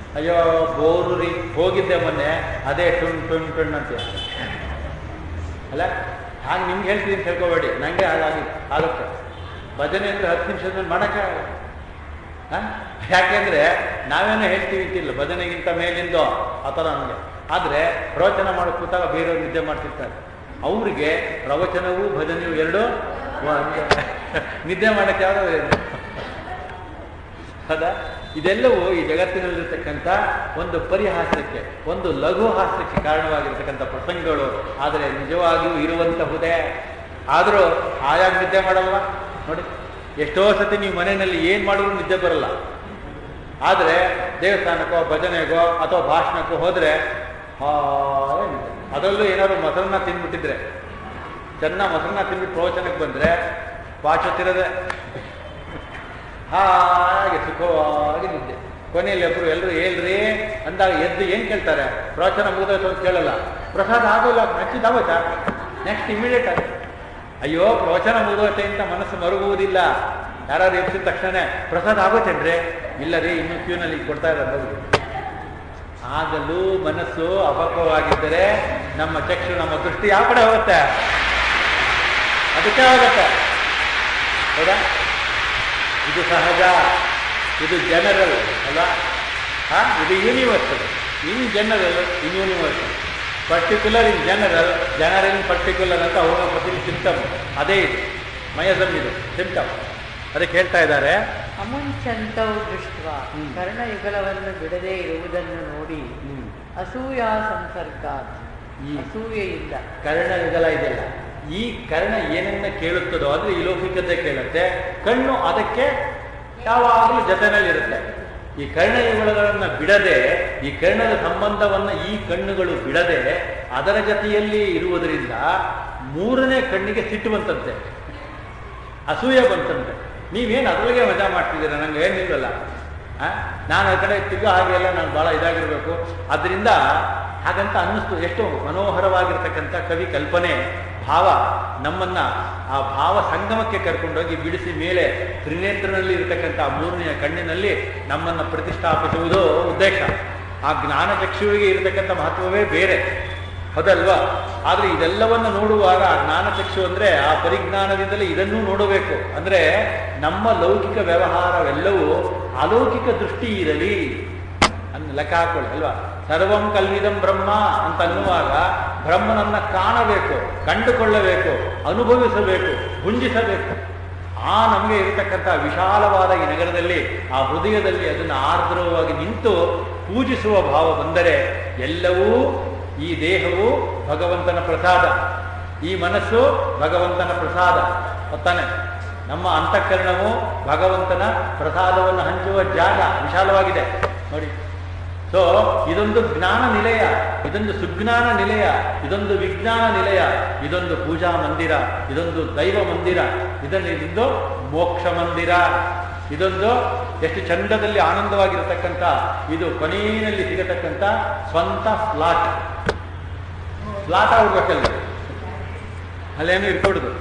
ಅಯ್ಯೋ ಬೋರು ರೀ, ಹೋಗಿದ್ದೆ ಮೊನ್ನೆ, ಅದೇ ಟುಣ್ ಟುಣ್ ಟುಣ್ ಅಂತ ಅಲ್ಲ. ಹಾಗೆ ನಿಮ್ಗೆ ಹೇಳ್ತೀನಿ ಅಂತ ಹೇಳ್ಕೋಬೇಡಿ, ನನಗೆ ಆಗುತ್ತೆ. ಭಜನೆ ಅಂದರೆ 10 ನಿಮಿಷದ ಮೇಲೆ ಮಾಡೋಕ್ಕಾಗಲ್ಲ. ಯಾಕೆಂದರೆ ನಾವೇನೋ ಹೇಳ್ತೀವಿ ಅಂತಿಲ್ಲ, ಭಜನೆಗಿಂತ ಮೇಲಿಂದೋ ಆ ಥರ ನಮಗೆ. ಆದರೆ ಪ್ರವಚನ ಮಾಡೋ ಕೂತಾಗ ಬೇರೆಯವ್ರು ನಿದ್ದೆ ಮಾಡ್ತಿರ್ತಾರೆ. ಅವ್ರಿಗೆ ಪ್ರವಚನವೂ ಭಜನೆಯೂ ಎರಡೂ ನಿದ್ದೆ ಮಾಡೋಕ್ಕೆ ಯಾವುದೋ ಹೌದಾ? ಇದೆಲ್ಲವೂ ಈ ಜಗತ್ತಿನಲ್ಲಿರ್ತಕ್ಕಂಥ ಒಂದು ಪರಿಹಾಸ್ಯಕ್ಕೆ, ಒಂದು ಲಘು ಹಾಸ್ಯಕ್ಕೆ ಕಾರಣವಾಗಿರ್ತಕ್ಕಂಥ ಪ್ರಸಂಗಗಳು. ಆದರೆ ನಿಜವಾಗಿಯೂ ಇರುವಂತಹುದೇ. ಆದರೂ ಆಯಾಗ ನಿದ್ದೆ ಮಾಡಲ್ವ ನೋಡಿ. ಎಷ್ಟೋ ಸತಿ ನೀವು ಮನೆಯಲ್ಲಿ ಏನು ಮಾಡಿದ್ರು ನಿದ್ದೆ ಬರಲ್ಲ. ಆದರೆ ದೇವಸ್ಥಾನಕ್ಕೋ ಭಜನೆಗೋ ಅಥವಾ ಭಾಷಣಕ್ಕೋ ಹೋದರೆ ಅದರಲ್ಲೂ ಏನಾದ್ರು ಮೊಸರನ್ನ ತಿಂದ್ಬಿಟ್ಟಿದ್ರೆ, ಚೆನ್ನಾಗಿ ಮೊಸರನ್ನ ತಿಂದ್ಬಿಟ್ಟು ಪ್ರವಚನಕ್ಕೆ ಬಂದರೆ ಪಾಚೋತಿರದೆ ಹಾಗೆ ಸುಖವಾಗಿ ನಿದ್ದೆ. ಕೊನೆಯಲ್ಲಿ ಒಬ್ಬರು ಎಲ್ಲರೂ ಹೇಳ್ರಿ ಅಂದಾಗ ಎದ್ದು ಏನು ಕೇಳ್ತಾರೆ? ಪ್ರವಚನ ಮುಗಿದೋಯ್ತು ಅಂತ ಕೇಳಲ್ಲ, ಪ್ರಸಾದ ಆಗೋಲ್ಲ ಹಚ್ಚಿದಾಗೋಯ್ತಾ? ನೆಕ್ಸ್ಟ್ ಇಮಿಡಿಯೇಟ್ ಆಗಿ ಅಯ್ಯೋ ಪ್ರವಚನ ಮುಗಿದೋಯ್ತೆ ಅಂತ ಮನಸ್ಸು ಮರುಗುವುದಿಲ್ಲ. ಯಾರು ಎಬ್ಸಿದ ತಕ್ಷಣ ಪ್ರಸಾದ ಆಗೋತೇನ್ರಿ? ಇಲ್ಲ ರೀ, ಇನ್ನೂ ಕ್ಯೂನಲ್ಲಿ ಕೊಡ್ತಾ ಇರೋದು. ಆಗಲೂ ಮನಸ್ಸು ಅಪಕ್ವವಾಗಿದ್ದರೆ ನಮ್ಮ ಚಕ್ಷು, ನಮ್ಮ ದೃಷ್ಟಿ ಯಾವ ಕಡೆ ಹೋಗುತ್ತೆ? ಅದಕ್ಕೆ ಹೋಗುತ್ತೆ. ಹೌದಾ? ಇದು ಸಹಜ, ಇದು ಜನರಲ್ ಅಲ್ಲ. ಇದು universal. In general, in universal. Particular in general, general in particular ಅಂತ ಹೋಮಿಯೋಪತಿ ಸಿಂಪ್ಟಮ್. ಅದೇ ಇದು ಮಯಸಮ್, ಇದು ಸಿಂಪ್ಟಮ್. ಅದಕ್ಕೆ ಹೇಳ್ತಾ ಇದ್ದಾರೆ, ಅಮುಂಚಂತೌ ದೃಷ್ಟ ಕರ್ಣಯುಗಲವನ್ನು ಬಿಡದೇ ಇರುವುದನ್ನು ನೋಡಿ ಅಸೂಯಾ ಸಂಸರ್ಗ. ಈ ಅಸೂಯೆಯಿಂದ ಕರ್ಣಯುಗಲ ಇದೆಯಲ್ಲ, ಈ ಕರ್ಣ ಏನನ್ನ ಕೇಳುತ್ತದೋ ಅಂದ್ರೆ ಈ ಲೌಕಿಕತೆ ಕೇಳುತ್ತೆ. ಕಣ್ಣು ಅದಕ್ಕೆ ಯಾವಾಗಲೂ ಜೊತೆನಲ್ಲಿರುತ್ತೆ. ಈ ಕರ್ಣಯುಗಗಳನ್ನು ಬಿಡದೆ, ಈ ಕರ್ಣದ ಸಂಬಂಧವನ್ನು ಈ ಕಣ್ಣುಗಳು ಬಿಡದೆ ಅದರ ಜೊತೆಯಲ್ಲಿ ಇರುವುದರಿಂದ ಮೂರನೇ ಕಣ್ಣಿಗೆ ಸಿಟ್ಟು ಬಂತಂತೆ, ಅಸೂಯೆ ಬಂತಂತೆ. ನೀವೇನು ಅದರೊಳಗೆ ಮಜಾ ಮಾಡ್ತಿದ್ದೀರ? ನಂಗೆ ಏನಿಲ್ವಲ್ಲ, ನಾನು ಆ ಕಡೆ ತಿರ್ಗೋ ಹಾಗೆಲ್ಲ ನಾನು ಭಾಳ ಇದಾಗಿರ್ಬೇಕು. ಅದರಿಂದ ಹಾಗಂತ ಅನ್ನಿಸ್ತು. ಎಷ್ಟು ಮನೋಹರವಾಗಿರ್ತಕ್ಕಂಥ ಕವಿ ಕಲ್ಪನೆ, ಭಾವ ನಮ್ಮನ್ನ ಆ ಭಾವ ಸಂಗಮಕ್ಕೆ ಕರ್ಕೊಂಡೋಗಿ ಬಿಡಿಸಿ ಮೇಲೆ ತ್ರಿನೇತ್ರನಲ್ಲಿ ಇರತಕ್ಕಂಥ ಮೂರನೆಯ ಕಣ್ಣಿನಲ್ಲಿ ನಮ್ಮನ್ನು ಪ್ರತಿಷ್ಠಾಪಿಸುವುದು ಉದ್ದೇಶ. ಆ ಜ್ಞಾನಚಕ್ಷುವಿಗೆ ಇರತಕ್ಕಂಥ ಮಹತ್ವವೇ ಬೇರೆ, ಹೌದಲ್ವಾ? ಆದರೆ ಇದೆಲ್ಲವನ್ನು ನೋಡುವಾಗ ಆ ಜ್ಞಾನಚಕ್ಷು ಅಂದರೆ ಆ ಪರಿಜ್ಞಾನದಿಂದಲೇ ಇದನ್ನೂ ನೋಡಬೇಕು. ಅಂದರೆ ನಮ್ಮ ಲೌಕಿಕ ವ್ಯವಹಾರವೆಲ್ಲವೂ ಅಲೌಕಿಕ ದೃಷ್ಟಿ ಇರಲಿ ಅನ್ನು ಲೆಕ್ಕ ಹಾಕೊಳ್ಳಿ ಅಲ್ವಾ. ಸರ್ವಂ ಕಲ್ವಿದಂ ಬ್ರಹ್ಮ ಅಂತ ಅನ್ನುವಾಗ ಬ್ರಹ್ಮನನ್ನ ಕಾಣಬೇಕು, ಕಂಡುಕೊಳ್ಳಬೇಕು, ಅನುಭವಿಸಬೇಕು, ಭುಂಜಿಸಬೇಕು. ಆ ನಮಗೆ ಇರತಕ್ಕಂಥ ವಿಶಾಲವಾದ ಈ ನಗರದಲ್ಲಿ, ಆ ಹೃದಯದಲ್ಲಿ ಅದನ್ನು ಆರ್ದ್ರವಾಗಿ ನಿಂತು ಪೂಜಿಸುವ ಭಾವ ಬಂದರೆ ಎಲ್ಲವೂ, ಈ ದೇಹವು ಭಗವಂತನ ಪ್ರಸಾದ, ಈ ಮನಸ್ಸು ಭಗವಂತನ ಪ್ರಸಾದ ಗೊತ್ತಾನೆ. ನಮ್ಮ ಅಂತಃಕರಣವು ಭಗವಂತನ ಪ್ರಸಾದವನ್ನು ಹಂಚುವ ಜಾಗ ವಿಶಾಲವಾಗಿದೆ ನೋಡಿ. ಸೊ ಇದೊಂದು ಜ್ಞಾನ ನಿಲಯ, ಇದೊಂದು ಸುಜ್ಞಾನ ನಿಲಯ, ಇದೊಂದು ವಿಜ್ಞಾನ ನಿಲಯ, ಇದೊಂದು ಪೂಜಾ ಮಂದಿರ, ಇದೊಂದು ದೈವ ಮಂದಿರ, ಇದೊಂದು ಮೋಕ್ಷ ಮಂದಿರ, ಇದೊಂದು ಎಷ್ಟು ಚಂದದಲ್ಲಿ ಆನಂದವಾಗಿರತಕ್ಕಂಥ, ಇದು ಕೊನೆಯಲ್ಲಿ ಸಿಗತಕ್ಕಂಥ ಸ್ವಂತ ಫ್ಲಾಟ್ ಆಗ್ಬೇಕಲ್ಲ, ಅಲ್ಲೇನು ಇರ್ಕೊಡುದು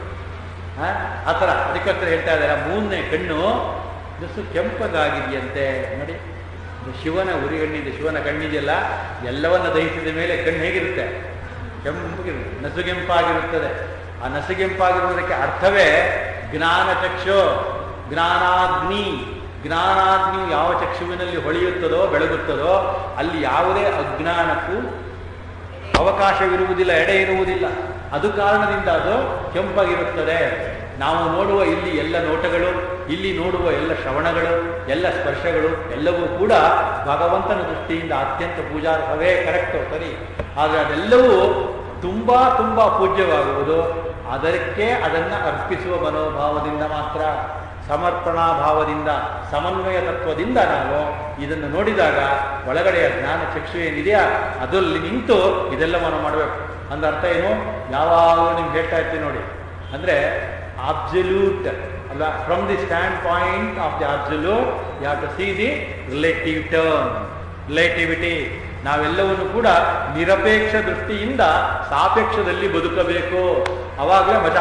ಆ ಥರ. ಅದಕ್ಕೋಸ್ಕರ ಹೇಳ್ತಾ ಇದ್ದಾರೆ, ಮೂರನೇ ಕಣ್ಣು ಜಸ್ಸು ಕೆಂಪಗಾಗಿದೆಯಂತೆ ನೋಡಿ. ಶಿವನ ಉರಿಗಣ್ಣಿದೆ, ಶಿವನ ಕಣ್ಣಿದೆಯಲ್ಲ, ಎಲ್ಲವನ್ನ ದಹಿಸಿದ ಮೇಲೆ ಕಣ್ಣು ಹೇಗಿರುತ್ತೆ? ಕೆಂಪಗಿರುತ್ತೆ, ನಸುಗೆಂಪಾಗಿರುತ್ತದೆ. ಆ ನಸುಗೆಂಪಾಗಿರುವುದಕ್ಕೆ ಅರ್ಥವೇ ಜ್ಞಾನಚಕ್ಷು, ಜ್ಞಾನಾಗ್ನಿ. ಜ್ಞಾನಾಗ್ನಿಯು ಯಾವ ಚಕ್ಷುವಿನಲ್ಲಿ ಹೊಳೆಯುತ್ತದೋ ಬೆಳಗುತ್ತದೋ ಅಲ್ಲಿ ಯಾವುದೇ ಅಜ್ಞಾನಕ್ಕೂ ಅವಕಾಶವಿರುವುದಿಲ್ಲ, ಎಡೆ ಇರುವುದಿಲ್ಲ. ಅದು ಕಾರಣದಿಂದ ಅದು ಕೆಂಪಾಗಿರುತ್ತದೆ. ನಾವು ನೋಡುವ ಇಲ್ಲಿ ಎಲ್ಲ ನೋಟಗಳು, ಇಲ್ಲಿ ನೋಡುವ ಎಲ್ಲ ಶ್ರವಣಗಳು, ಎಲ್ಲ ಸ್ಪರ್ಶಗಳು ಎಲ್ಲವೂ ಕೂಡ ಭಗವಂತನ ದೃಷ್ಟಿಯಿಂದ ಅತ್ಯಂತ ಪೂಜಾರ್ಹವೇ, ಕರೆಕ್ಟು, ಸರಿ. ಆದರೆ ಅದೆಲ್ಲವೂ ತುಂಬಾ ತುಂಬಾ ಪೂಜ್ಯವಾಗುವುದು ಅದಕ್ಕೆ ಅದನ್ನು ಅರ್ಪಿಸುವ ಮನೋಭಾವದಿಂದ ಮಾತ್ರ, ಸಮರ್ಪಣಾ ಭಾವದಿಂದ, ಸಮನ್ವಯ ತತ್ವದಿಂದ ನಾವು ಇದನ್ನು ನೋಡಿದಾಗ ಒಳಗಡೆಯ ಜ್ಞಾನ ಚಕ್ಷು ಏನಿದೆಯಾ ಅದಲ್ಲಿ ನಿಂತು ಇದೆಲ್ಲವನ್ನು ಮಾಡಬೇಕು. ಅಂದ ಅರ್ಥ ಏನು? ಯಾವಾಗಲೂ ನಿಮ್ಗೆ ಹೇಳ್ತಾ ಇರ್ತೀನಿ ನೋಡಿ, ಅಂದರೆ absolute ಅಲ್ಲ, from the standpoint of the absolute you have to see the relative term, relativity. ನಾವೆಲ್ಲವನ್ನು ಕೂಡ ನಿರಪೇಕ್ಷ ದೃಷ್ಟಿಯಿಂದ ಸಾಪೇಕ್ಷದಲ್ಲಿ ಬದುಕಬೇಕು, ಅವಾಗಲೇ ಮಜಾ,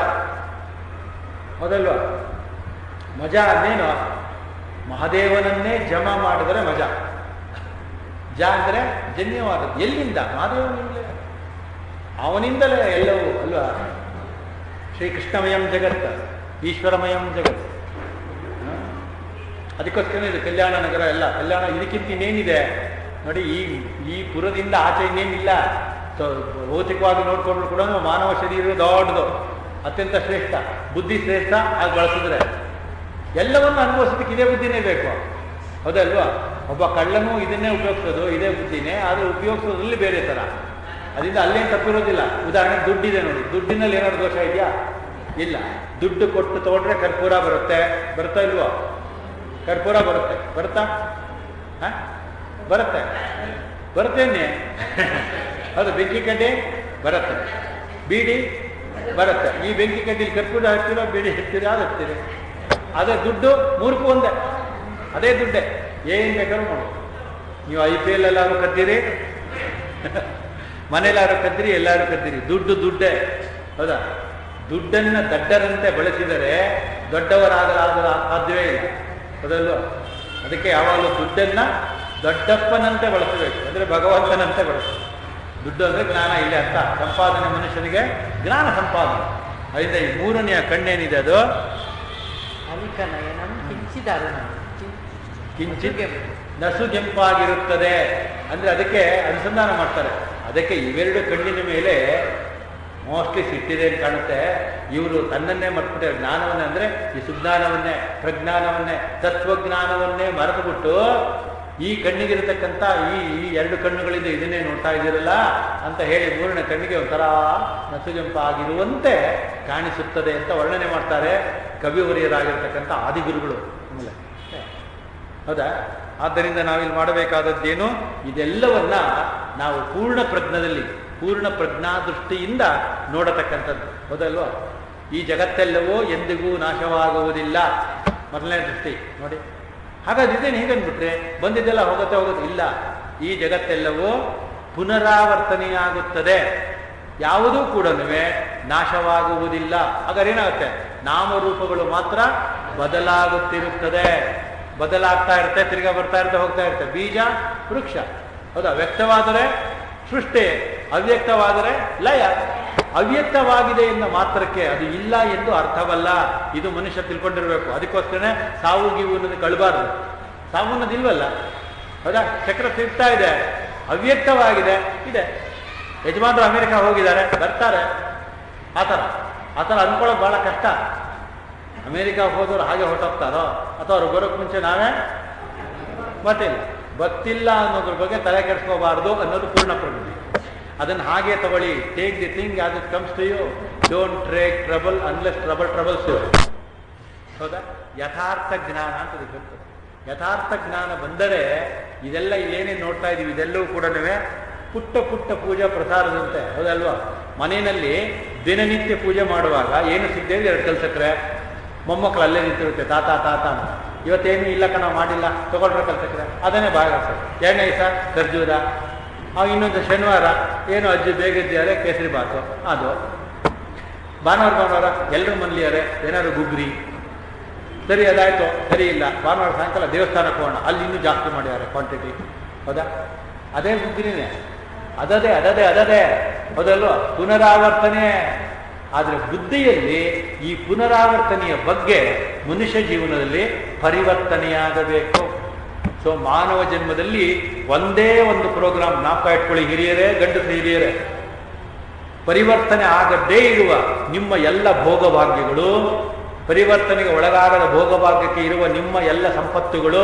ಹೌದಲ್ವಾ? ಮಜಾ ಅದೇನು? ಮಹಾದೇವನನ್ನೇ ಜಮ ಮಾಡಿದರೆ ಮಜಾ. ಜ ಅಂದರೆ ಜನ್ಯವಾದದ್ದು. ಎಲ್ಲಿಂದ? ಮಹಾದೇವನಿಂದಲೇ, ಅವನಿಂದಲೇ ಎಲ್ಲವೂ ಅಲ್ವಾ. ಶ್ರೀಕೃಷ್ಣಮಯಂ ಜಗತ್, ಈಶ್ವರಮಯಂ ಜಗತ್. ಅದಕ್ಕೋಸ್ಕರ ಇದು ಕಲ್ಯಾಣ ನಗರ ಎಲ್ಲ. ಕಲ್ಯಾಣ ಇದಕ್ಕಿಂತ ಇನ್ನೇನಿದೆ ನೋಡಿ. ಈ ಪುರದಿಂದ ಆಚೆ ಇನ್ನೇನಿಲ್ಲ. ಭೌತಿಕವಾಗಿ ನೋಡ್ಕೊಂಡ್ರು ಕೂಡ ಮಾನವ ಶರೀರ ದೊಡ್ಡದು, ಅತ್ಯಂತ ಶ್ರೇಷ್ಠ, ಬುದ್ಧಿ ಶ್ರೇಷ್ಠ. ಅದು ಬಳಸಿದ್ರೆ ಎಲ್ಲವನ್ನು ಅನುಭವಿಸೋದಕ್ಕೆ ಇದೇ ಬುದ್ಧಿನೇ ಬೇಕು, ಹೌದಲ್ವಾ. ಒಬ್ಬ ಕಳ್ಳನೂ ಇದನ್ನೇ ಉಪಯೋಗಿಸೋದು, ಇದೇ ಬುದ್ಧಿನೇ. ಆದರೆ ಉಪಯೋಗಿಸೋದ್ರಲ್ಲಿ ಬೇರೆ ಥರ. ಅದರಿಂದ ಅಲ್ಲೇನು ತಪ್ಪಿರೋದಿಲ್ಲ. ಉದಾಹರಣೆ ದುಡ್ಡಿದೆ ನೋಡಿ, ದುಡ್ಡಿನಲ್ಲಿ ಏನಾದ್ರು ದೋಷ ಇದೆಯಾ? ಇಲ್ಲ. ದುಡ್ಡು ಕೊಟ್ಟು ತಗೊಂಡ್ರೆ ಕರ್ಪೂರ ಬರುತ್ತೆ, ಬರುತ್ತಾ ಇಲ್ವೋ? ಕರ್ಪೂರ ಬರುತ್ತೆ, ಬರುತ್ತಾ? ಹಾಂ, ಬರುತ್ತೆ, ಬರುತ್ತೇನೆ. ಹೌದು. ಬೆಂಕಿ ಕಡ್ಡಿ ಬರುತ್ತೆ, ಬೀಡಿ ಬರುತ್ತೆ. ಈ ಬೆಂಕಿ ಕಡ್ಡಿಲಿ ಕರ್ಪೂರ ಹಾಕ್ತೀರೋ, ಬೀಡಿ ಹಾಕ್ತೀರಿ, ಯಾವ್ದು ಹಾಕ್ತೀರಿ? ಅದೇ ದುಡ್ಡು, ಮೂರ್ಖು ಒಂದೇ, ಅದೇ ದುಡ್ಡೇ. ಏನು ಬೇಕಾದ್ರೂ ಮಾಡೋದು. ನೀವು IPL ಎಲ್ಲಾರು ಕದ್ದೀರಿ, ಮನೆಯಲ್ಲಾರು ಕದ್ದೀರಿ, ಎಲ್ಲರೂ ಕದ್ದೀರಿ, ದುಡ್ಡು ದುಡ್ಡೇ, ಹೌದಾ. ದುಡ್ಡನ್ನು ದಡ್ಡರಂತೆ ಬಳಸಿದರೆ ದೊಡ್ಡವರಾಗಲಾಗದ ಸಾಧ್ಯವೇ ಇಲ್ಲ, ಹೌದಲ್ವ. ಅದಕ್ಕೆ ಯಾವಾಗಲೂ ದುಡ್ಡನ್ನು ದೊಡ್ಡಪ್ಪನಂತೆ ಬಳಸಬೇಕು, ಅಂದರೆ ಭಗವಂತನಂತೆ ಬಳಸಬೇಕು. ದುಡ್ಡು ಅಂದರೆ ಜ್ಞಾನ, ಇಲ್ಲೇ ಅರ್ಥ. ಸಂಪಾದನೆ ಮನುಷ್ಯನಿಗೆ ಜ್ಞಾನ ಸಂಪಾದನೆ. ಅದರಿಂದ ಈ ಮೂರನೆಯ ಕಣ್ಣೇನಿದೆ ಅದು ಅಲಿಕನಯನಂ ಕಿಂಚಿದಾರುಣ, ಕಿಂಚಿತ್ ನಸುಗೆಂಪಾಗಿರುತ್ತದೆ. ಅಂದರೆ ಅದಕ್ಕೆ ಅನುಸಂಧಾನ ಮಾಡ್ತಾರೆ. ಅದಕ್ಕೆ ಇವೆರಡು ಕಣ್ಣಿನ ಮೇಲೆ ಮೋಸ್ಟ್ಲಿ ಸಿಟ್ಟಿದೆ ಅಂತ ಕಾಣುತ್ತೆ. ಇವರು ತನ್ನನ್ನೇ ಮರ್ತ್ಬಿಟ್ಟೆ, ಜ್ಞಾನವನ್ನೇ, ಅಂದರೆ ಈ ಸುಜ್ಞಾನವನ್ನೇ, ಪ್ರಜ್ಞಾನವನ್ನೇ, ತತ್ವಜ್ಞಾನವನ್ನೇ ಮರೆತುಬಿಟ್ಟು ಈ ಕಣ್ಣಿಗಿರತಕ್ಕಂಥ ಈ ಎರಡು ಕಣ್ಣುಗಳಿಂದ ಇದನ್ನೇ ನೋಡ್ತಾ ಇದ್ದೀರಲ್ಲ ಅಂತ ಹೇಳಿ ಮೂರನೇ ಕಣ್ಣಿಗೆ ಒಂಥರ ನಸುಗೆಂಪಾಗಿರುವಂತೆ ಕಾಣಿಸುತ್ತದೆ ಅಂತ ವರ್ಣನೆ ಮಾಡ್ತಾರೆ ಕವಿವರಿಯರಾಗಿರ್ತಕ್ಕಂಥ ಆದಿಗುರುಗಳು. ಆಮೇಲೆ ಹೌದಾ. ಆದ್ದರಿಂದ ನಾವಿಲ್ಲಿ ಮಾಡಬೇಕಾದದ್ದೇನು? ಇದೆಲ್ಲವನ್ನ ನಾವು ಪೂರ್ಣ ಪ್ರಜ್ಞದಲ್ಲಿ, ಪೂರ್ಣ ಪ್ರಜ್ಞಾ ದೃಷ್ಟಿಯಿಂದ ನೋಡತಕ್ಕಂಥದ್ದು, ಹೌದಲ್ವಾ. ಈ ಜಗತ್ತೆಲ್ಲವೂ ಎಂದಿಗೂ ನಾಶವಾಗುವುದಿಲ್ಲ, ಮೊದಲನೇ ದೃಷ್ಟಿ ನೋಡಿ. ಹಾಗಾದ್ರೆ ಇದೇನು ಹೀಗನ್ಬಿಟ್ರೆ ಬಂದಿದ್ದೆಲ್ಲ ಹೋಗುತ್ತೆ ಇಲ್ಲ. ಈ ಜಗತ್ತೆಲ್ಲವೂ ಪುನರಾವರ್ತನೆಯಾಗುತ್ತದೆ, ಯಾವುದೂ ಕೂಡ ನಾಶವಾಗುವುದಿಲ್ಲ. ಹಾಗಾದ್ರೆ ಏನಾಗುತ್ತೆ? ನಾಮರೂಪಗಳು ಮಾತ್ರ ಬದಲಾಗುತ್ತಿರುತ್ತದೆ, ಬದಲಾಗ್ತಾ ಇರುತ್ತೆ, ತಿರ್ಗಾ ಬರ್ತಾ ಇರುತ್ತೆ, ಹೋಗ್ತಾ ಇರುತ್ತೆ. ಬೀಜ ವೃಕ್ಷ, ಹೌದಾ. ವ್ಯಕ್ತವಾದರೆ ಸೃಷ್ಟಿ, ಅವ್ಯಕ್ತವಾದರೆ ಲಯ. ಅವ್ಯಕ್ತವಾಗಿದೆ ಎನ್ನ ಮಾತ್ರಕ್ಕೆ ಅದು ಇಲ್ಲ ಎಂದು ಅರ್ಥವಲ್ಲ. ಇದು ಮನುಷ್ಯ ತಿಳ್ಕೊಂಡಿರ್ಬೇಕು. ಅದಕ್ಕೋಸ್ಕರನೇ ಸಾವು ಗೀವು ಅನ್ನೋದು ಕಳಬಾರ್ದು. ಸಾವು ಅನ್ನೋದಿಲ್ವಲ್ಲ, ಹೌದಾ. ಚಕ್ರ ತಿರ್ತಾ ಇದೆ, ಅವ್ಯಕ್ತವಾಗಿದೆ, ಇದೆ. ಯಜಮಾನರು ಅಮೆರಿಕ ಹೋಗಿದ್ದಾರೆ, ಬರ್ತಾರೆ. ಆ ಥರ ಅಂದ್ಕೊಳ್ಳೋದು ಭಾಳ ಕಷ್ಟ. ಅಮೆರಿಕ ಹೋದವ್ರು ಹಾಗೆ ಹೊರಟೋಗ್ತಾರೋ, ಅಥವಾ ಅವ್ರು ಬರೋಕ್ಕೆ ಮುಂಚೆ ನಾವೇ ಗೊತ್ತಿಲ್ಲ ಅನ್ನೋದ್ರ ಬಗ್ಗೆ ತಲೆ ಕೆಡಿಸ್ಕೋಬಾರ್ದು ಅನ್ನೋದು ಪೂರ್ಣ ಪ್ರಜ್ಞೆ. ಅದನ್ನು ಹಾಗೆ ತಗೊಳ್ಳಿ. Take the thing as it comes to you, don't take trouble unless troubles you, ಹೌದಾ. ಯಥಾರ್ಥ ಜ್ಞಾನ ಅಂತ ಬರ್ತದೆ. ಯಥಾರ್ಥ ಜ್ಞಾನ ಬಂದರೆ ಇದೆಲ್ಲ ಇಲ್ಲೇನೇನು ನೋಡ್ತಾ ಇದೀವಿ ಇದೆಲ್ಲವೂ ಕೂಡ ಪುಟ್ಟ ಪುಟ್ಟ ಪೂಜಾ ಪ್ರಸಾರದಂತೆ, ಹೌದಲ್ವಾ. ಮನೆಯಲ್ಲಿ ದಿನನಿತ್ಯ ಪೂಜೆ ಮಾಡುವಾಗ ಏನು ಸಿಗ್ತೇವೆ? 2 ಕಲ್ಸಕ್ರೆ. ಮೊಮ್ಮಕ್ಕಳು ಅಲ್ಲೇ ನಿಂತಿರುತ್ತೆ, ತಾತ ತಾತ ಅಂತ. ಇವತ್ತೇನು ಇಲ್ಲ ನಾವು ಮಾಡಿಲ್ಲ, ತಗೊಳ್ರೆ ಕಲ್ಸಕ್ರೆ. ಅದನ್ನೇ ಭಾಗ ಎರಡನೇ ದಿವಸ ಖರ್ಜೂರ, ಇನ್ನೊಂದು ಶನಿವಾರ ಏನು ಅಜ್ಜಿ ಬೇಗಿದ್ದಾರೆ ಕೇಸರಿ ಬಾತು, ಅದು ಭಾನುವಾರ ಎಲ್ಲರೂ ಮನ್ಲಿಯಾರೆ ಏನಾದ್ರು ಗುಗ್ರಿ. ಸರಿ, ಅದಾಯ್ತು, ಸರಿ ಇಲ್ಲ. ಭಾನುವಾರ ಸಾಯಂಕಾಲ ದೇವಸ್ಥಾನಕ್ಕೆ ಹೋಗೋಣ, ಅಲ್ಲಿ ಇನ್ನೂ ಜಾಸ್ತಿ ಮಾಡಿದ್ದಾರೆ ಕ್ವಾಂಟಿಟಿ, ಹೌದಾ. ಅದೇ ಗುಗ್ರಿನೇ, ಅದದೇ ಹೌದಲ್ವ, ಪುನರಾವರ್ತನೆ. ಆದರೆ ಬುದ್ಧಿಯಲ್ಲಿ ಈ ಪುನರಾವರ್ತನೆಯ ಬಗ್ಗೆ ಮನುಷ್ಯ ಜೀವನದಲ್ಲಿ ಪರಿವರ್ತನೆಯಾಗಬೇಕು. ಸೊ ಮಾನವ ಜನ್ಮದಲ್ಲಿ ಒಂದೇ ಒಂದು ಪ್ರೋಗ್ರಾಮ್ ಜ್ಞಾಪಕ ಇಟ್ಕೊಳ್ಳಿ, ಹಿರಿಯರೇ, ಗಂಡಸರು ಹಿರಿಯರೇ. ಪರಿವರ್ತನೆ ಆಗದೇ ಇರುವ ನಿಮ್ಮ ಎಲ್ಲ ಭೋಗಭಾಗ್ಯಗಳು, ಪರಿವರ್ತನೆಗೆ ಒಳಗಾಗದ ಭೋಗಭಾಗ್ಯಕ್ಕೆ ಇರುವ ನಿಮ್ಮ ಎಲ್ಲ ಸಂಪತ್ತುಗಳು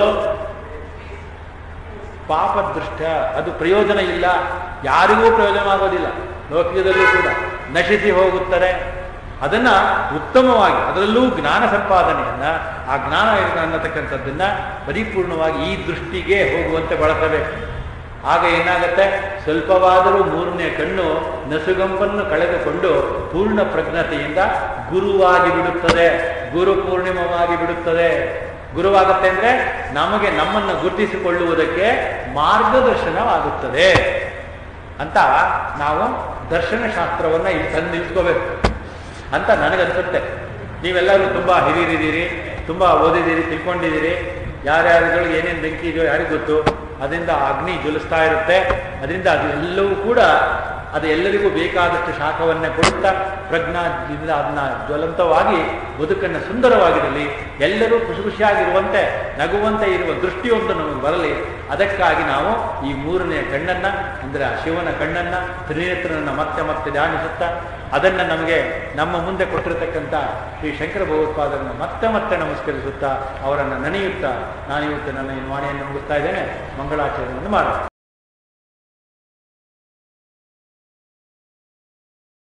ಪಾಪದೃಷ್ಟ, ಅದು ಪ್ರಯೋಜನ ಇಲ್ಲ, ಯಾರಿಗೂ ಪ್ರಯೋಜನವಾಗೋದಿಲ್ಲ. ಲೌಕಿಕದಲ್ಲೂ ಕೂಡ ನಶಿಸಿ ಹೋಗುತ್ತಾರೆ. ಅದನ್ನ ಉತ್ತಮವಾಗಿ, ಅದರಲ್ಲೂ ಜ್ಞಾನ ಸಂಪಾದನೆಯನ್ನ, ಆ ಜ್ಞಾನ ಅನ್ನತಕ್ಕಂಥದ್ದನ್ನ ಪರಿಪೂರ್ಣವಾಗಿ ಈ ದೃಷ್ಟಿಗೆ ಹೋಗುವಂತೆ ಬಳಸಬೇಕು. ಆಗ ಏನಾಗುತ್ತೆ? ಸ್ವಲ್ಪವಾದರೂ ಮೂರನೇ ಕಣ್ಣು ನಸುಗಂಪನ್ನು ಕಳೆದುಕೊಂಡು ಪೂರ್ಣ ಪ್ರಜ್ಞತೆಯಿಂದ ಗುರುವಾಗಿ ಬಿಡುತ್ತದೆ, ಗುರು ಪೂರ್ಣಿಮವಾಗಿ ಬಿಡುತ್ತದೆ. ಗುರುವಾಗುತ್ತೆ ಅಂದ್ರೆ ನಮಗೆ ನಮ್ಮನ್ನು ಗುರುತಿಸಿಕೊಳ್ಳುವುದಕ್ಕೆ ಮಾರ್ಗದರ್ಶನವಾಗುತ್ತದೆ ಅಂತ ನಾವು ದರ್ಶನಶಾಸ್ತ್ರವನ್ನ ಇಲ್ಲಿ ತಂದು ನಿಲ್ಸ್ಕೋಬೇಕು ಅಂತ ನನಗನ್ಸುತ್ತೆ. ನೀವೆಲ್ಲರೂ ತುಂಬಾ ಹಿರಿಯರಿದ್ದೀರಿ, ತುಂಬಾ ಓದಿದ್ದೀರಿ, ತಿಳ್ಕೊಂಡಿದ್ದೀರಿ. ಯಾರ್ಯಾರುಗಳಿಗೆ ಏನೇನು ಬೆಂಕಿ ಇದೆಯೋ ಯಾರಿಗೂ ಗೊತ್ತು. ಅದರಿಂದ ಅಗ್ನಿ ಜ್ವಲಿಸ್ತಾ ಇರುತ್ತೆ. ಅದರಿಂದ ಅದು ಎಲ್ಲವೂ ಕೂಡ ಅದು ಎಲ್ಲರಿಗೂ ಬೇಕಾದಷ್ಟು ಶಾಖವನ್ನೇ ಕೊಡುತ್ತಾ ಪ್ರಜ್ಞಾದಿಂದ ಅದನ್ನ ಜ್ವಲಂತವಾಗಿ ಬದುಕನ್ನು ಸುಂದರವಾಗಿರಲಿ, ಎಲ್ಲರೂ ಖುಷಿ ಖುಷಿಯಾಗಿರುವಂತೆ ನಗುವಂತೆ ಇರುವ ದೃಷ್ಟಿಯೊಂದು ನಮಗೆ ಬರಲಿ. ಅದಕ್ಕಾಗಿ ನಾವು ಈ ಮೂರನೆಯ ಕಣ್ಣನ್ನು ಅಂದರೆ ಆ ಶಿವನ ಕಣ್ಣನ್ನು ತ್ರಿನೇತ್ರನನ್ನು ಮತ್ತೆ ಮತ್ತೆ ಧ್ಯಾನಿಸುತ್ತಾ ಅದನ್ನು ನಮಗೆ ನಮ್ಮ ಮುಂದೆ ಕೊಟ್ಟಿರತಕ್ಕಂಥ ಶ್ರೀ ಶಂಕರ ಭಗವತ್ಪಾದರನ್ನು ಮತ್ತೆ ಮತ್ತೆ ನಮಸ್ಕರಿಸುತ್ತಾ ಅವರನ್ನು ನೆನೆಯುತ್ತಾ ನಾನಿವತ್ತು ನನ್ನ ಈ ವಾಣಿಯನ್ನು ಮುಗಿಸ್ತಾ ಇದ್ದೇನೆ. ಮಂಗಳಾಚರಣೆಯನ್ನು ಮಾಡೋಣ.